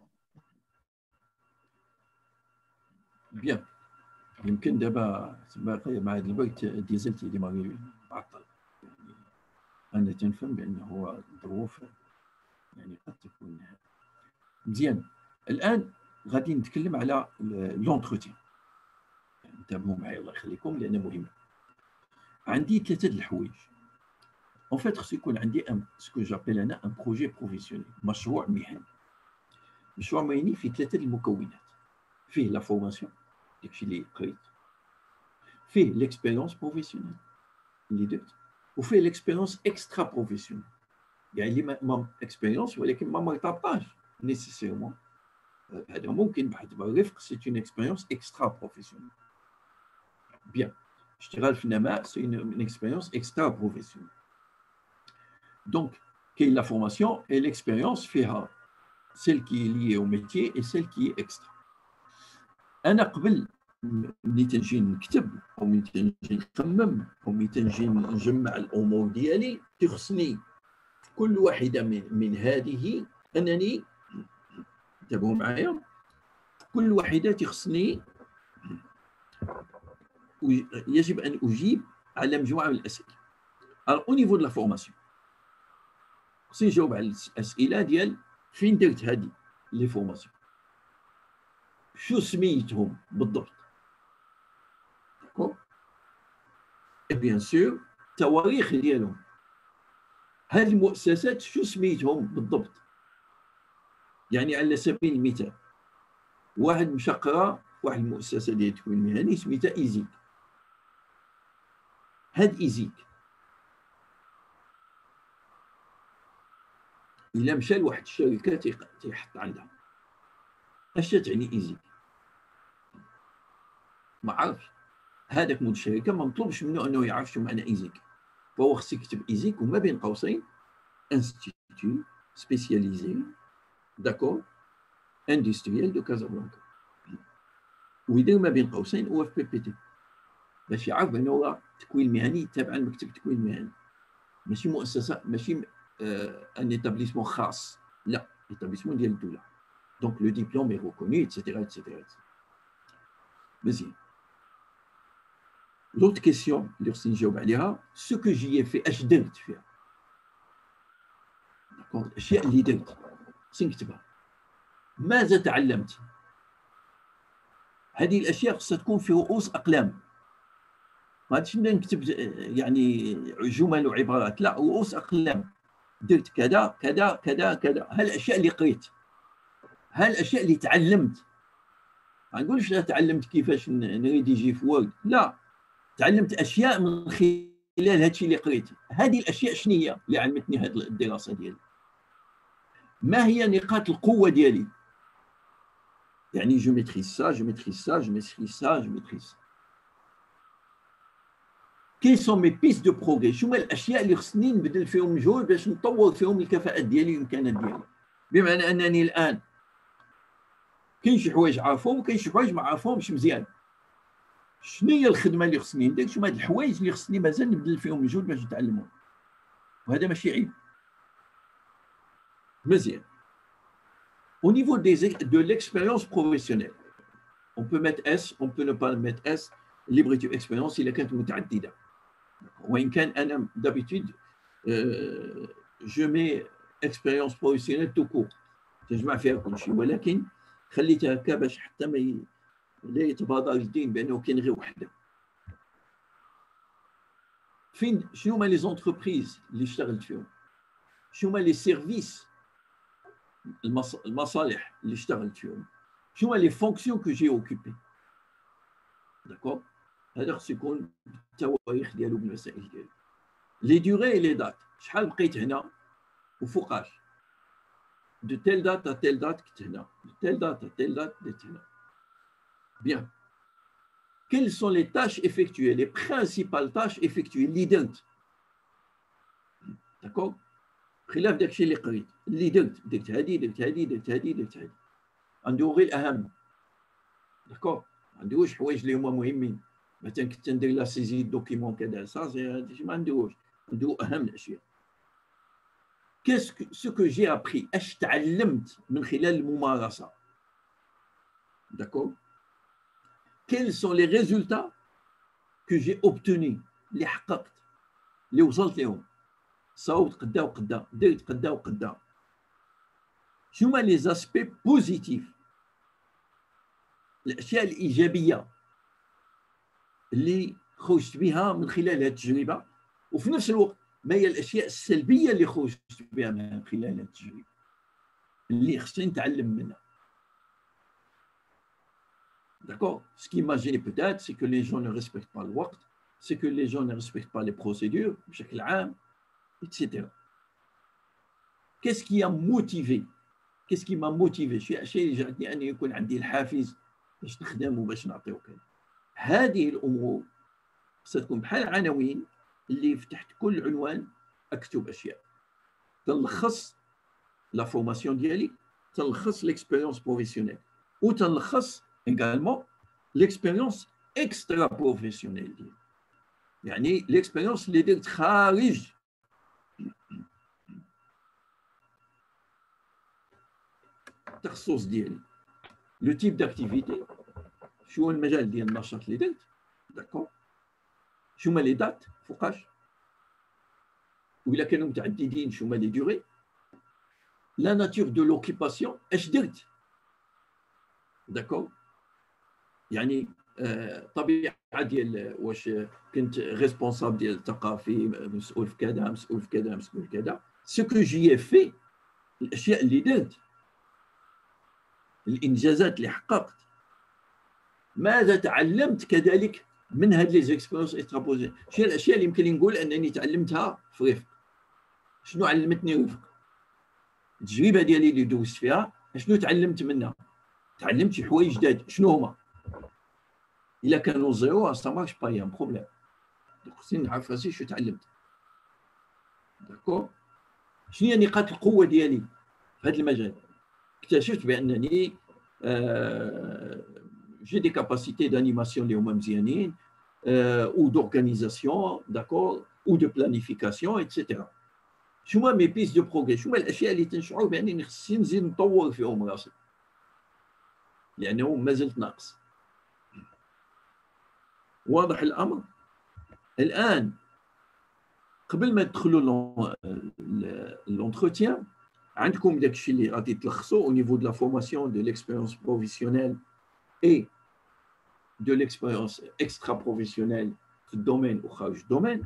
بيان. يمكن دابا باقي مع هذا البيت ديزلتي اللي ماغي معطل، يعني انا تنفهم بانه ظروف يعني قد تكون مزيان. الان غادي نتكلم على لونتروتيان، انتبهوا معايا الله يخليكم لانه مهم. عندي ثلاثه د الحوايج اون فيت، خصو يكون عندي ان سكو جابيل انا ان بروجي بروفيسيونيل، مشروع مهني. مشروع مهني فيه ثلاثه المكونات، فيه لا فورماسيون داكشي اللي قريت، فيه ليكسبيريونس بروفيسيونيل اللي درت، وفيه ليكسبيريونس اكسترا بروفيسيونيل، يعني اللي ما اكسبيريونس ولكن ما مرتبطاش نيسيسيرمون. هذا ممكن باعتبار الرفق سي اون اكسبيريونس اكسترا بروفيسيونيل. بيان، اشتغال في النماء سي اون اكسبيريونس اكسترا بروفيسيونيل. دونك كاين لا فورماسيون اي ليكسبيريونس فيها سيل كي ليي او ميتي اي سيل كي اكسترا. انا قبل ملي تنجي نكتب او ملي تنجي نخمم او ملي تنجي نجمع الامور ديالي، تخصني في كل واحده من, من هذه انني، انتبهوا معايا، كل واحده تخصني يجب ان اجيب على مجموعه من الاسئله. او نيفو دو لا فورماسيون خصني نجاوب على الاسئله ديال فين درت هذه لي فورماسيون، شو سميتهم بالضبط، et bien sûr التواريخ ديالهم، هاد المؤسسات شو سميتهم بالضبط. يعني على سبيل المثال واحد مشى قرا واحد المؤسسه ديال التكوين المهني سميتها ايزيك. هاد ايزيك الا مشى لواحد الشركه تيحط عندها اش تعني ايزيك، ما عرفش. هذاك مول الشركه ما مطلوبش منه انه يعرف شو معنى ايزيك، فهو خص يكتب ايزيك وما بين قوسين انستيتيو سبيسياليزي داكور اندستريال دو كازابلانكا، ويدير ما بين قوسين او اف بي بي تي باش يعرف بانه هو تكوين مهني تابع لمكتب التكوين المهني، ماشي مؤسسه، ماشي ان ايتابليسمون خاص، لا ايتابليسمون ديال الدوله. دونك لو ديبلوم اي ريكوني ايتترا ايتترا. مزيان. لوت كيسيون اللي خصني نجاوب عليها، سو كو جي في اش درت فيها، داكور، الاشياء اللي درت خصني نكتبها. ماذا تعلمت؟ هذه الاشياء خصها تكون في رؤوس اقلام، ما غاديش نبدا نكتب يعني جمل وعبارات، لا، رؤوس اقلام. درت كذا كذا كذا كذا، هالاشياء اللي قريت، هالاشياء اللي تعلمت. ما نقولش لا تعلمت كيفاش نريديجي في وورد، لا، تعلمت اشياء من خلال هذا الشيء اللي قريت. هذه الاشياء شنو هي اللي علمتني هذه الدراسه ديالي؟ ما هي نقاط القوه ديالي؟ يعني جو ميتريز سا جو ميتريز سا جو ميتريز سا جو ميتريز سا. كي سون مي بيست دو بروغري؟ شنو الاشياء اللي خصني نبذل فيهم مجهود باش نطور فيهم الكفاءات ديالي والامكانات ديالي؟ بمعنى انني الان كاين شي حوايج عارفهم وكاين شي حوايج ما عارفهمش مزيان. شنو هي الخدمه اللي خصني ندير؟ شنو هاد الحوايج اللي خصني مازال نبذل فيهم مجهود باش نتعلمهم؟ وهذا ماشي عيب. مزيان. Au niveau des, de l'expérience professionnelle, on peut mettre S, on peut ne pas mettre S. libre expérience إلا كانت متعددة. وإن كان أنا d'habitude euh, je mets expérience professionnelle tout court، تجمع فيها كل شيء، ولكن خليتها هكا باش حتى ما لا يتبادر الدين بانه كاين غير وحده. فين شنو هما لي زونتربريز اللي اشتغلت فيهم؟ شنو هما لي سيرفيس المصالح اللي اشتغلت فيهم؟ شنو هما لي فونكسيون كو جي اوكوبي؟ داكور. هذا خصو يكون التواريخ ديالو بالمسائل ديالو. لي ديوري لي دات، شحال بقيت هنا وفوقاش؟ دو تيل دات ا تيل دات كنت هنا، دو تيل دات ا تيل دات كنت هنا. بيان. Quelles sont les tâches effectuées, les principales tâches effectuées اللي درت؟ داكور. خلاف داكشي اللي قريت، اللي درت درت هادي درت هادي درت هادي درت هادي. عنده غير الاهم. داكور. ما عندوش حوايج اللي هما مهمين، مثلا كنت ندير لا سيزي دوكيمون كذا، صافي ما عندوش، عنده اهم الاشياء. Qu'est-ce ce que j'ai appris؟ اش تعلمت من خلال الممارسه؟ داكور. Quels sont les résultats que j'ai obtenus؟ اللي حققت، اللي وصلت لهم. صوت قدا وقدا، درت قدا وقدا. شنو هما لي زاسبي بوزيتيف؟ الاشياء الايجابيه اللي خرجت بها من خلال هذه التجربه، وفي نفس الوقت ما هي الاشياء السلبيه اللي خرجت بها من خلال هذه التجربه اللي خصني نتعلم منها. D'accord. Ce qui imagine peut-être, c'est que les gens ne respectent pas le waqt, c'est que les gens ne respectent pas les procédures, بشكل عام, et cetera. Qu'est-ce qui a motivé? Qu'est-ce qui m'a motivé? شي شيء اللي جعلني أن يكون عندي الحافز باش نخدم وباش نعطيو كذا. هذه الأمور ستكون بحال عناوين اللي تحت كل عنوان أكتب أشياء. تلخص لا فورماسيون ديالي، تلخص l'expérience professionnelle، وتلخص également l'expérience extra professionnelle ديالي. يعني l'expérience اللي درت خارج التخصص ديالي. لو تيب داكتيفيتي، شنو المجال ديال النشاط اللي درت، داكور. شنو هما لي دات فوقاش، وإلا كانوا متعددين شنو هما لي ديوري. لا ناتور دو لوكيباسيون، اش درت، داكور. يعني الطبيعه ديال واش كنت ريسبونسابل ديال الثقافي، مسؤول في كذا مسؤول في كذا مسؤول في كذا. سو كو جي في، الاشياء اللي درت، الانجازات اللي حققت. ماذا تعلمت كذلك من هاد لي زيكسبيريونس اكسترا؟ شنو الاشياء اللي يمكن نقول انني تعلمتها في رفق؟ شنو علمتني رفق؟ التجربه ديالي اللي دوزت فيها شنو تعلمت منها؟ تعلمت شي حوايج جداد، شنو هما؟ الا كانوا زيرو سا مارش با، يا بروبليم. دونك خصني نعرف راسي شنو تعلمت، داكور. شنو هي نقاط القوه ديالي في هذا المجال؟ اكتشفت بانني جي دي كاباسيتي دانيماسيون اللي هما مزيانين، او دورغانيزاسيون، داكور، او دو بلانيفيكاسيون، ايتترا. شنو هما مي بيس دو بروغري؟ شنو هما الاشياء اللي تنشعر بانني خصني نزيد نطور فيهم راسي لانه ما زلت ناقص. واضح الامر؟ الان قبل ما تدخلوا لونتروتيان عندكم داك الشيء اللي غادي تلخصوا au niveau de la formation de l'expérience professionnelle et de l'expérience extra-professionnelle في الدومين وخارج الدومين.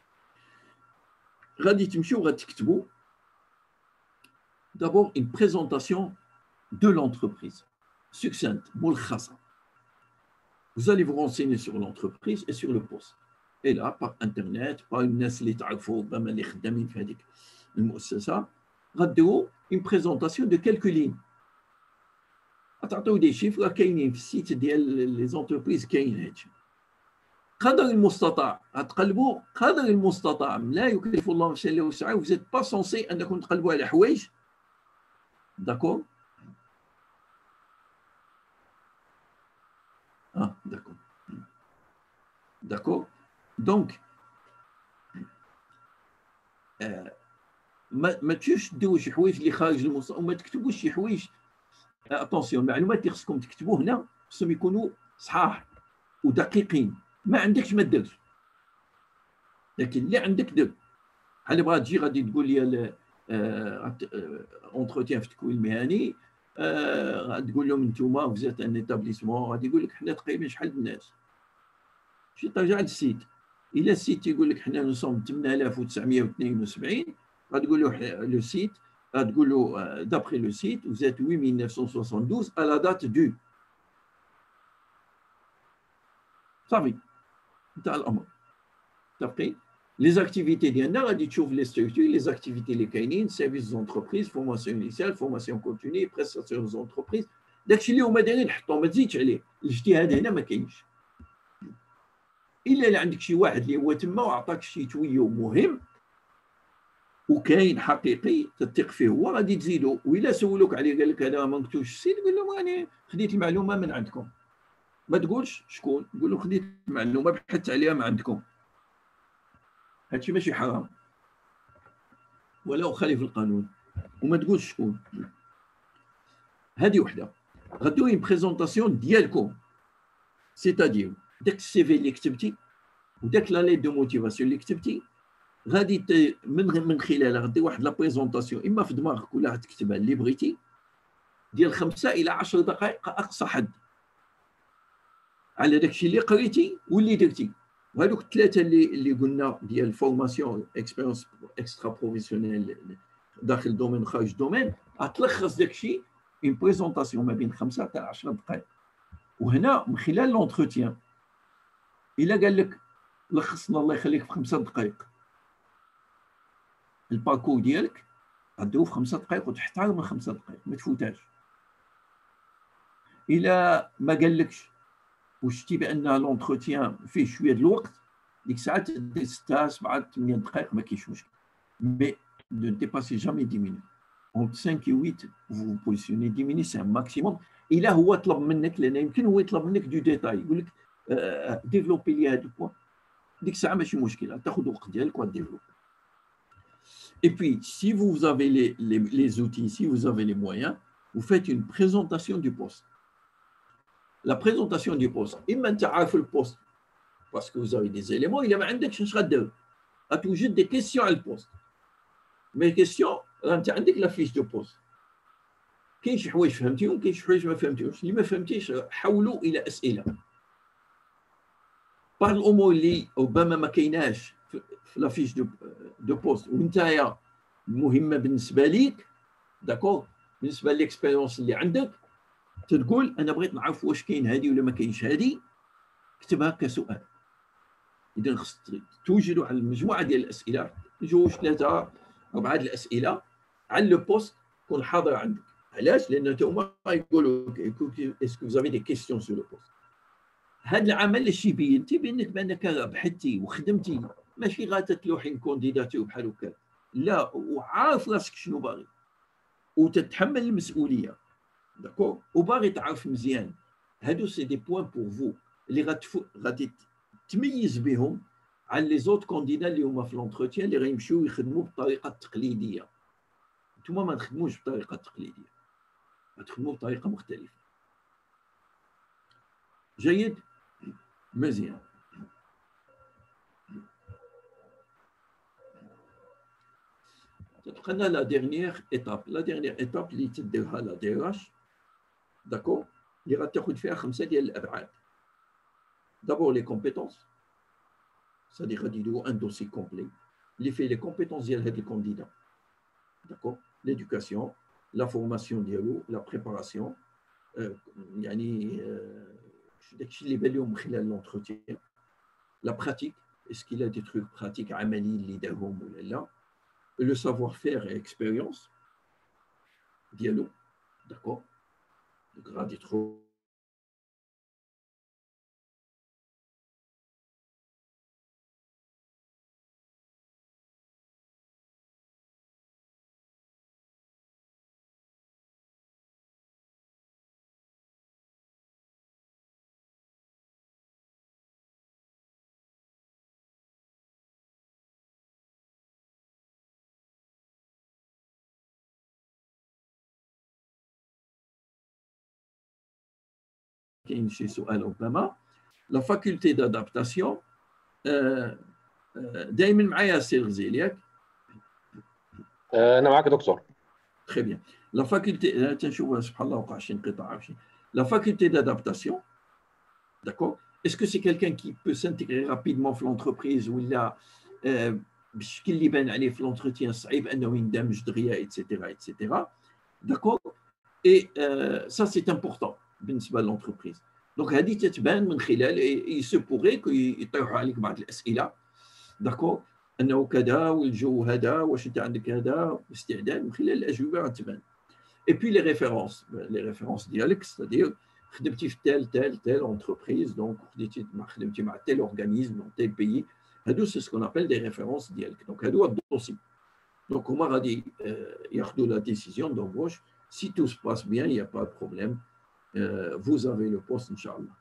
غادي تمشيو غتكتبوا d'abord une présentation de l'entreprise succincte, ملخصة. Vous allez vous renseigner sur l'entreprise et sur le poste. Et là, par Internet, par الناس اللي تعرفوا ربما اللي خدامين في هذيك المؤسسة، غديروا une présentation de quelques lignes. غتعطيو دي شيفر راه كاينين في السيت ديال لي زونتربريز، كاين هادشي. قدر المستطاع غتقلبوا قدر المستطاع، لا يكلف الله نفسا الا وسعها، vous n'êtes pas censé انكم تقلبوا على حوايج، داكور. اه داكور داكور. دونك آه ما ما تمشيوش ديروا شي حوايج اللي خارج المستوى، وما تكتبوش شي حوايج. اتونسيون، المعلومات اللي خصكم تكتبوا هنا خصهم يكونوا صحاح ودقيقين. ما عندكش ما ديرش، لكن اللي عندك دير. بحال بغا تجي غادي تقول لي اونتروتيان في التكوين المهني، آه غادي تقول لهم انتوما فزات ان ايتابليسمون، غادي يقول لك حنا تقريبا شحال الناس، مشي ترجع للسيت. الى السيت تيقول لك حنا نصوم ثمانية آلاف وتسعمائة واثنين وسبعين، غتقول له لو سيت، غتقول له دابخي لو سيت وزات huit mille neuf cent soixante-douze à la date du. صافي انتهى الامر. متفقين؟ لي زاكتيفيتي ديالنا غادي تشوف لي ستركتور، لي زاكتيفيتي اللي كاينين، سيرفيس زونتربريز، فورماسيون انيسيال، فورماسيون كونتيني، بريستاسيون زونتربريز، داكشي اللي هما دايرين حطو، ما تزيدش عليه. الاجتهاد هنا ما كاينش، الا اللي عندك شي واحد اللي هو تما وعطاك شي تويو مهم وكاين حقيقي تثق فيه هو، غادي تزيدو. وإلا سولوك عليه قال لك هذا ما كتبتوش السيت، قول لهم راني خديت المعلومه من عندكم. ما تقولش شكون، قول له خديت المعلومه بحثت عليها من عندكم. هادشي ماشي حرام ولا خالف القانون، وما تقولش شكون. هذه وحده. غدوي اون بريزونطاسيون ديالكم، سيتادير داك السي في اللي كتبتي وداك لا ليت دو موتيفاسيون اللي كتبتي، غادي من من خلالها غدير واحد لا بريزونطاسيون اما في دماغك ولا غتكتبها اللي بغيتي، ديال خمسه الى عشر دقائق اقصى حد على داكشي اللي قريتي واللي درتي. وهذوك الثلاثه اللي اللي قلنا ديال فورماسيون اكسبيريونس اكسترا بروفيسيونيل داخل الدومين خارج الدومين، غتلخص داكشي اون بريزونطاسيون ما بين خمسه حتى عشر دقائق. وهنا من خلال لونتروتيان الا قال لك لخصنا الله يخليك في خمسه دقائق الباركور ديالك، غديرو في خمسه دقائق وتحترم من خمسه دقائق ما تفوتاش. الا ما قالكش وشتي بان لونتروتيان فيه شويه د الوقت، ديك الساعه دير سته سبعه ثمانيه دقائق ما كاينش مشكل. مي ne dépassez jamais dix minutes. Entre cinq et huit, vous vous positionnez dix minutes, c'est un maximum. إلا هو طلب منك، لأن يمكن هو يطلب منك دو ديتاي، يقول لك ديفلوبي لي هذا البوان، ديك الساعة ماشي مشكلة، تاخذ وقت ديالك وتديفلوبي. Et puis, si vous avez les, les, les outils, si vous avez les moyens, vous faites une présentation du poste. La présentation du poste, إما أنت عارف البوست parce que vous avez des éléments، إلا ما عندكش اش غدير؟ غتوجد des questions على البوست. مي كيسيون راه انت عندك لا فيش دو بوست، كاين شي حوايج فهمتيهم، كاين شي حوايج ما فهمتيهمش. اللي ما فهمتيش حولوا الى اسئله. بعض الامور اللي ربما ما كايناش في لا فيش دو دو بوست وانتايا مهمه بالنسبه ليك، داكور، بالنسبه ليكسبيريونس اللي عندك، تقول انا بغيت نعرف واش كاين هذه ولا ما كاينش هذه، كتبها كسؤال. اذا خصك توجد واحد المجموعه ديال الاسئله، جوج ثلاثه اربعه الاسئله على لو بوست تكون حاضر عندك. علاش؟ لان هما يقولوا اسكو فوزافي دي كيستيون سو لو بوست. هذا العمل اش يبين؟ تيبين لك بانك بحثتي وخدمتي، ماشي غا تتلوحين كونديداتور بحال هكا، لا، وعارف راسك شنو باغي وتتحمل المسؤوليه، داكور، وباغي تعرف مزيان. هادو سي دي بوين بور فو اللي غادي تميز بهم على لي زوت كونديدا اللي هما في لونتروتيان اللي غيمشيو يخدموا بالطريقه التقليديه. نتوما ما تخدموش بالطريقه التقليديه، غتخدموا بطريقه مختلفه. جيد، مزيان. تبقى لنا لا ديرنيير ايتاب. لا ديرنيير ايتاب اللي تديرها لا ديراش، داكور، اللي غتاخذ فيها خمسه ديال الابعاد. دابور لي كومبيتونس، c'est-à-dire غادي يديروا ان دوسي كومبلي اللي فيه لي كومبيتونس ديال هاد الكونديدا، داكور، l'éducation, la formation ديالو، la préparation، يعني داكشي اللي بان لهم من خلال لونتروتيان، la pratique، est-ce qu'il a des trucs pratiques عملي اللي دارهم ولا لا، le savoir-faire et expérience ديالو، داكور، غادي تدخل كاين شي سؤال ربما. لا فاكولتي دادابتاسيون، دائما معايا السي الغزيل ياك؟ انا معاك دكتور. Très bien. La faculté, la faculté d'adaptation, d'accord? Est-ce que c'est quelqu'un qui peut s'intégrer rapidement dans l'entreprise ou il a بشكل اللي بان عليه في l'entretien صعيب انه يندمج دغيا et cetera et cetera. D'accord? Et euh, ça c'est important بالنسبه للانتربريز. دونك هذه تتبان من خلال il se pourrait يطيحوا عليك بعض الاسئله. داكور؟ انه كذا والجو هذا واش انت عندك هذا استعداد من خلال الاجوبه غتبان. Et puis les références, les références ديالك c'est-à-dire خدمتي في تال تال تال entreprise donc خدمتي مع خدمتي مع tel organisme dans tel pays. هادو c'est ce qu'on appelle des références ديالك. Donc هادو الدوسي. Donc هما غادي ياخذوا la décision d'embauche. Si tout se passe bien, il n'y a pas de problème. Euh, vous avez le poste inchallah.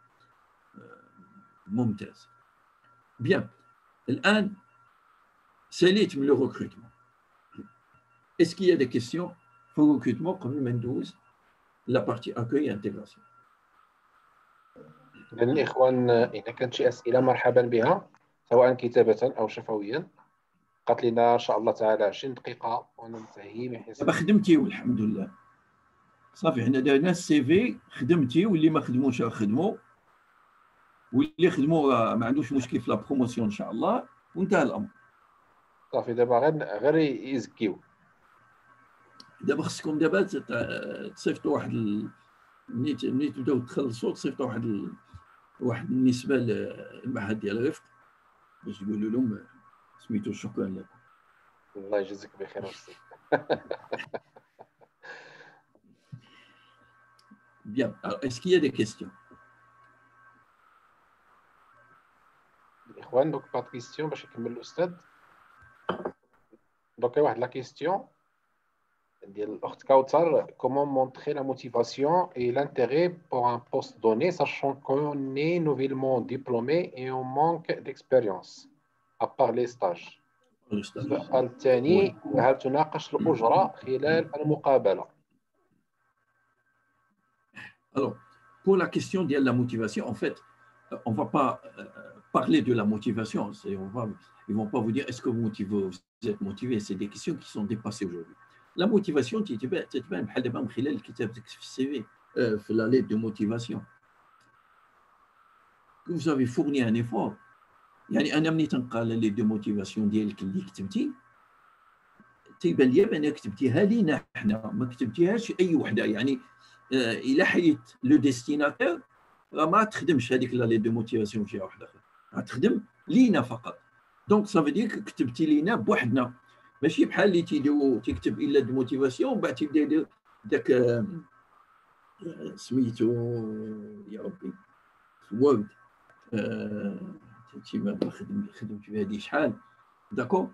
ممتاز. Bien. الآن ساليت من le recrutement. Est-ce qu'il y a des questions pour le recrutement قبل ما ندوز la partie accueil et intégration؟ الإخوان إذا كانت شي أسئلة مرحبا بها سواء كتابة أو شفويا. قالت لنا إن شاء الله تعالى عشرين دقيقة وننتهي من حيث دابا خدمتي والحمد لله صافي. حنا درنا السي في خدمتي واللي ما خدموش راه خدموا واللي خدموا راه ما عندوش مشكل في لا بروموسيون إن شاء الله وانتهى الأمر. صافي دابا غير غير يزكيو. دابا خصكم دابا تصيفطوا واحد ال... ملي ملي تبداو تخلصوا تصيفطوا واحد ال... واحد النسبه للمعهد ديال الرفق باش تقولوا لهم سميتو شكرا لكم. الله يجزيك بخير وسي. Bien. Alors, est-ce qu'il y a des questions? الإخوان دوك بعض كيستيون باش يكمل الأستاذ. دوك واحد لا كيستيون ديال الأخت كوثر. Comment montrer la motivation et l'intérêt pour un poste donné sachant qu'on est nouvellement diplômé et on manque d'expérience à part les stages. السؤال الثاني هل تناقش الأجرة خلال المقابلة؟ Alors, pour la question de la motivation, en fait, on ne va pas euh, parler de la motivation. On va, ils ne vont pas vous dire est-ce que vous, motivez, vous êtes motivé. C'est des questions qui sont dépassées aujourd'hui. La motivation, تتبان بحال دابا من خلال كتابتك في السي في في la lettre de motivation. Vous avez fourni un effort. يعني أنا ملي تنقرا la lettre de motivation ديالك اللي كتبتي تيبان لي بأن كتبتيها لينا حنا ما كتبتيهاش أي وحدة. يعني إلا حيت لو ديستيناتير راه ما تخدمش هذيك لا ليت دو موتيفاسيون في جهه واحده اخرى، غتخدم لينا فقط. دونك صافي ديك كتبتي لينا بوحدنا، ماشي بحال اللي تيديروا تيكتب الا دو موتيفاسيون ومن بعد تيبدا يدير داك سميتو يا ربي وورد تيما خدم خدمت بها هذه شحال داكو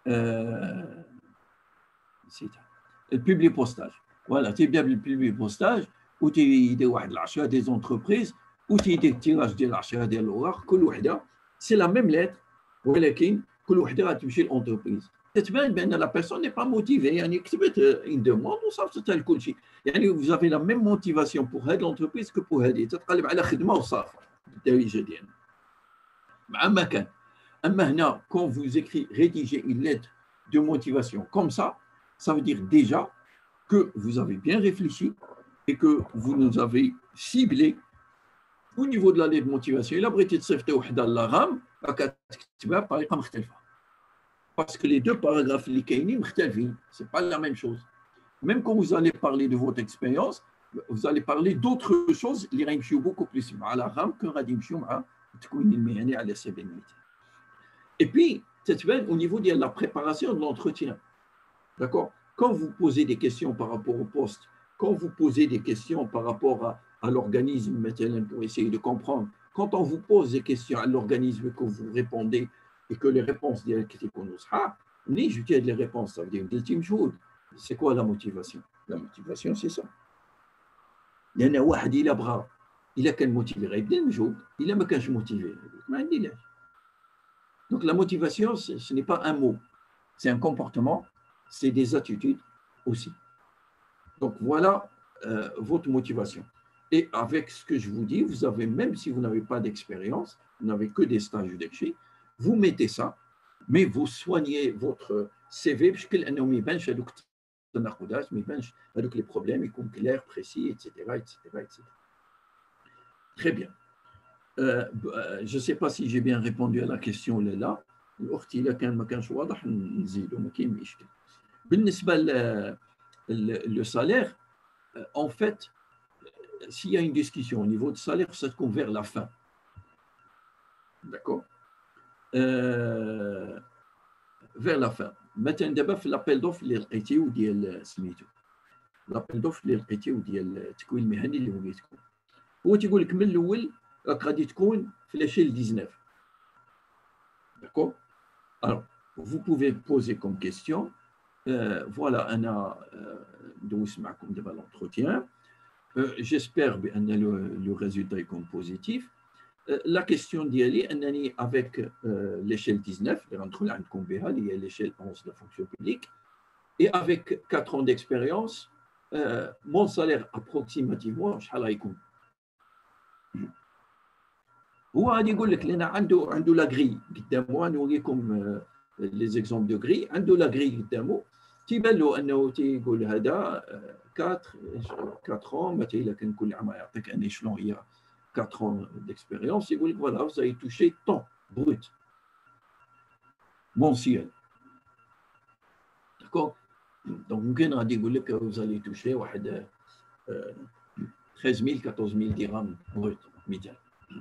نسيتها البوبلي بوستاج. Voilà, tu as le public postage où tu as واحد العشرة des entreprises où tu as des tirages ديال العشرة ديال الأوراق كل وحدة c'est la même lettre ولكن كل وحدة غتمشي للانتربريز. تتبان بأن la personne n'est pas motivée يعني كتبت une demande وصافي حتى كل شيء. يعني vous avez la même motivation pour هذه l'entreprise que pour هذه. تتقلب على خدمة وصافي بالدارجة ديالنا مع ما كان. أما هنا quand vous écrivez rédiger une lettre de motivation comme ça, ça veut dire déjà que vous avez bien réfléchi et que vous nous avez ciblé au niveau de la lettre de motivation. Il a brité de s'effectuer وحدة la RAM كتكتبها بطريقة مختلفة. Parce que les deux paragraphes اللي كاينين مختلفين, c'est pas la même chose. Même quand vous allez parler de votre expérience, vous allez parler d'autres choses اللي غيمشيو beaucoup plus مع la RAM que غادي يمشيو مع التكوين المهني على سبيل المثال. Et puis, تتبان au niveau de la préparation de l'entretien. D'accord? Quand vous posez des questions par rapport au poste, quand vous posez des questions par rapport à, à l'organisme, pour essayer de comprendre, quand on vous pose des questions à l'organisme que vous répondez et que les réponses directes qu'on nous sera, ni je dis les réponses, ça veut dire l'ultime chose. C'est quoi la motivation? La motivation, c'est ça. Il y en a واحد إلا بغى إلا كان موتيفي غيبدا المجهود، إلا ما كانش موتيفي ما عنديش. Donc la motivation, ce n'est pas un mot, c'est un comportement. C'est des attitudes aussi. Donc voilà euh, votre motivation. Et avec ce que je vous dis, vous avez, même si vous n'avez pas d'expérience, vous n'avez que des stages d'échec, vous mettez ça, mais vous soignez votre C V, puisque التناقضات ما يبانش هذوك لي بروبليم يكون كلير بريسي ايتترا ايتترا ايتترا. Très bien. Euh, je ne sais pas si j'ai bien répondu à la question là là. الاخت الا كان ما كانش واضح نزيدو ما كاين مشكل. بالنسبه لو salaire, en fait, s'il y a une discussion au niveau du salaire, ça se vers la fin. D'accord, euh, vers la fin. مثلا دابا في لابيل دوف اللي لقيتيه ديال سميتو لابيل دوف اللي لقيتيه ديال التكوين المهني اللي بغيت تكون، هو تيقول لك من الاول راك غادي تكون في لاشيل تسعطاش. داكور. Alors, vous pouvez poser comme question, euh, voilà, أنا ندوز معكم دابا l'entretien. Euh, j'espère que le, le résultat est positif. Euh, la question d'Yali, avec euh, l'échelle dix-neuf, il y a l'échelle onze de la fonction publique, et avec quatre ans d'expérience, euh, mon salaire approximativement, هو غادي يقول لك لان عنده عنده لا غري قدامه. نوريكم les exemples de grille. عنده لا غري قدامه تيبان له انه تيقول هذا quatre ans. مثلا الا كان كل عام يعطيك ان échelon il y a quatre ans d'expérience, يقول لك voilà vous avez touché tant brut mensuel. D'accord. Donc ممكن غادي يقول لك vous allez toucher واحد treize mille quatorze mille dirhams brut مثال.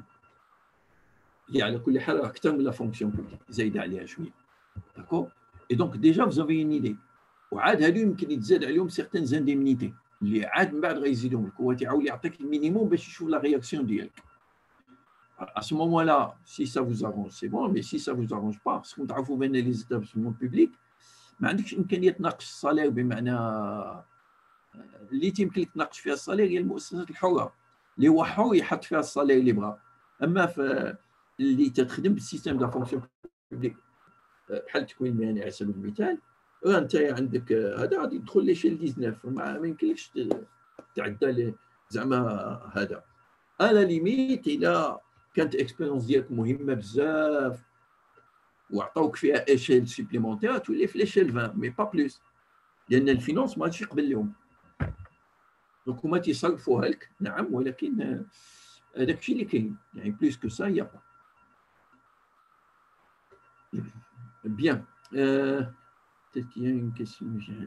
هي على كل حال اكثر من لا فونكسيون بوبليك زايده عليها شويه. داكور. اي دونك ديجا vous avez une idée. وعاد هادو يمكن يتزاد عليهم سيغتان زانديمنيتي اللي عاد من بعد غيزيدهم لك. هو تيعاود يعطيك المينيموم باش يشوف لا رياكسيون ديالك. À ce moment-là, si ça vous arrange, c'est bon, mais si ça vous arrange pas, parce qu'on تعرفوا بان لي زيتابلسمون بوبليك ما عندكش امكانيه تناقش الصالير بمعنى اللي تيمكن لك تناقش فيها الصالير هي المؤسسات الحره اللي هو حر يحط فيها الصالير اللي بغا. اما في اللي تخدم بالسيستم ديال فونكسيون بوبليك بحال التكوين المهني على سبيل المثال، انت عندك هذا غادي يدخل لي شي تسعطاش ما يمكنلكش تعدى زعما هذا. انا ليميت الى كانت اكسبيريونس ديالك مهمه بزاف وعطاوك فيها ايشيل سوبليمونتير تولي في ليشيل عشرين مي با بلوس، لان الفينونس ما غاديش يقبل لهم. دونك هما تيصرفوها لك نعم، ولكن هذاك الشيء اللي كاين يعني بلوس كو سا يا با. Bien. Euh, peut-être qu'il y a une question.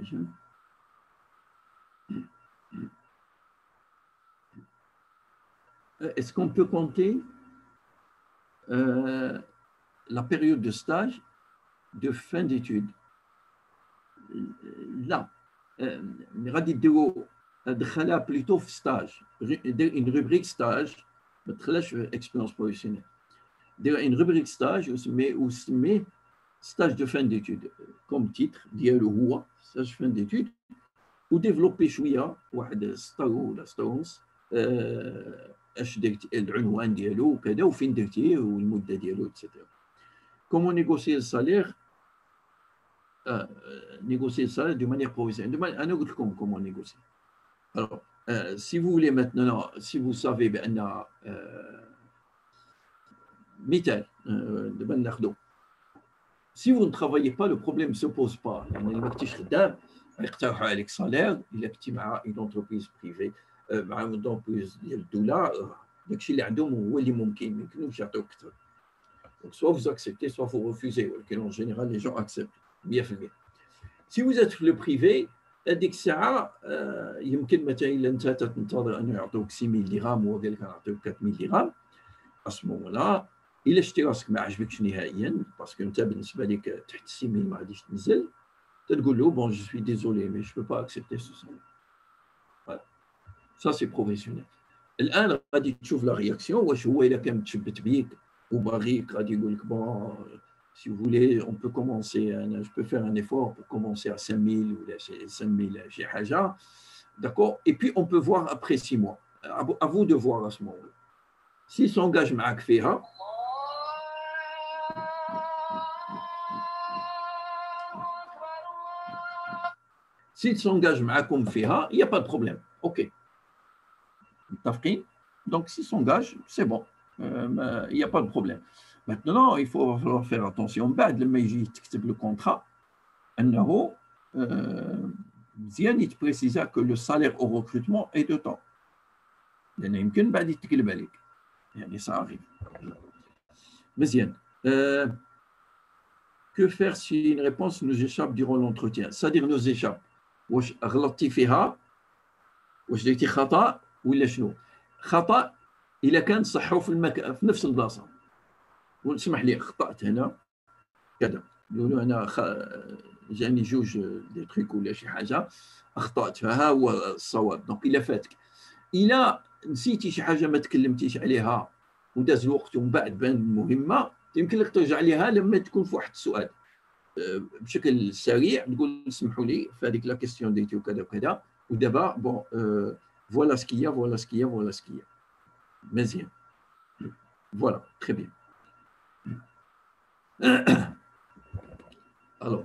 Est-ce qu'on peut compter euh, la période de stage de fin d'études? Là, غادي ديروا دخلها plutôt في stage, une rubrique stage, ما تدخلهاش في expérience professionnelle. دير une rubrique stage وسمي وسمي stage de fin d'études comme titre ديالو هو stage de fin d'études وديفلوبي شويه واحد سطر ولا سطر ونص اش درتي العنوان ديالو وكذا وفين درتيه والمده ديالو اكسيتيرا. كومون نيغوسيي السالير نيغوسيي السالير دو مانيير بروفيسيونيل. انا قلت لكم كومون نيغوسيي. Alors, euh, si vous voulez maintenant, si vous savez بان مثال دابا ناخذو si vous ne travaillez pas, le problème ne se pose pas. يعني ما كنتيش خدام يقترحوا عليك صالير الا كنتي مع اون انتربريز بريفي مع اون انتربريز ديال الدوله داكشي اللي عندهم هو اللي ممكن ما يمكنوش يعطيوك اكثر. Donc soit vous acceptez, soit vous refusez. ولكن en général les gens acceptent مية في المية. Si vous êtes في le privé هذيك الساعه يمكن مثلا الا انت تنتظر انه يعطوك ستة آلاف درهم وهو قال لك نعطيوك أربعة آلاف درهم à ce moment-là الا شتي راسك ما عجبكش نهائيا باسكو انت بالنسبه لك تحت ستة آلاف ما غاديش تنزل تقول له بون جو سوي ديزولي مي جو بو با اكسبتي سو سالير. فوالا سا سي بروفيسيونيل. الان غادي تشوف لا رياكسيون واش هو الا كان متشبت بيك وباغيك غادي يقول لك بون si vous voulez on peut commencer je peux faire un effort pour commencer à cinq mille ou cinq mille شي حاجه. d'accord, et puis on peut voir après six mois. à vous de voir à ce moment-là. s'il s'engage معاك فيها s'il s'engage معاكم فيها il n'y a pas de problème. ok متفقين. donc s'il s'engage c'est bon, il n'y a pas de problème. maintenant il faut falloir faire attention بعد لما يجي تكتب le contrat انه مزيان يتبريسيزا كو لو سالير او ريكروتمون اي دو طون، لان يمكن بعد يتقلب عليك يعني صافي. مزيان. Que faire si une réponse nous échappe durant l'entretien؟ c'est-à-dire nous échappe، واش غلطتي فيها، واش درتي خطا ولا شنو؟ خطا الا كان صحوا في المكان في نفس البلاصه، واسمح لي اخطات هنا كذا، نقولوا انا خ... جاني جوج دي تريك ولا شي حاجه اخطات، فها هو الصواب. دونك الا فاتك، الا نسيتي شي حاجه ما تكلمتيش عليها وداز الوقت ومن بعد بان مهمه، يمكن لك ترجع ليها لما تكون في واحد السؤال بشكل سريع، تقول سمحوا لي في هذيك لا كيستيون ديتي وكذا وكذا، ودابا بون فوالا سكيا فوالا سكيا فوالا سكيا. مزيان. فوالا تري بيان. Alors,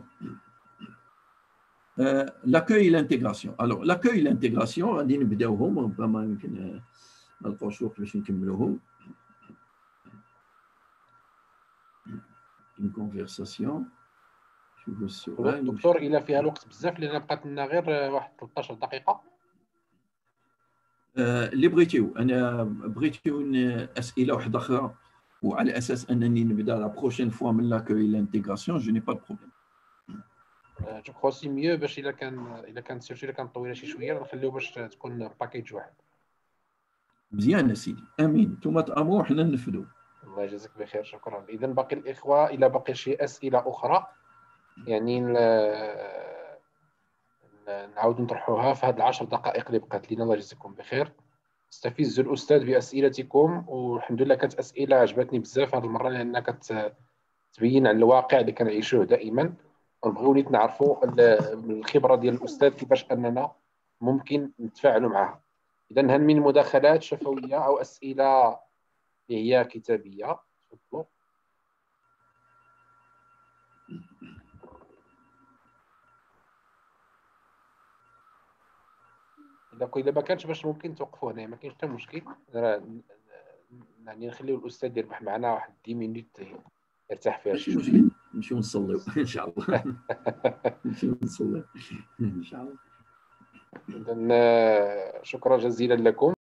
euh, l'accueil et l'intégration. Alors, l'accueil et l'intégration, غادي نبداوهم، ربما يمكن ما نلقاوش وقت باش نكملوهم. Une conversation. شوفوا السؤال. دكتور الا فيها الوقت بزاف، لان بقات لنا غير واحد ثلاثة عشر دقيقه. اللي بغيتيو، انا بغيتيو اسئله واحده اخرى، وعلى اساس انني نبدا لا بروشين فوا من لاكوي لانتيغراسيون جو ني با بروبليم. جو كخوا سي ميو باش الا كان الا كانت سيرتو الا كانت طويله شي شويه نخليو باش تكون باكيج واحد. مزيان اسيدي، امين. نتوما تامروا حنا ننفذوا. الله يجازيك بخير، شكرا. اذا باقي الاخوه الا باقي شي اسئله اخرى يعني نعاود نطرحوها في هذه العشر دقائق اللي بقات لنا. الله يجزيكم بخير. استفزوا الاستاذ باسئلتكم، والحمد لله كانت اسئله عجبتني بزاف هذه المره، لانها كتبين عن الواقع اللي كنعيشوه دائما، ونبغيو نيت نعرفوا من الخبره ديال الاستاذ كيفاش اننا ممكن نتفاعلوا معها. اذا هل من مداخلات شفويه او اسئله اللي هي كتابيه؟ تفضلوا. الا ما كانش باش ممكن توقفوا هنا، ما كاينش حتى مشكل، يعني نخليو الاستاذ يربح معنا واحد عشرة مينوت يرتاح فيها شي شويه. نمشيو نصليو ان شاء الله. نمشيو نصليو ان شاء الله. اذا شكرا جزيلا لكم.